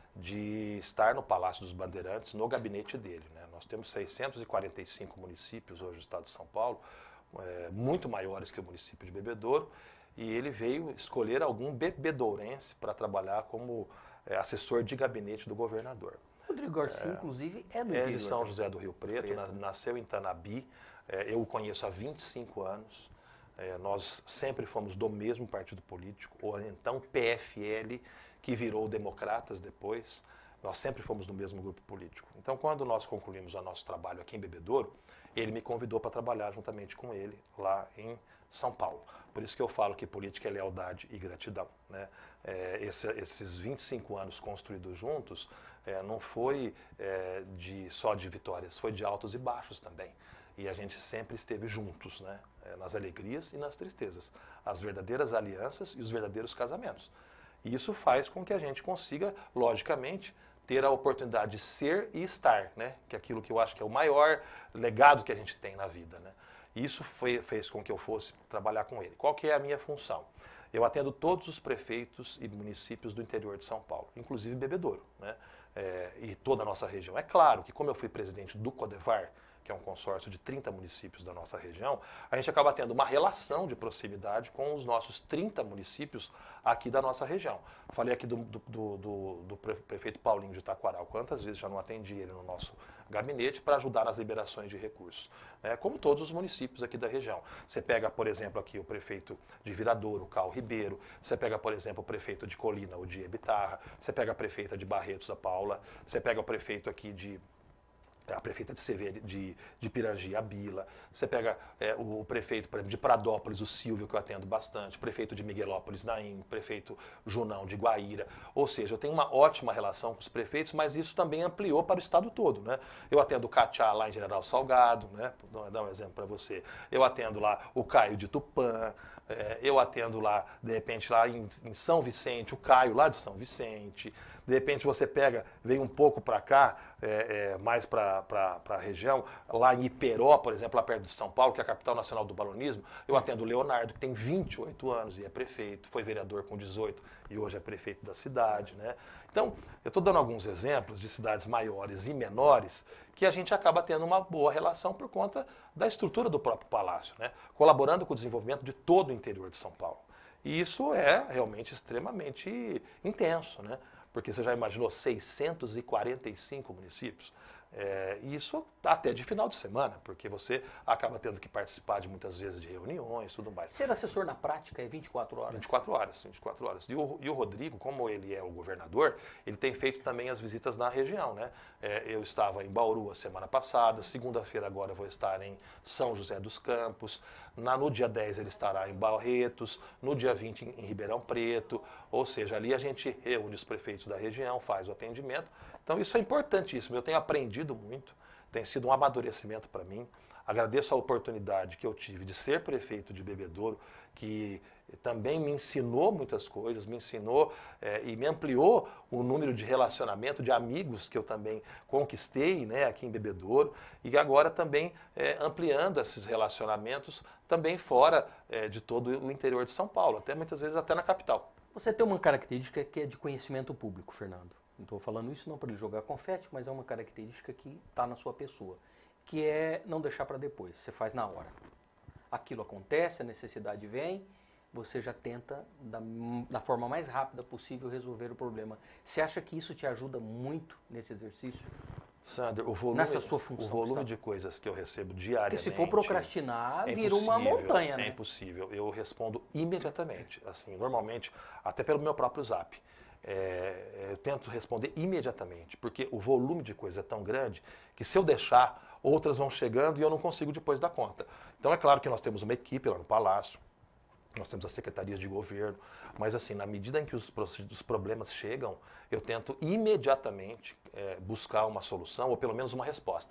de estar no Palácio dos Bandeirantes, no gabinete dele, né? Nós temos seiscentos e quarenta e cinco municípios hoje no estado de São Paulo, é, muito maiores que o município de Bebedouro, e ele veio escolher algum bebedourense para trabalhar como é, assessor de gabinete do governador. Rodrigo Garcia, é, inclusive, é do É interior, de São José do Rio Preto, Preto. Na, nasceu em Tanabi, é, eu o conheço há vinte e cinco anos, é, nós sempre fomos do mesmo partido político, ou então P F L, que virou Democratas depois, nós sempre fomos do mesmo grupo político. Então, quando nós concluímos o nosso trabalho aqui em Bebedouro, ele me convidou para trabalhar juntamente com ele lá em São Paulo. Por isso que eu falo que política é lealdade e gratidão, né? É, esse, esses vinte e cinco anos construídos juntos é, não foi é, de, só de vitórias, foi de altos e baixos também. E a gente sempre esteve juntos, né? É, nas alegrias e nas tristezas. As verdadeiras alianças e os verdadeiros casamentos. E isso faz com que a gente consiga, logicamente, ter a oportunidade de ser e estar, né? Que é aquilo que eu acho que é o maior legado que a gente tem na vida, né? Isso foi, fez com que eu fosse trabalhar com ele. Qual que é a minha função? Eu atendo todos os prefeitos e municípios do interior de São Paulo, inclusive Bebedouro, né? É, e toda a nossa região. É claro que como eu fui presidente do CODEVAR, que é um consórcio de trinta municípios da nossa região, a gente acaba tendo uma relação de proximidade com os nossos trinta municípios aqui da nossa região. Falei aqui do, do, do, do prefeito Paulinho de Taquaral, quantas vezes já não atendi ele no nosso gabinete para ajudar nas liberações de recursos, né? Como todos os municípios aqui da região. Você pega, por exemplo, aqui o prefeito de Viradouro, o Cal Ribeiro, você pega, por exemplo, o prefeito de Colina, o Diego Bitarra, você pega a prefeita de Barretos, a Paula, você pega o prefeito aqui de a prefeita de Severo, de, de Pirangi, a Bila, você pega é, o, o prefeito, por exemplo, de Pradópolis, o Silvio, que eu atendo bastante, prefeito de Miguelópolis, Naim, prefeito Junão de Guaíra, ou seja, eu tenho uma ótima relação com os prefeitos, mas isso também ampliou para o estado todo, né? Eu atendo o Catiá lá em General Salgado, né? Vou dar um exemplo para você, eu atendo lá o Caio de Tupã, é, eu atendo lá, de repente, lá em, em São Vicente, o Caio lá de São Vicente. De repente você pega, vem um pouco para cá, é, é, mais para a região, lá em Iperó, por exemplo, lá perto de São Paulo, que é a capital nacional do balonismo, eu atendo o Leonardo, que tem vinte e oito anos e é prefeito, foi vereador com dezoito e hoje é prefeito da cidade, né? Então, eu estou dando alguns exemplos de cidades maiores e menores que a gente acaba tendo uma boa relação por conta da estrutura do próprio palácio, né? Colaborando com o desenvolvimento de todo o interior de São Paulo. E isso é realmente extremamente intenso, né? Porque você já imaginou seiscentos e quarenta e cinco municípios? É, isso até de final de semana, porque você acaba tendo que participar de muitas vezes de reuniões e tudo mais. Ser assessor na prática é vinte e quatro horas? vinte e quatro horas, vinte e quatro horas. E o, e o Rodrigo, como ele é o governador, ele tem feito também as visitas na região, né? É, eu estava em Bauru a semana passada, segunda-feira agora eu vou estar em São José dos Campos, na, no dia dez ele estará em Barretos, no dia vinte em, em Ribeirão Preto, ou seja, ali a gente reúne os prefeitos da região, faz o atendimento. Então isso é importantíssimo, eu tenho aprendido muito, tem sido um amadurecimento para mim. Agradeço a oportunidade que eu tive de ser prefeito de Bebedouro, que também me ensinou muitas coisas, me ensinou é, e me ampliou o número de relacionamento, de amigos que eu também conquistei, né, aqui em Bebedouro, e agora também é, ampliando esses relacionamentos também fora é, de todo o interior de São Paulo, até muitas vezes até na capital. Você tem uma característica que é de conhecimento público, Fernando. Não estou falando isso não para ele jogar confete, mas é uma característica que está na sua pessoa, que é não deixar para depois, você faz na hora. Aquilo acontece, a necessidade vem, você já tenta, da, da forma mais rápida possível, resolver o problema. Você acha que isso te ajuda muito nesse exercício? Sander, o volume, nessa sua função, o volume sabe? de coisas que eu recebo diariamente... Porque se for procrastinar, é vira uma montanha, né? É impossível. Eu respondo imediatamente. Assim, normalmente, até pelo meu próprio zap. É, eu tento responder imediatamente, porque o volume de coisa é tão grande que se eu deixar, outras vão chegando e eu não consigo depois dar conta. Então é claro que nós temos uma equipe lá no Palácio, nós temos as secretarias de governo, mas assim, na medida em que os, os problemas chegam, eu tento imediatamente é, buscar uma solução ou pelo menos uma resposta.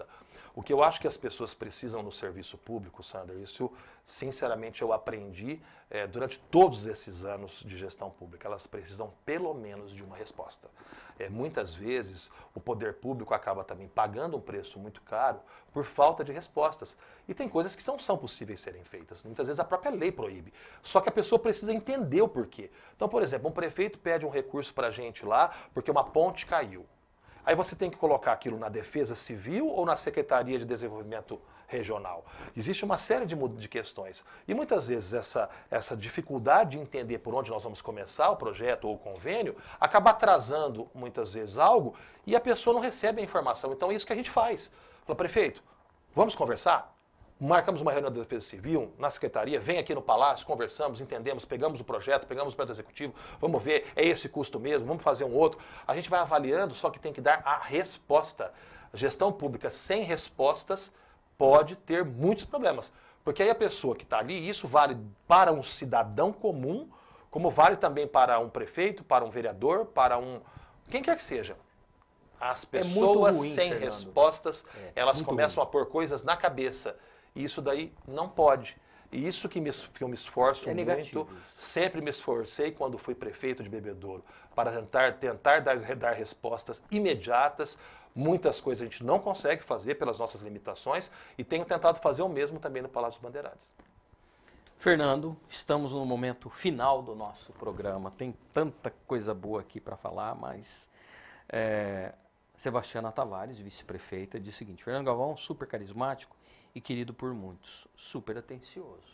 O que eu acho que as pessoas precisam no serviço público, Sander, isso sinceramente eu aprendi é, durante todos esses anos de gestão pública, elas precisam pelo menos de uma resposta. É, muitas vezes o poder público acaba também pagando um preço muito caro por falta de respostas. E tem coisas que não são possíveis serem feitas. Muitas vezes a própria lei proíbe. Só que a pessoa precisa entender o porquê. Então, por exemplo, um prefeito pede um recurso para a gente lá porque uma ponte caiu. Aí você tem que colocar aquilo na Defesa Civil ou na Secretaria de Desenvolvimento Regional. Existe uma série de, de questões. E muitas vezes essa, essa dificuldade de entender por onde nós vamos começar o projeto ou o convênio acaba atrasando muitas vezes algo e a pessoa não recebe a informação. Então é isso que a gente faz. Fala, prefeito, vamos conversar? Marcamos uma reunião da Defesa Civil na Secretaria, vem aqui no Palácio, conversamos, entendemos, pegamos o projeto, pegamos o projeto executivo, vamos ver, é esse custo mesmo, vamos fazer um outro. A gente vai avaliando, só que tem que dar a resposta. A gestão pública sem respostas pode ter muitos problemas. Porque aí a pessoa que está ali, isso vale para um cidadão comum, como vale também para um prefeito, para um vereador, para um... quem quer que seja. As pessoas é ruim, sem Fernando. respostas, é, elas começam ruim. a pôr coisas na cabeça. E isso daí não pode. E isso que, me, que eu me esforço é muito, sempre me esforcei quando fui prefeito de Bebedouro, para tentar, tentar dar, dar respostas imediatas. Muitas coisas a gente não consegue fazer pelas nossas limitações e tenho tentado fazer o mesmo também no Palácio dos Bandeirantes. Fernando, estamos no momento final do nosso programa. Tem tanta coisa boa aqui para falar, mas é, Sebastiana Tavares, vice-prefeita, diz o seguinte: Fernando Galvão, super carismático e querido por muitos, super atencioso.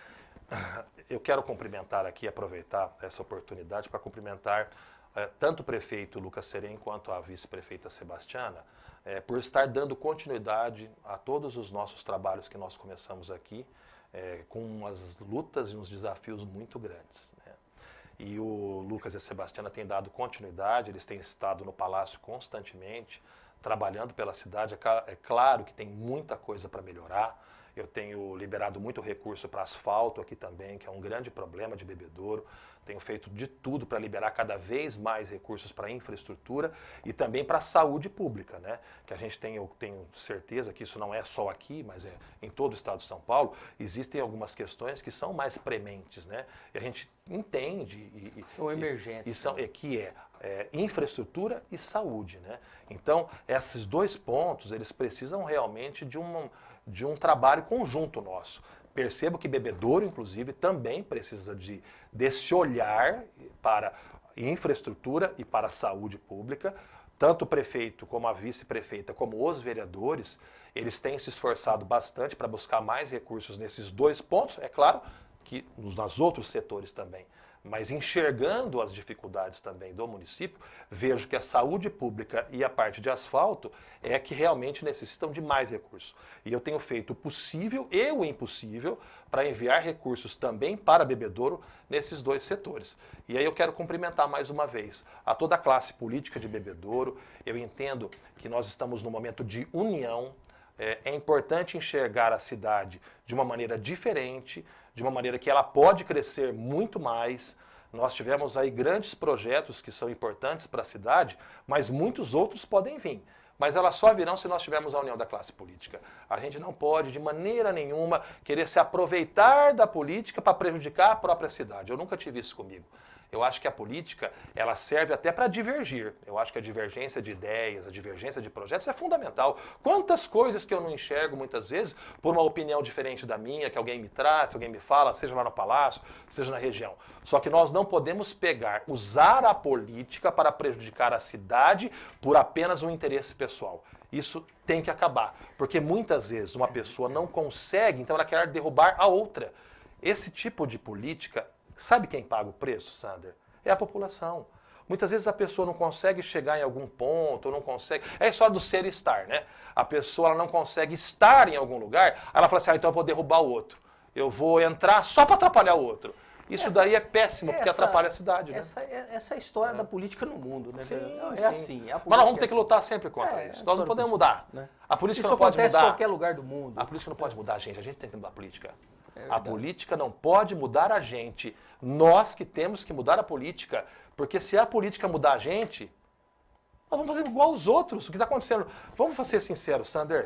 Eu quero cumprimentar aqui, aproveitar essa oportunidade para cumprimentar é, tanto o prefeito Lucas Serem quanto a vice-prefeita Sebastiana, é, por estar dando continuidade a todos os nossos trabalhos que nós começamos aqui, é, com umas lutas e uns desafios muito grandes, né? E o Lucas e a Sebastiana têm dado continuidade, eles têm estado no Palácio constantemente, trabalhando pela cidade. É claro que tem muita coisa para melhorar. Eu tenho liberado muito recurso para asfalto aqui também, que é um grande problema de Bebedouro. Tenho feito de tudo para liberar cada vez mais recursos para infraestrutura e também para a saúde pública, né? Que a gente tem, eu tenho certeza que isso não é só aqui, mas é em todo o estado de São Paulo. Existem algumas questões que são mais prementes, né? E a gente entende. E, e, são emergentes. E, e são, é, que é, é infraestrutura e saúde, né? Então, esses dois pontos, eles precisam realmente de um, de um trabalho conjunto nosso. Percebo que Bebedouro, inclusive, também precisa de, desse olhar para infraestrutura e para a saúde pública. Tanto o prefeito como a vice-prefeita, como os vereadores, eles têm se esforçado bastante para buscar mais recursos nesses dois pontos. É claro que nos, nos outros setores também. Mas enxergando as dificuldades também do município, vejo que a saúde pública e a parte de asfalto é que realmente necessitam de mais recursos. E eu tenho feito o possível e o impossível para enviar recursos também para Bebedouro nesses dois setores. E aí eu quero cumprimentar mais uma vez a toda a classe política de Bebedouro. Eu entendo que nós estamos num momento de união. É, é importante enxergar a cidade de uma maneira diferente, de uma maneira que ela pode crescer muito mais. Nós tivemos aí grandes projetos que são importantes para a cidade, mas muitos outros podem vir. Mas elas só virão se nós tivermos a união da classe política. A gente não pode, de maneira nenhuma, querer se aproveitar da política para prejudicar a própria cidade. Eu nunca tive isso comigo. Eu acho que a política, ela serve até para divergir. Eu acho que a divergência de ideias, a divergência de projetos é fundamental. Quantas coisas que eu não enxergo, muitas vezes, por uma opinião diferente da minha, que alguém me traz, alguém me fala, seja lá no Palácio, seja na região. Só que nós não podemos pegar, usar a política para prejudicar a cidade por apenas um interesse pessoal. Isso tem que acabar, porque muitas vezes uma pessoa não consegue, então ela quer derrubar a outra. Esse tipo de política... Sabe quem paga o preço, Sander? É a população. Muitas vezes a pessoa não consegue chegar em algum ponto, não consegue... É a história do ser e estar, né? A pessoa ela não consegue estar em algum lugar, aí ela fala assim, ah, então eu vou derrubar o outro. Eu vou entrar só para atrapalhar o outro. Isso essa, daí é péssimo, porque essa, atrapalha a cidade, né? Essa, essa é a história é. da política no mundo, né? Sim, é sim. assim. A Mas nós vamos ter que lutar sempre contra é, isso. Nós não podemos mudar. Né? A política isso não pode mudar. Isso acontece em qualquer lugar do mundo. A política não pode mudar a gente, a gente tem que mudar a política. É a política não pode mudar a gente. Nós que temos que mudar a política, porque se a política mudar a gente, nós vamos fazer igual aos outros. O que está acontecendo? Vamos ser sinceros, Sander.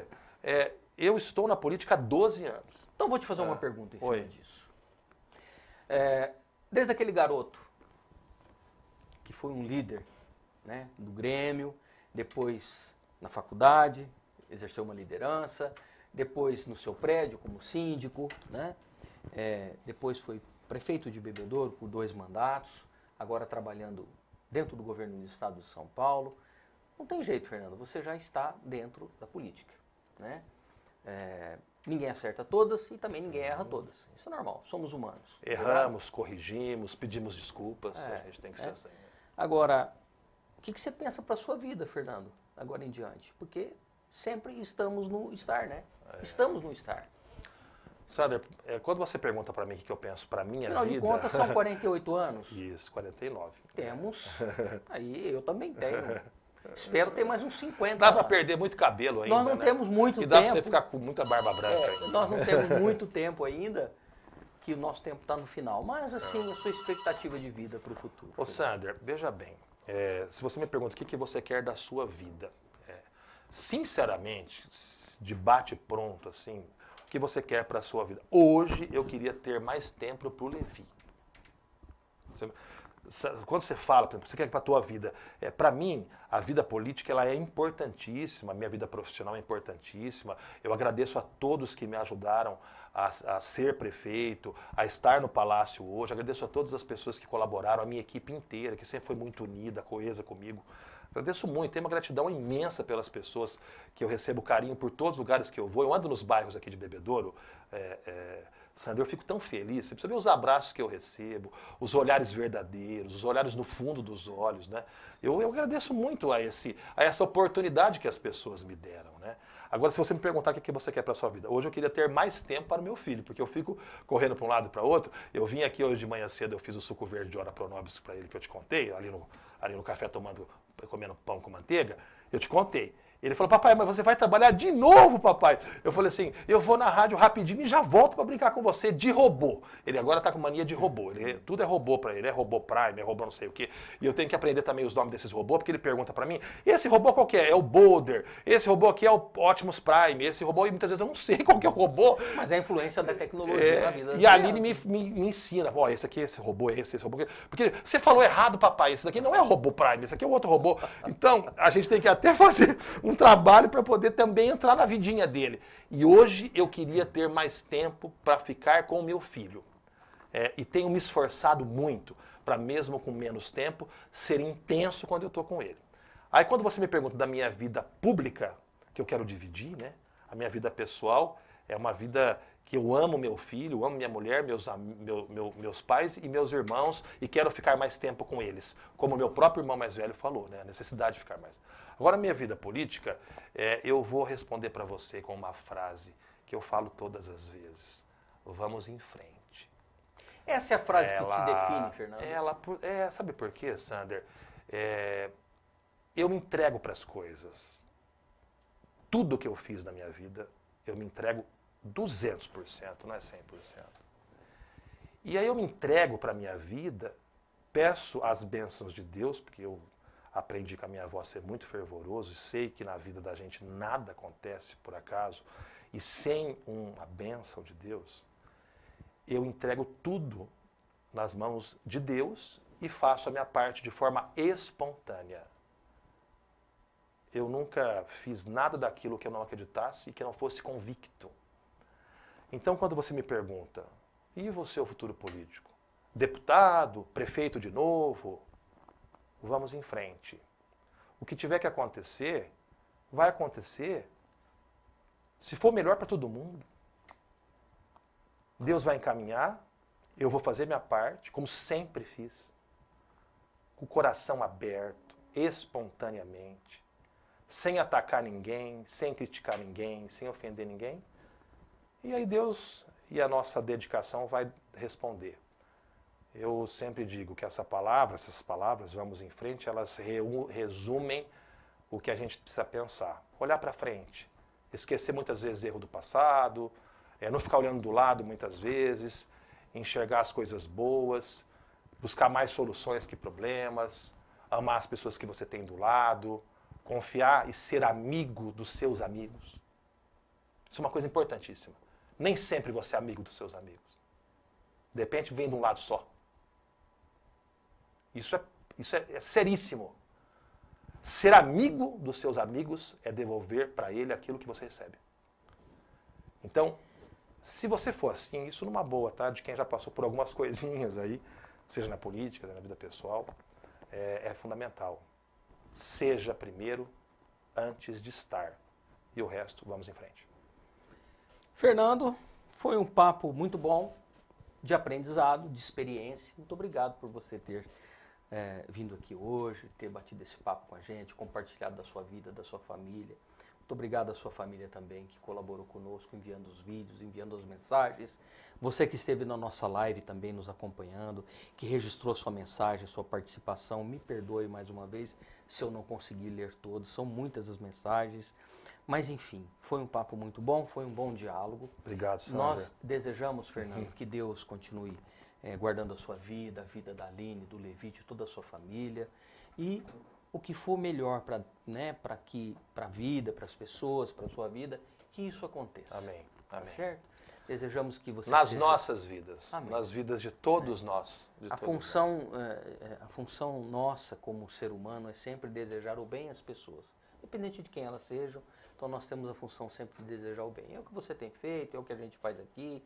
É, eu estou na política há doze anos. Então vou te fazer Ah, uma pergunta em cima oi. disso. É, desde aquele garoto que foi um líder, né, do Grêmio, depois na faculdade, exerceu uma liderança, depois no seu prédio como síndico, né, é, depois foi prefeito de Bebedouro por dois mandatos, agora trabalhando dentro do governo do estado de São Paulo. Não tem jeito, Fernando, você já está dentro da política, né? É, ninguém acerta todas e também ninguém erra todas. Isso é normal, somos humanos. Erramos, corrigimos, pedimos desculpas, É, a gente tem que é. ser assim. Agora, o que, que você pensa para a sua vida, Fernando, agora em diante? Porque sempre estamos no estar, né? É. Estamos no estar. Sander, é, quando você pergunta para mim o que que eu penso para minha Afinal vida... de contas, são quarenta e oito anos. Isso, quarenta e nove. Temos. Aí eu também tenho. Espero ter mais uns cinquenta Dá para anos. perder muito cabelo ainda, Nós não né? temos muito E dá tempo. para você ficar com muita barba branca É, ainda. nós não temos muito tempo ainda, que o nosso tempo está no final. Mas, assim, a sua expectativa de vida para o futuro. Ô, Sander, veja bem, é, se você me pergunta o que, que você quer da sua vida, é, sinceramente, de bate pronto, assim, o que você quer para a sua vida? Hoje eu queria ter mais tempo para o Levi. Você- sa- Quando você fala, por exemplo, você quer para a tua vida, é, para mim, a vida política ela é importantíssima, a minha vida profissional é importantíssima. Eu agradeço a todos que me ajudaram a, a ser prefeito, a estar no Palácio hoje. Agradeço a todas as pessoas que colaboraram, a minha equipe inteira, que sempre foi muito unida, coesa comigo. Agradeço muito, tenho uma gratidão imensa pelas pessoas que eu recebo carinho por todos os lugares que eu vou. Eu ando nos bairros aqui de Bebedouro, é, é, Sandra, eu fico tão feliz. Você precisa ver os abraços que eu recebo, os olhares verdadeiros, os olhares no fundo dos olhos, né? Eu, eu agradeço muito a, esse, a essa oportunidade que as pessoas me deram, né? Agora, se você me perguntar o que que você quer para a sua vida, hoje eu queria ter mais tempo para o meu filho, porque eu fico correndo para um lado e para outro. Eu vim aqui hoje de manhã cedo, eu fiz o suco verde de Ora Pronobis para ele, que eu te contei, ali no, ali no café tomando, comendo pão com manteiga, eu te contei. Ele falou, papai, mas você vai trabalhar de novo, papai? Eu falei assim, eu vou na rádio rapidinho e já volto para brincar com você de robô. Ele agora tá com mania de robô, ele, tudo é robô para ele, é robô Prime, é robô não sei o quê. E eu tenho que aprender também os nomes desses robôs, porque ele pergunta para mim, esse robô qual que é? É o Boulder, esse robô aqui é o Optimus Prime, esse robô, e muitas vezes eu não sei qual que é o robô. Mas é a influência da tecnologia É, na vida das e a Aline crianças. me, me, me ensina, ó, esse aqui, esse robô, esse, esse robô. aqui. Porque você falou errado, papai, esse daqui não é o robô Prime, esse aqui é o outro robô. Então, a gente tem que até fazer um trabalho para poder também entrar na vidinha dele. E hoje eu queria ter mais tempo para ficar com o meu filho. É, e tenho me esforçado muito para, mesmo com menos tempo, ser intenso quando eu estou com ele. Aí quando você me pergunta da minha vida pública, que eu quero dividir, né? A minha vida pessoal é uma vida que eu amo meu filho, amo minha mulher, meus, am- meu- meu- meus pais e meus irmãos, e quero ficar mais tempo com eles. Como meu próprio irmão mais velho falou, né? A necessidade de ficar mais. Agora, minha vida política, é, eu vou responder para você com uma frase que eu falo todas as vezes. Vamos em frente. Essa é a frase Ela- que te define, Fernando? Ela, por- é, sabe por quê, Sander? É, eu me entrego para as coisas. Tudo que eu fiz na minha vida, eu me entrego duzentos por cento, não é cem por cento. E aí eu me entrego para a minha vida, peço as bênçãos de Deus, porque eu aprendi com a minha avó a ser muito fervoroso e sei que na vida da gente nada acontece por acaso, e sem uma bênção de Deus, eu entrego tudo nas mãos de Deus e faço a minha parte de forma espontânea. Eu nunca fiz nada daquilo que eu não acreditasse e que eu não fosse convicto. Então, quando você me pergunta, e você, o futuro político? Deputado, prefeito de novo? Vamos em frente. O que tiver que acontecer, vai acontecer se for melhor para todo mundo. Deus vai encaminhar, eu vou fazer minha parte, como sempre fiz, com o coração aberto, espontaneamente, sem atacar ninguém, sem criticar ninguém, sem ofender ninguém. E aí Deus e a nossa dedicação vai responder. Eu sempre digo que essa palavra, essas palavras, vamos em frente, elas reu- resumem o que a gente precisa pensar. Olhar para frente, esquecer muitas vezes erro do passado, é, não ficar olhando do lado muitas vezes, enxergar as coisas boas, buscar mais soluções que problemas, amar as pessoas que você tem do lado, confiar e ser amigo dos seus amigos. Isso é uma coisa importantíssima. Nem sempre você é amigo dos seus amigos. De repente vem de um lado só. Isso é, isso é, é seríssimo. Ser amigo dos seus amigos é devolver para ele aquilo que você recebe. Então, se você for assim, isso numa boa, tá? De quem já passou por algumas coisinhas aí, seja na política, seja na vida pessoal, é, é fundamental. Seja primeiro antes de estar. E o resto, vamos em frente. Fernando, foi um papo muito bom, de aprendizado, de experiência. Muito obrigado por você ter é, vindo aqui hoje, ter batido esse papo com a gente, compartilhado da sua vida, da sua família. Muito obrigado à sua família também, que colaborou conosco, enviando os vídeos, enviando as mensagens. Você que esteve na nossa live também nos acompanhando, que registrou sua mensagem, sua participação. Me perdoe mais uma vez se eu não consegui ler todos, são muitas as mensagens. Mas enfim, foi um papo muito bom, foi um bom diálogo. Obrigado, Sandra. Nós desejamos, Fernando, que Deus continue é, guardando a sua vida, a vida da Aline, do Levi, de toda a sua família. E o que for melhor para, né, para que, para a vida, para as pessoas, para a sua vida, que isso aconteça. Amém. Amém. Tá certo? Desejamos que você Nas seja... nossas vidas, Amém. Nas vidas de todos é. nós. De a, todos função, nós. É, a função nossa como ser humano é sempre desejar o bem às pessoas, independente de quem elas sejam. Então nós temos a função sempre de desejar o bem. É o que você tem feito, é o que a gente faz aqui.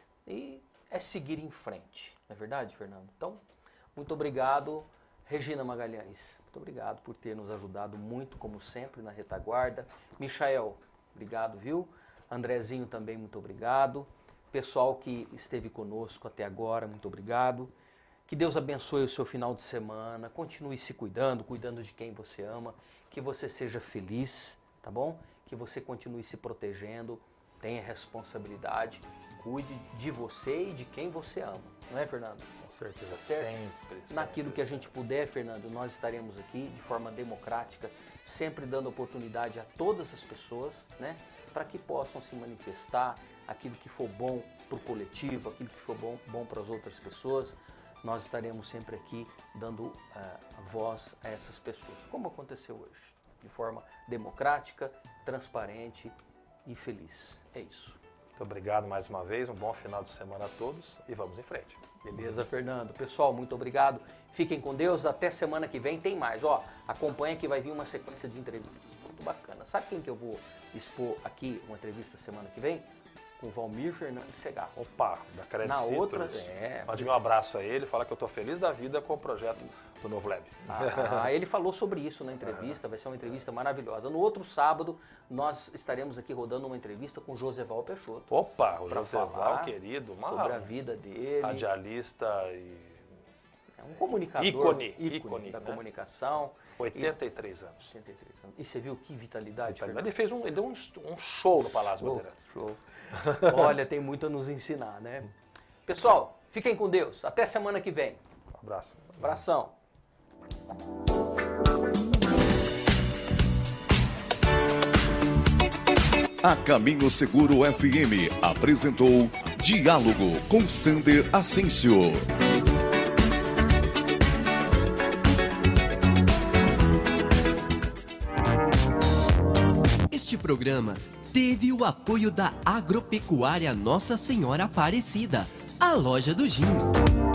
E é seguir em frente. Não é verdade, Fernando? Então, muito obrigado. Regina Magalhães, muito obrigado por ter nos ajudado muito, como sempre, na retaguarda. Michael, obrigado, viu? Andrezinho também, muito obrigado. Pessoal que esteve conosco até agora, muito obrigado. Que Deus abençoe o seu final de semana. Continue se cuidando, cuidando de quem você ama. Que você seja feliz, tá bom? Que você continue se protegendo, tenha responsabilidade, cuide de você e de quem você ama. Não é, Fernando? Com certeza, tá certo? sempre, sempre. Naquilo que a gente puder, Fernando, nós estaremos aqui de forma democrática, sempre dando oportunidade a todas as pessoas, né? Para que possam se manifestar aquilo que for bom para o coletivo, aquilo que for bom, bom para as outras pessoas. Nós estaremos sempre aqui dando uh, voz a essas pessoas, como aconteceu hoje, de forma democrática, transparente e feliz. É isso. Muito obrigado mais uma vez, um bom final de semana a todos e vamos em frente. Beleza, Fernando? Pessoal, muito obrigado. Fiquem com Deus, até semana que vem tem mais. Ó, acompanha que vai vir uma sequência de entrevistas muito bacana. Sabe quem que eu vou expor aqui uma entrevista semana que vem? Com o Valmir Fernandes Segarra. Opa, da Crédito Na Citrus. outra, é. Mande um abraço a ele, fala que eu estou feliz da vida com o projeto do Novo Lab. Ah, ele falou sobre isso na entrevista, vai ser uma entrevista maravilhosa. No outro sábado, nós estaremos aqui rodando uma entrevista com o Joseval Peixoto. Opa, o Joseval, querido. Uma sobre a vida dele. Radialista e... É um comunicador. Ícone. ícone, ícone da né? comunicação. oitenta e três anos. oitenta e três anos. E você viu que vitalidade, vitalidade. Ele fez um, ele deu um, um show no Palácio Bandeirantes. Show. Olha, tem muito a nos ensinar, né? Pessoal, fiquem com Deus. Até semana que vem. Um abraço. Abração. A Caminho Seguro F M apresentou Diálogo com Sander Ascencio. Este programa teve o apoio da Agropecuária Nossa Senhora Aparecida, a loja do Jim.